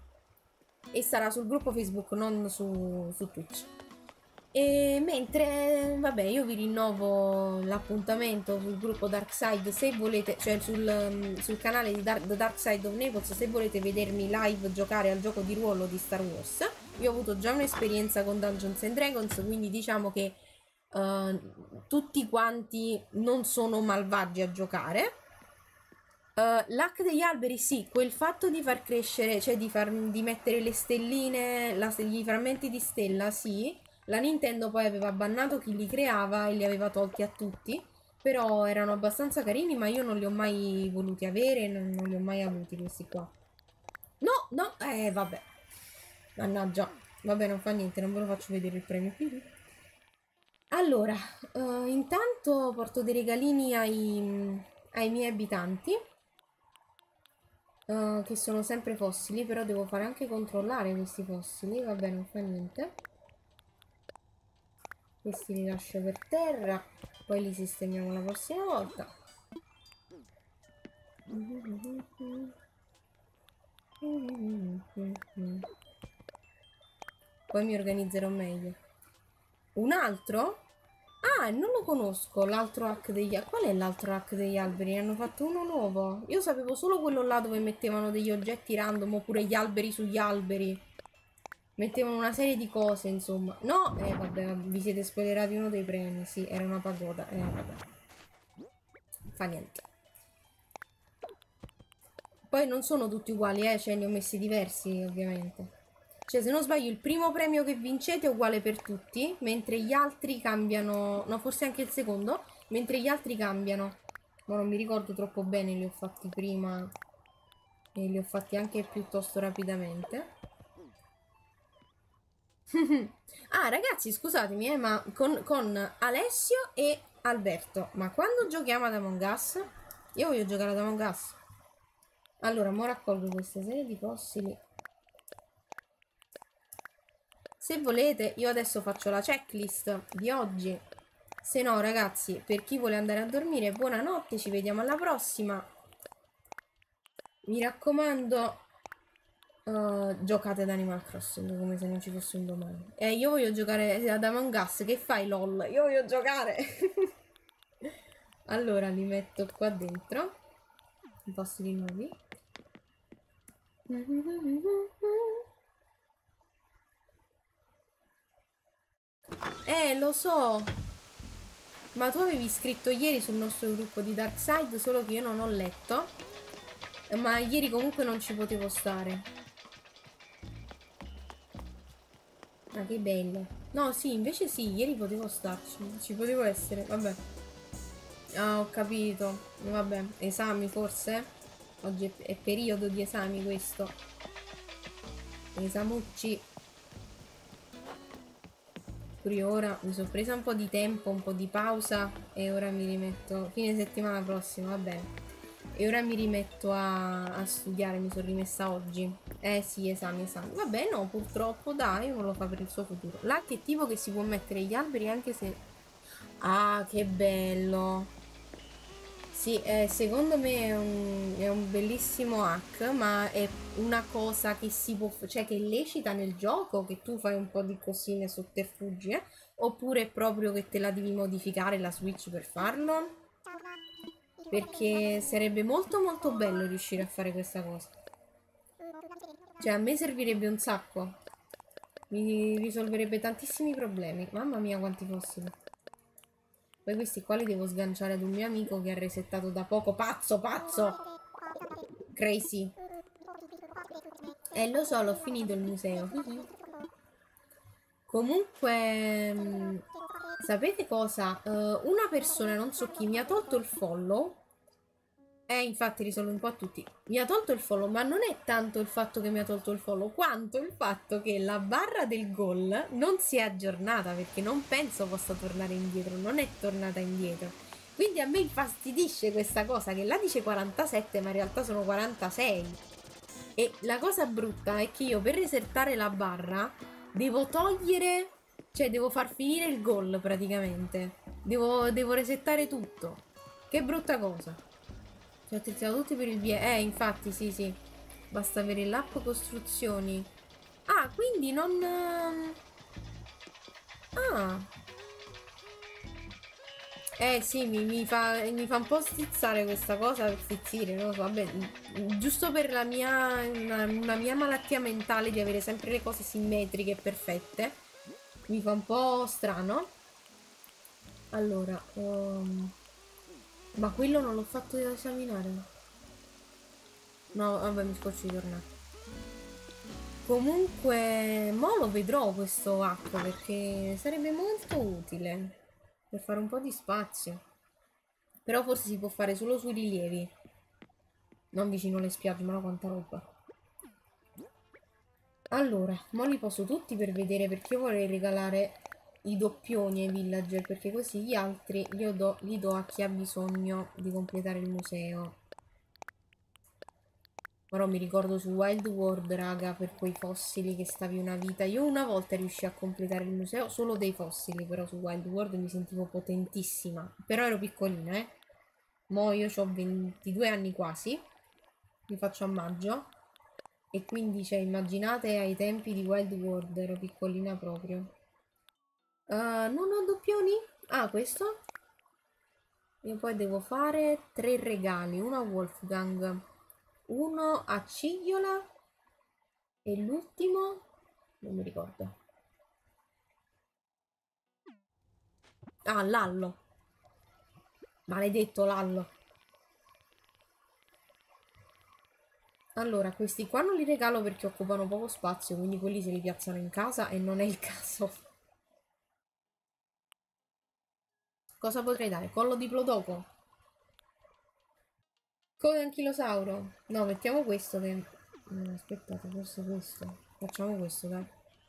E sarà sul gruppo Facebook, non su, su Twitch. E mentre, vabbè, io vi rinnovo l'appuntamento sul gruppo Darkside se volete, cioè sul, sul canale di Dark, The Dark Side of Naples, se volete vedermi live giocare al gioco di ruolo di Star Wars. Io ho avuto già un'esperienza con Dungeons and Dragons, quindi diciamo che uh, tutti quanti non sono malvagi a giocare. Uh, L'hack degli alberi, sì, quel fatto di far crescere, cioè di, far, di mettere le stelline, la, i frammenti di stella, sì. La Nintendo poi aveva bannato chi li creava e li aveva tolti a tutti, però erano abbastanza carini, ma io non li ho mai voluti avere, non, non li ho mai avuti questi qua. No, no, eh vabbè, mannaggia, vabbè, non fa niente, non ve lo faccio vedere il premio. Allora, uh, intanto porto dei regalini ai, ai miei abitanti, uh, che sono sempre fossili, però devo fare anche controllare questi fossili, vabbè, non fa niente. Questi li lascio per terra, poi li sistemiamo la prossima volta. Poi mi organizzerò meglio. Un altro? Ah, non lo conosco, l'altro hack degli alberi. Qual è l'altro hack degli alberi? Ne hanno fatto uno nuovo. Io sapevo solo quello là dove mettevano degli oggetti random oppure gli alberi sugli alberi. Mettevano una serie di cose, insomma. No, eh vabbè, vi siete spoilerati uno dei premi. Sì, era una pagoda. Eh vabbè. Fa niente. Poi non sono tutti uguali, eh, cioè ne ho messi diversi, ovviamente. Cioè, se non sbaglio, il primo premio che vincete è uguale per tutti, mentre gli altri cambiano... No, forse anche il secondo, mentre gli altri cambiano. Ma non mi ricordo troppo bene, li ho fatti prima e li ho fatti anche piuttosto rapidamente. Ah, ragazzi, scusatemi, eh, ma con, con Alessio e Alberto, ma quando giochiamo ad Among Us? Io voglio giocare ad Among Us. Allora, mo raccolgo questa serie di fossili. Se volete, io adesso faccio la checklist di oggi. Se no, ragazzi, per chi vuole andare a dormire, buonanotte, ci vediamo alla prossima. Mi raccomando, uh, giocate ad Animal Crossing come se non ci fosse un domani. E eh, io voglio giocare ad Among Us. Che fai, lol? Io voglio giocare. Allora, li metto qua dentro. I fossili nuovi. Eh, lo so. Ma tu avevi scritto ieri sul nostro gruppo di Darkside, solo che io non ho letto. Ma ieri comunque non ci potevo stare. Ma che bello. No, sì, invece sì, ieri potevo starci. Ci potevo essere, vabbè. Ah, ho capito. Vabbè, esami forse? Oggi è, è periodo di esami questo. Esamucci. Pure ora mi sono presa un po' di tempo, un po' di pausa e ora mi rimetto. Fine settimana prossima, va bene. E ora mi rimetto a, a studiare, mi sono rimessa oggi. Eh sì, esami, esami. Vabbè, no, purtroppo, dai, uno lo fa per il suo futuro. Là che tipo che si può mettere gli alberi anche se... Ah, che bello! Sì, eh, secondo me è un, è un bellissimo hack, ma è una cosa che si può, cioè che è lecita nel gioco, che tu fai un po' di cosine sotterfugi, eh? Oppure è proprio che te la devi modificare la Switch per farlo? Perché sarebbe molto molto bello riuscire a fare questa cosa. Cioè, a me servirebbe un sacco. Mi risolverebbe tantissimi problemi. Mamma mia, quanti fossili. Poi questi qua li devo sganciare ad un mio amico che ha resettato da poco. Pazzo, pazzo! Crazy. Eh, lo so, l'ho finito il museo. Comunque, mh, sapete cosa? Uh, una persona, non so chi, mi ha tolto il follow. Eh, infatti risolve un po' a tutti. Mi ha tolto il follow, ma non è tanto il fatto che mi ha tolto il follow, quanto il fatto che la barra del gol non si è aggiornata, perché non penso possa tornare indietro, non è tornata indietro. Quindi a me infastidisce questa cosa, che là dice quarantasette, ma in realtà sono quarantasei. E la cosa brutta è che io per resettare la barra devo togliere, cioè devo far finire il gol praticamente. Devo, devo resettare tutto. Che brutta cosa. Ci ho attrezzato tutti per il B. Eh, infatti, sì, sì. Basta avere l'app costruzioni. Ah, quindi non... Ah. Eh, sì, mi, mi, fa, mi fa un po' stizzare questa cosa, per stizzire, non lo so, vabbè. Giusto per la mia... Una, una mia malattia mentale di avere sempre le cose simmetriche e perfette. Mi fa un po' strano. Allora... Um... Ma quello non l'ho fatto esaminare. No, vabbè, mi scoccio di tornare. Comunque, mo lo vedrò questo hack perché sarebbe molto utile per fare un po' di spazio. Però forse si può fare solo sui rilievi. Non vicino alle spiagge, ma no, quanta roba. Allora, mo li poso tutti per vedere, perché io vorrei regalare i doppioni ai villager, perché così gli altri li do, li do a chi ha bisogno di completare il museo. Però mi ricordo su Wild World, raga, per quei fossili che stavi una vita. Io una volta riuscii a completare il museo solo dei fossili, però su Wild World mi sentivo potentissima. Però ero piccolina, eh. Mo' io ho ventidue anni quasi, li faccio a maggio. E quindi, cioè, immaginate ai tempi di Wild World, ero piccolina proprio. Uh, non ho doppioni? Ah, questo? E poi devo fare tre regali, uno a Wolfgang, uno a Cigiola e l'ultimo non mi ricordo. Ah, Lallo. Maledetto Lallo. Allora, questi qua non li regalo perché occupano poco spazio, quindi quelli se li piazzano in casa e non è il caso. Cosa potrei dare? Collo di Plodoco? Come anchilosauro? No, mettiamo questo che... No, aspettate, forse questo. Facciamo questo, dai.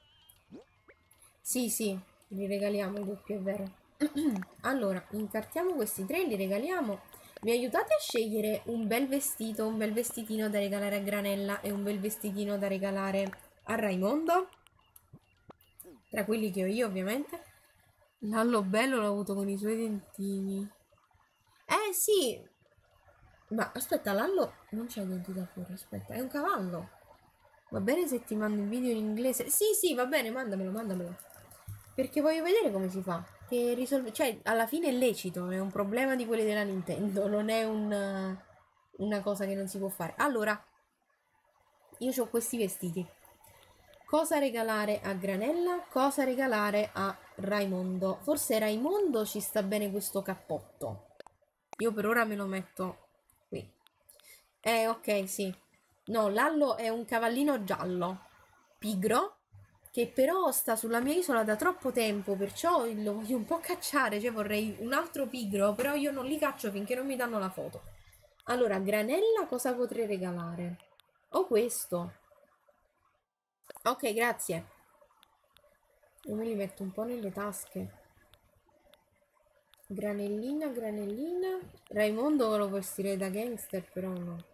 Sì, sì, li regaliamo i doppi, è vero. Allora, incartiamo questi tre, li regaliamo. Mi aiutate a scegliere un bel vestito, un bel vestitino da regalare a Granella e un bel vestitino da regalare a Raimondo? Tra quelli che ho io, ovviamente. Lallo bello l'ho avuto con i suoi dentini. Eh, sì! Ma aspetta, Lallo non c'ha i denti da fuori, aspetta, è un cavallo. Va bene se ti mando il video in inglese? Sì, sì, va bene, mandamelo, mandamelo. Perché voglio vedere come si fa. Che risolve... Cioè, alla fine è lecito, è un problema di quelli della Nintendo, non è un, una cosa che non si può fare. Allora, io ho questi vestiti. Cosa regalare a Granella? Cosa regalare a Raimondo? Forse Raimondo ci sta bene questo cappotto. Io per ora me lo metto qui. Eh, ok, sì. No, Lallo è un cavallino giallo, pigro, che però sta sulla mia isola da troppo tempo, perciò lo voglio un po' cacciare, cioè vorrei un altro pigro, però io non li caccio finché non mi danno la foto. Allora, Granella cosa potrei regalare? Ho questo. Ok, grazie. Io me li metto un po' nelle tasche. Granellina, granellina. Raimondo lo vestirei da gangster, però no.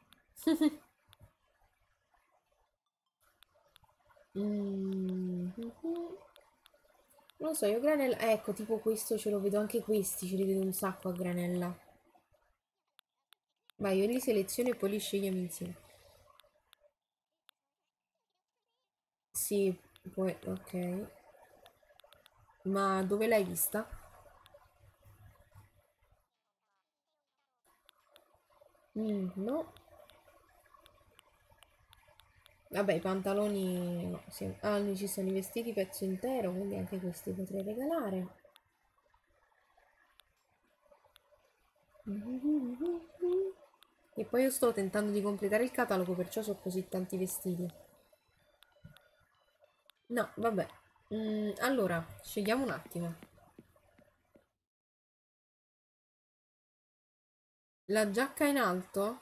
Mm, non lo so, io Granella... eh, ecco, tipo questo ce lo vedo, anche questi ce li vedo un sacco a Granella. Vai, io li seleziono e poi li scegliamo insieme. Sì, poi, ok. Ma dove l'hai vista? Mm, no. Vabbè, i pantaloni... no, sì. Ah, lì ci sono i vestiti pezzo intero, quindi anche questi potrei regalare. E poi io sto tentando di completare il catalogo, perciò ho così tanti vestiti. No, vabbè. Mm, allora, scegliamo un attimo. La giacca in alto?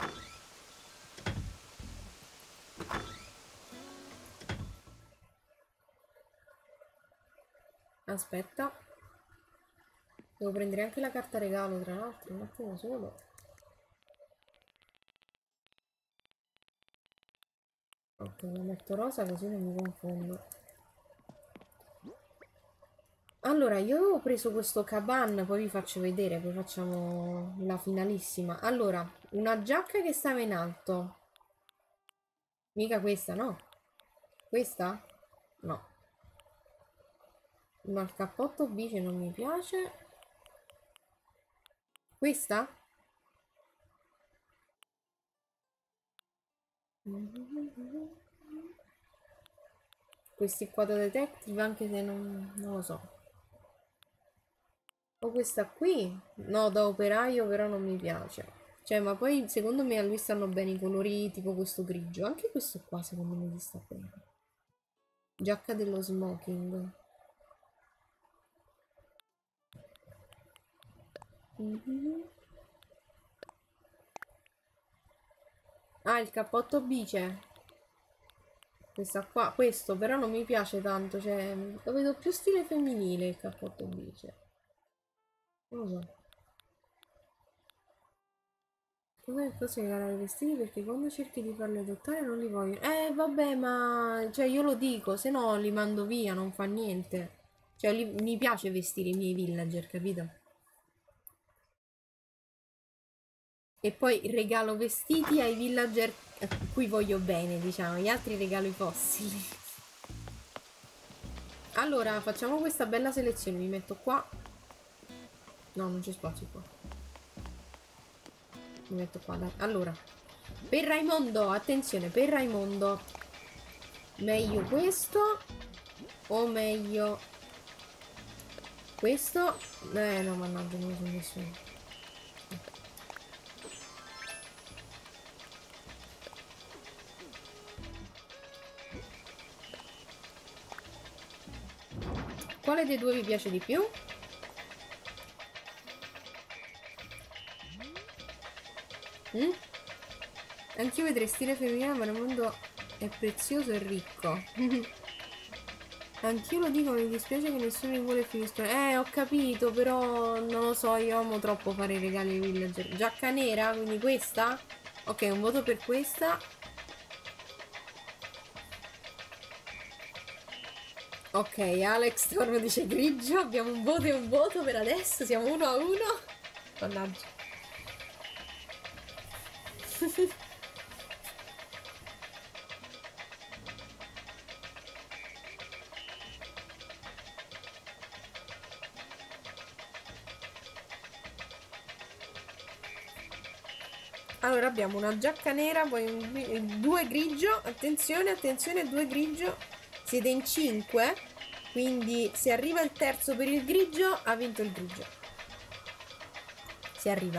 Aspetta. Devo prendere anche la carta regalo, tra l'altro, un attimo solo. Ok, la metto rosa così non mi confondo. Allora, io avevo preso questo Kaban, poi vi faccio vedere, poi facciamo la finalissima. Allora, una giacca che stava in alto. Mica questa, no? Questa? No. Ma il cappotto bice non mi piace. Questa? Questi qua da detective, anche se non, non lo so. O questa qui? No, da operaio però non mi piace. Cioè, ma poi secondo me a lui stanno bene i colori tipo questo grigio. Anche questo qua secondo me gli sta bene. Giacca dello smoking. Mm-hmm. Ah, il cappotto bice. Questa qua, questo però non mi piace tanto, cioè lo vedo più stile femminile il cappotto bice. Non lo so. Come posso regalare i vestiti perché quando cerchi di farli adottare non li voglio. Eh vabbè, ma cioè io lo dico, se no li mando via, non fa niente. Cioè li- mi piace vestire i miei villager, capito? E poi regalo vestiti ai villager a cui voglio bene, diciamo, gli altri regalo i fossili. Allora, facciamo questa bella selezione, mi metto qua. No, non c'è spazio qua. Mi metto qua, dai. Allora, per Raimondo, attenzione, per Raimondo. Meglio questo o meglio questo? Eh, no, mannaggia, non mi sono messo. Quale dei due vi piace di più? Mm? Anch'io vedrei stile femminile, ma il mondo è prezioso e ricco. Anch'io lo dico, mi dispiace che nessuno mi vuole finiscono. Eh, ho capito, però non lo so, io amo troppo fare i regali ai villager. Giacca nera, quindi questa? Ok, un voto per questa. Ok, Alex torno dice grigio, abbiamo un voto e un voto per adesso, siamo uno a uno. Mannaggia. Allora abbiamo una giacca nera, poi un, due grigio, attenzione, attenzione, due grigio, siete in cinque, quindi se arriva il terzo per il grigio ha vinto il grigio. Si arriva.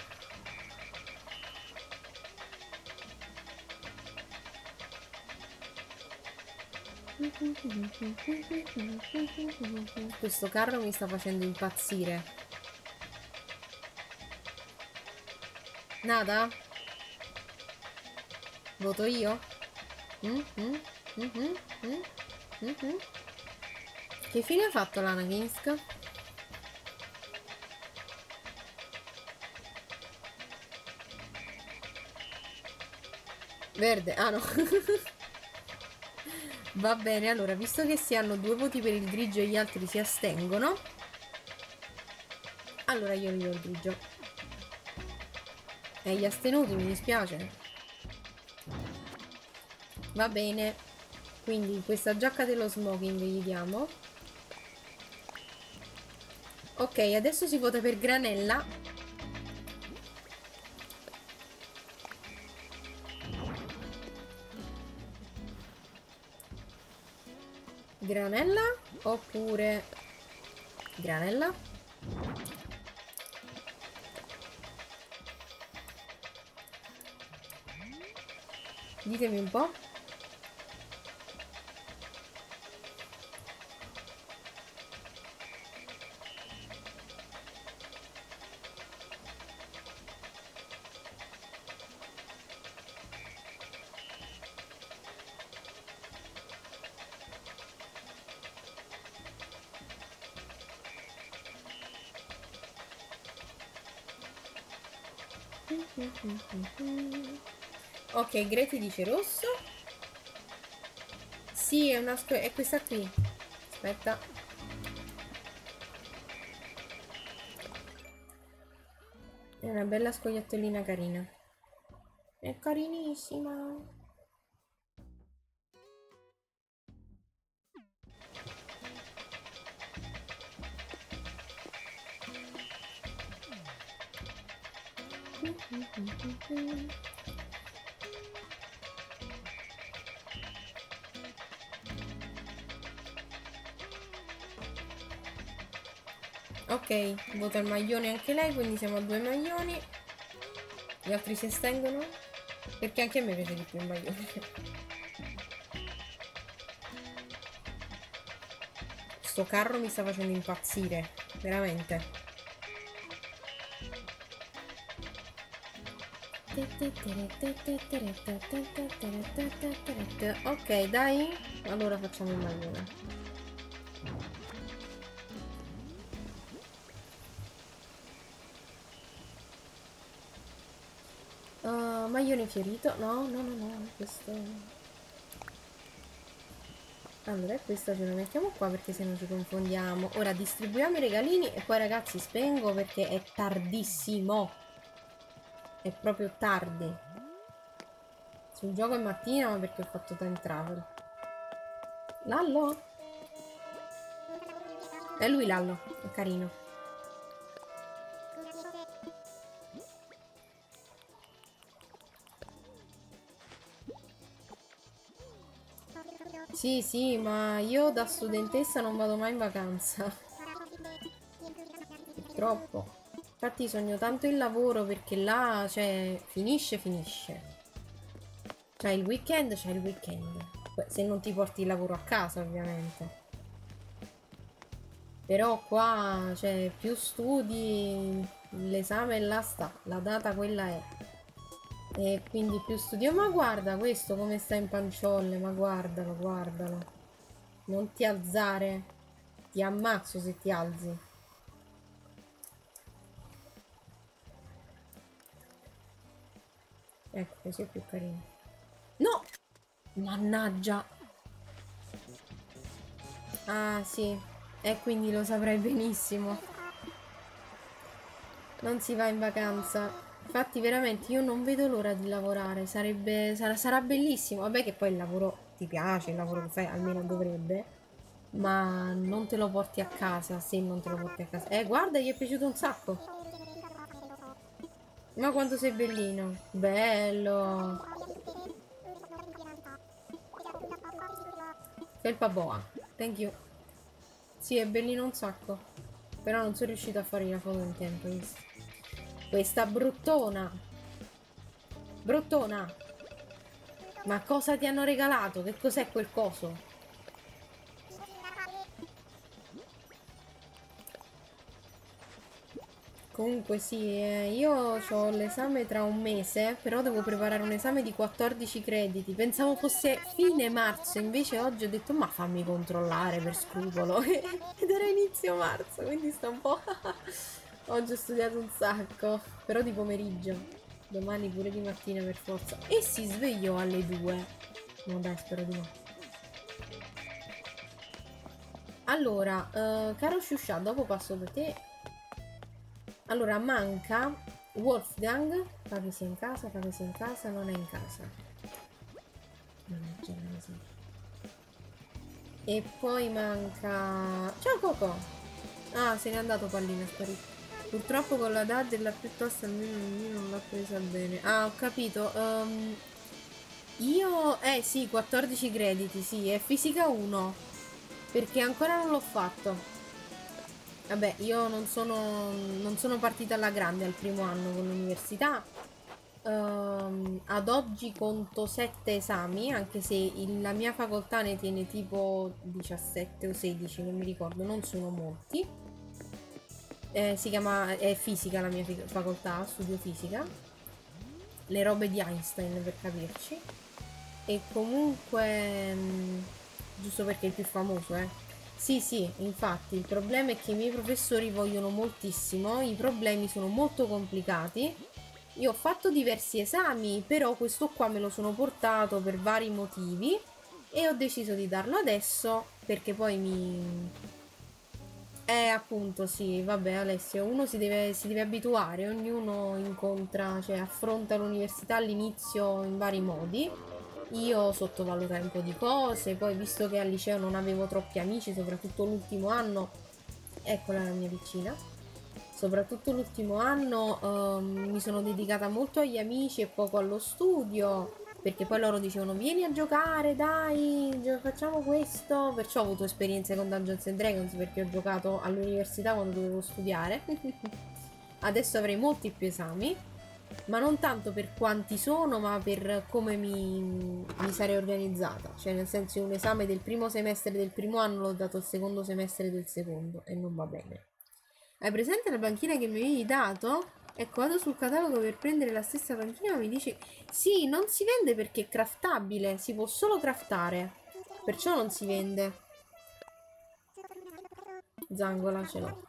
Questo carro mi sta facendo impazzire. Nada? Voto io? Mm, mm, mm, mm, mm, mm, mm. Che fine ha fatto l'Anakinsk? Verde, ah no. Va bene, allora, visto che si hanno due voti per il grigio e gli altri si astengono, allora io vi do il grigio. E gli astenuti, mi dispiace. Va bene. Quindi questa giacca dello smoking gli diamo. Ok, adesso si vota per Granella. Granella oppure Granella? Ditemi un po'. Ok, Greti dice rosso. Sì, è una è questa qui. Aspetta. È una bella scoiattolina carina. È carinissima. Ok, vota il maglione anche lei, quindi siamo a due maglioni. Gli altri si estengono? Perché anche a me piace di più il maglione. Sto carro mi sta facendo impazzire, veramente. Ok, dai. Allora facciamo il maglione. Uh, maglione fiorito. No, no, no, no. Questo. Allora, questo ce lo mettiamo qua perché se no ci confondiamo. Ora distribuiamo i regalini e poi ragazzi spengo perché è tardissimo. È proprio tardi. Sul gioco è mattina, ma perché ho fatto time travel. Lallo? È lui Lallo, è carino. Sì, sì, ma io da studentessa non vado mai in vacanza. Purtroppo. Infatti sogno tanto il lavoro perché là, cioè, finisce, finisce. Cioè il weekend, c'è il weekend. Poi, se non ti porti il lavoro a casa, ovviamente. Però qua, cioè, più studi, l'esame là sta, la data quella è. E quindi più studio. Ma guarda questo come sta in panciolle, ma guardalo, guardalo. Non ti alzare. Ti ammazzo se ti alzi. Ecco, così è più carino. No! Mannaggia! Ah, sì. E quindi lo saprei benissimo. Non si va in vacanza. Infatti, veramente, io non vedo l'ora di lavorare. Sarebbe... Sarà, sarà bellissimo. Vabbè che poi il lavoro ti piace, il lavoro che fai, almeno dovrebbe. Ma non te lo porti a casa, se non te lo porti a casa. Eh, guarda, gli è piaciuto un sacco. Ma quanto sei bellino. Bello. Felpa boa. Thank you. Sì, è bellino un sacco. Però non sono riuscita a fare la foto in tempo, visto? Questa bruttona. Bruttona. Ma cosa ti hanno regalato? Che cos'è quel coso? Comunque sì, eh, io ho l'esame tra un mese, però devo preparare un esame di quattordici crediti. Pensavo fosse fine marzo, invece oggi ho detto ma fammi controllare per scrupolo. Ed era inizio marzo, quindi sto un po'... Oggi ho studiato un sacco, però di pomeriggio. Domani pure di mattina per forza. E si svegliò alle due. No dai, spero di no. Allora, eh, caro Shusha, dopo passo da te. Allora, manca Wolfgang. Fa che sia in casa, fa che sia in casa, non è in casa. Mannaggia, non so. E poi manca... Ciao Coco! Ah, se n'è andato Pallino, è sparito. Purtroppo con la D A D della piuttosto almeno non l'ha presa bene. Ah, ho capito. Um, io... Eh sì, quattordici crediti, sì, è fisica uno. Perché ancora non l'ho fatto. Vabbè, io non sono, non sono partita alla grande al primo anno con l'università. Um, ad oggi conto sette esami, anche se il- la mia facoltà ne tiene tipo diciassette o sedici, non mi ricordo, non sono molti. Eh, si chiama, è fisica la mia fi- facoltà, studio fisica. Le robe di Einstein per capirci. E comunque, mh, giusto perché è il più famoso, eh. Sì, sì, infatti il problema è che i miei professori vogliono moltissimo, i problemi sono molto complicati. Io ho fatto diversi esami, però questo qua me lo sono portato per vari motivi e ho deciso di darlo adesso perché poi mi... Eh, appunto, sì, vabbè, Alessio, uno si deve, si deve abituare, ognuno incontra, cioè affronta l'università all'inizio in vari modi. Io sottovalutai un po' di cose, poi visto che al liceo non avevo troppi amici, soprattutto l'ultimo anno, eccola la mia vicina, soprattutto l'ultimo anno ehm, mi sono dedicata molto agli amici e poco allo studio, perché poi loro dicevano vieni a giocare, dai, gio- facciamo questo, perciò ho avuto esperienze con Dungeons and Dragons perché ho giocato all'università quando dovevo studiare. Adesso avrei molti più esami. Ma non tanto per quanti sono, ma per come mi, mi sarei organizzata. Cioè, nel senso, un esame del primo semestre del primo anno l'ho dato il secondo semestre del secondo e non va bene. Hai presente la banchina che mi avevi dato? Ecco, vado sul catalogo per prendere la stessa banchina, ma mi dici sì, non si vende perché è craftabile, si può solo craftare. Perciò non si vende. Zangola ce l'ho.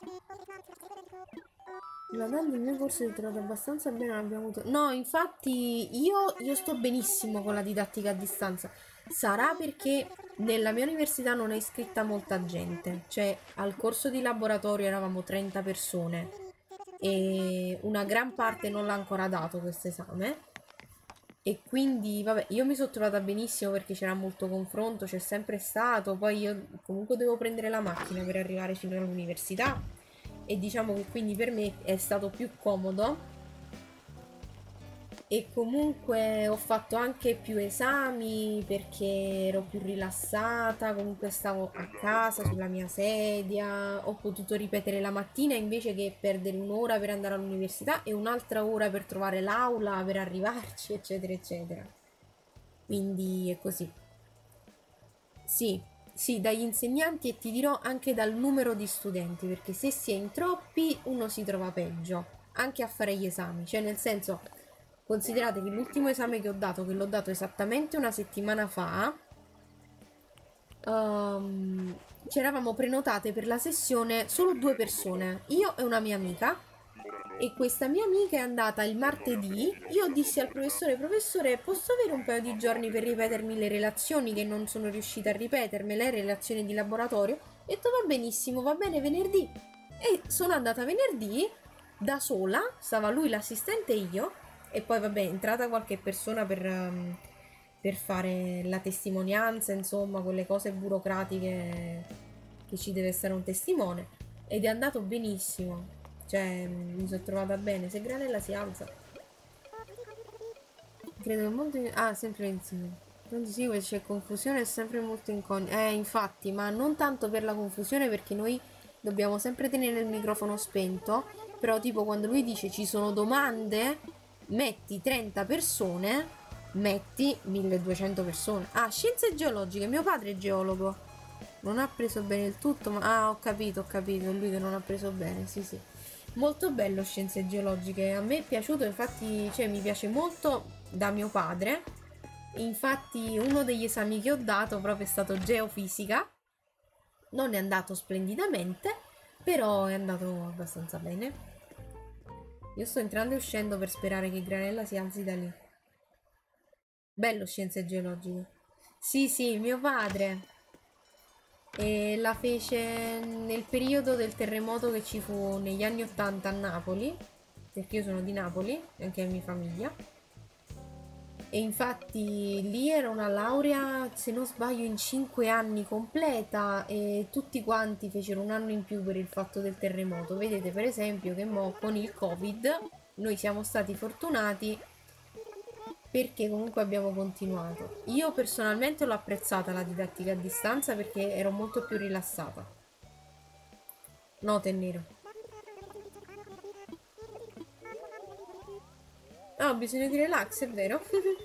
La D A D del mio corso è trovato abbastanza bene, non abbiamo avuto... No, infatti io, io sto benissimo con la didattica a distanza. Sarà perché nella mia università non è iscritta molta gente. Cioè, al corso di laboratorio eravamo trenta persone e una gran parte non l'ha ancora dato questo esame. E quindi, vabbè, io mi sono trovata benissimo perché c'era molto confronto, c'è sempre stato. Poi io comunque devo prendere la macchina per arrivare fino all'università. E diciamo che quindi per me è stato più comodo E comunque ho fatto anche più esami perché ero più rilassata, comunque stavo a casa sulla mia sedia, ho potuto ripetere la mattina invece che perdere un'ora per andare all'università e un'altra ora per trovare l'aula, per arrivarci, eccetera, eccetera. Quindi è così. Sì, sì, dagli insegnanti e ti dirò anche dal numero di studenti, perché se si è in troppi uno si trova peggio, anche a fare gli esami, cioè nel senso... Considerate che l'ultimo esame che ho dato, che l'ho dato esattamente una settimana fa, um, ci eravamo prenotate per la sessione solo due persone, io e una mia amica, e questa mia amica è andata il martedì. Io dissi al professore: professore, posso avere un paio di giorni per ripetermi le relazioni che non sono riuscita a ripetermi, le relazioni di laboratorio? E detto: va benissimo, va bene venerdì. E sono andata venerdì da sola, stava lui l'assistente e io. E poi vabbè è entrata qualche persona per, um, per fare la testimonianza, insomma quelle cose burocratiche che ci deve essere un testimone. Ed è andato benissimo, cioè mi sono trovata bene. Se Granella si alza, credo che molto... Ah, sempre insieme. Non sì, c'è confusione, è sempre molto incognita. Eh, infatti, ma non tanto per la confusione, perché noi dobbiamo sempre tenere il microfono spento. Però tipo quando lui dice ci sono domande... metti trenta persone, metti milleduecento persone. Ah, scienze geologiche, mio padre è geologo. Non ha preso bene il tutto, ma... Ah, ho capito, ho capito, è lui che non ha preso bene, sì sì. Molto bello scienze geologiche, a me è piaciuto, infatti, cioè mi piace molto da mio padre. Infatti uno degli esami che ho dato proprio è stato geofisica. Non è andato splendidamente, però è andato abbastanza bene. Io sto entrando e uscendo per sperare che Granella si alzi da lì. Bello scienze geologiche. Sì, sì, mio padre. E la fece nel periodo del terremoto che ci fu negli anni ottanta a Napoli, perché io sono di Napoli, anche la mia famiglia. E infatti lì era una laurea, se non sbaglio, in cinque anni completa, e tutti quanti fecero un anno in più per il fatto del terremoto. Vedete per esempio che mo con il Covid noi siamo stati fortunati perché comunque abbiamo continuato. Io personalmente l'ho apprezzata la didattica a distanza perché ero molto più rilassata. Note nero. Ah, ho bisogno di relax, è vero?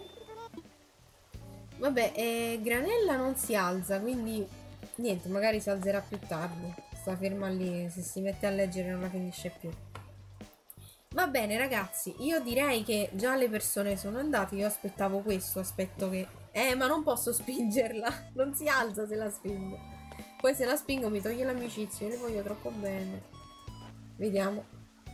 Vabbè, eh, Granella non si alza, quindi niente, magari si alzerà più tardi. Sta ferma lì, se si mette a leggere non la finisce più. Va bene ragazzi, io direi che già le persone sono andate, io aspettavo questo, aspetto che... Eh, ma non posso spingerla, non si alza se la spingo. Poi se la spingo mi toglie l'amicizia, io le voglio troppo bene. Vediamo.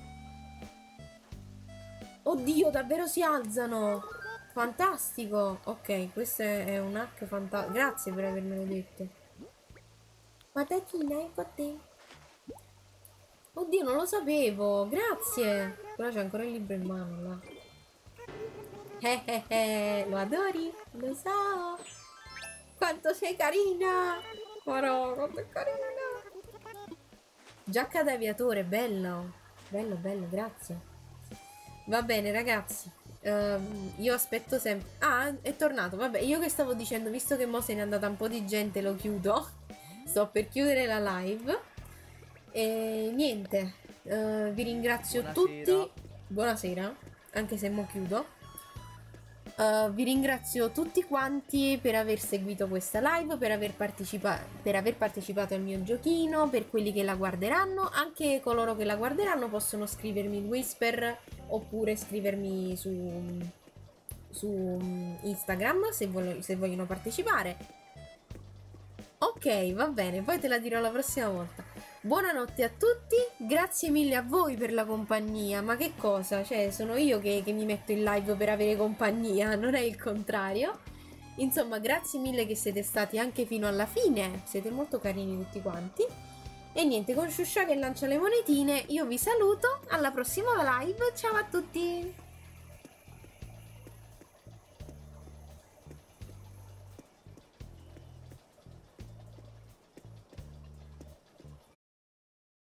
Oddio, davvero si alzano! Fantastico! Ok, questo è un hack fantastico. Grazie per avermelo detto. Patatina, ecco a te. Oddio, non lo sapevo. Grazie. Però c'è ancora il libro in mano, là. Eh eh eh, lo adori? Lo so. Quanto sei carina! Guarda, quanto è carina! Giacca da aviatore, bello. Bello, bello, grazie. Va bene ragazzi, uh, io aspetto sempre... Ah, è tornato, vabbè, io che stavo dicendo, visto che mo se n'è andata un po' di gente, lo chiudo. Sto per chiudere la live. E niente, uh, vi ringrazio Buonasera. tutti. Buonasera, anche se mo chiudo. Uh, vi ringrazio tutti quanti per aver seguito questa live, per aver, partecipa- per aver partecipato al mio giochino, per quelli che la guarderanno. Anche coloro che la guarderanno possono scrivermi in Whisper oppure scrivermi su, su Instagram se, volo- se vogliono partecipare. Ok, va bene, poi te la dirò la prossima volta. Buonanotte a tutti, grazie mille a voi per la compagnia. Ma che cosa? Cioè, sono io che, che mi metto in live per avere compagnia, non è il contrario. Insomma, grazie mille che siete stati anche fino alla fine. Siete molto carini tutti quanti. E niente, con Shusha che lancia le monetine, io vi saluto. Alla prossima live, ciao a tutti!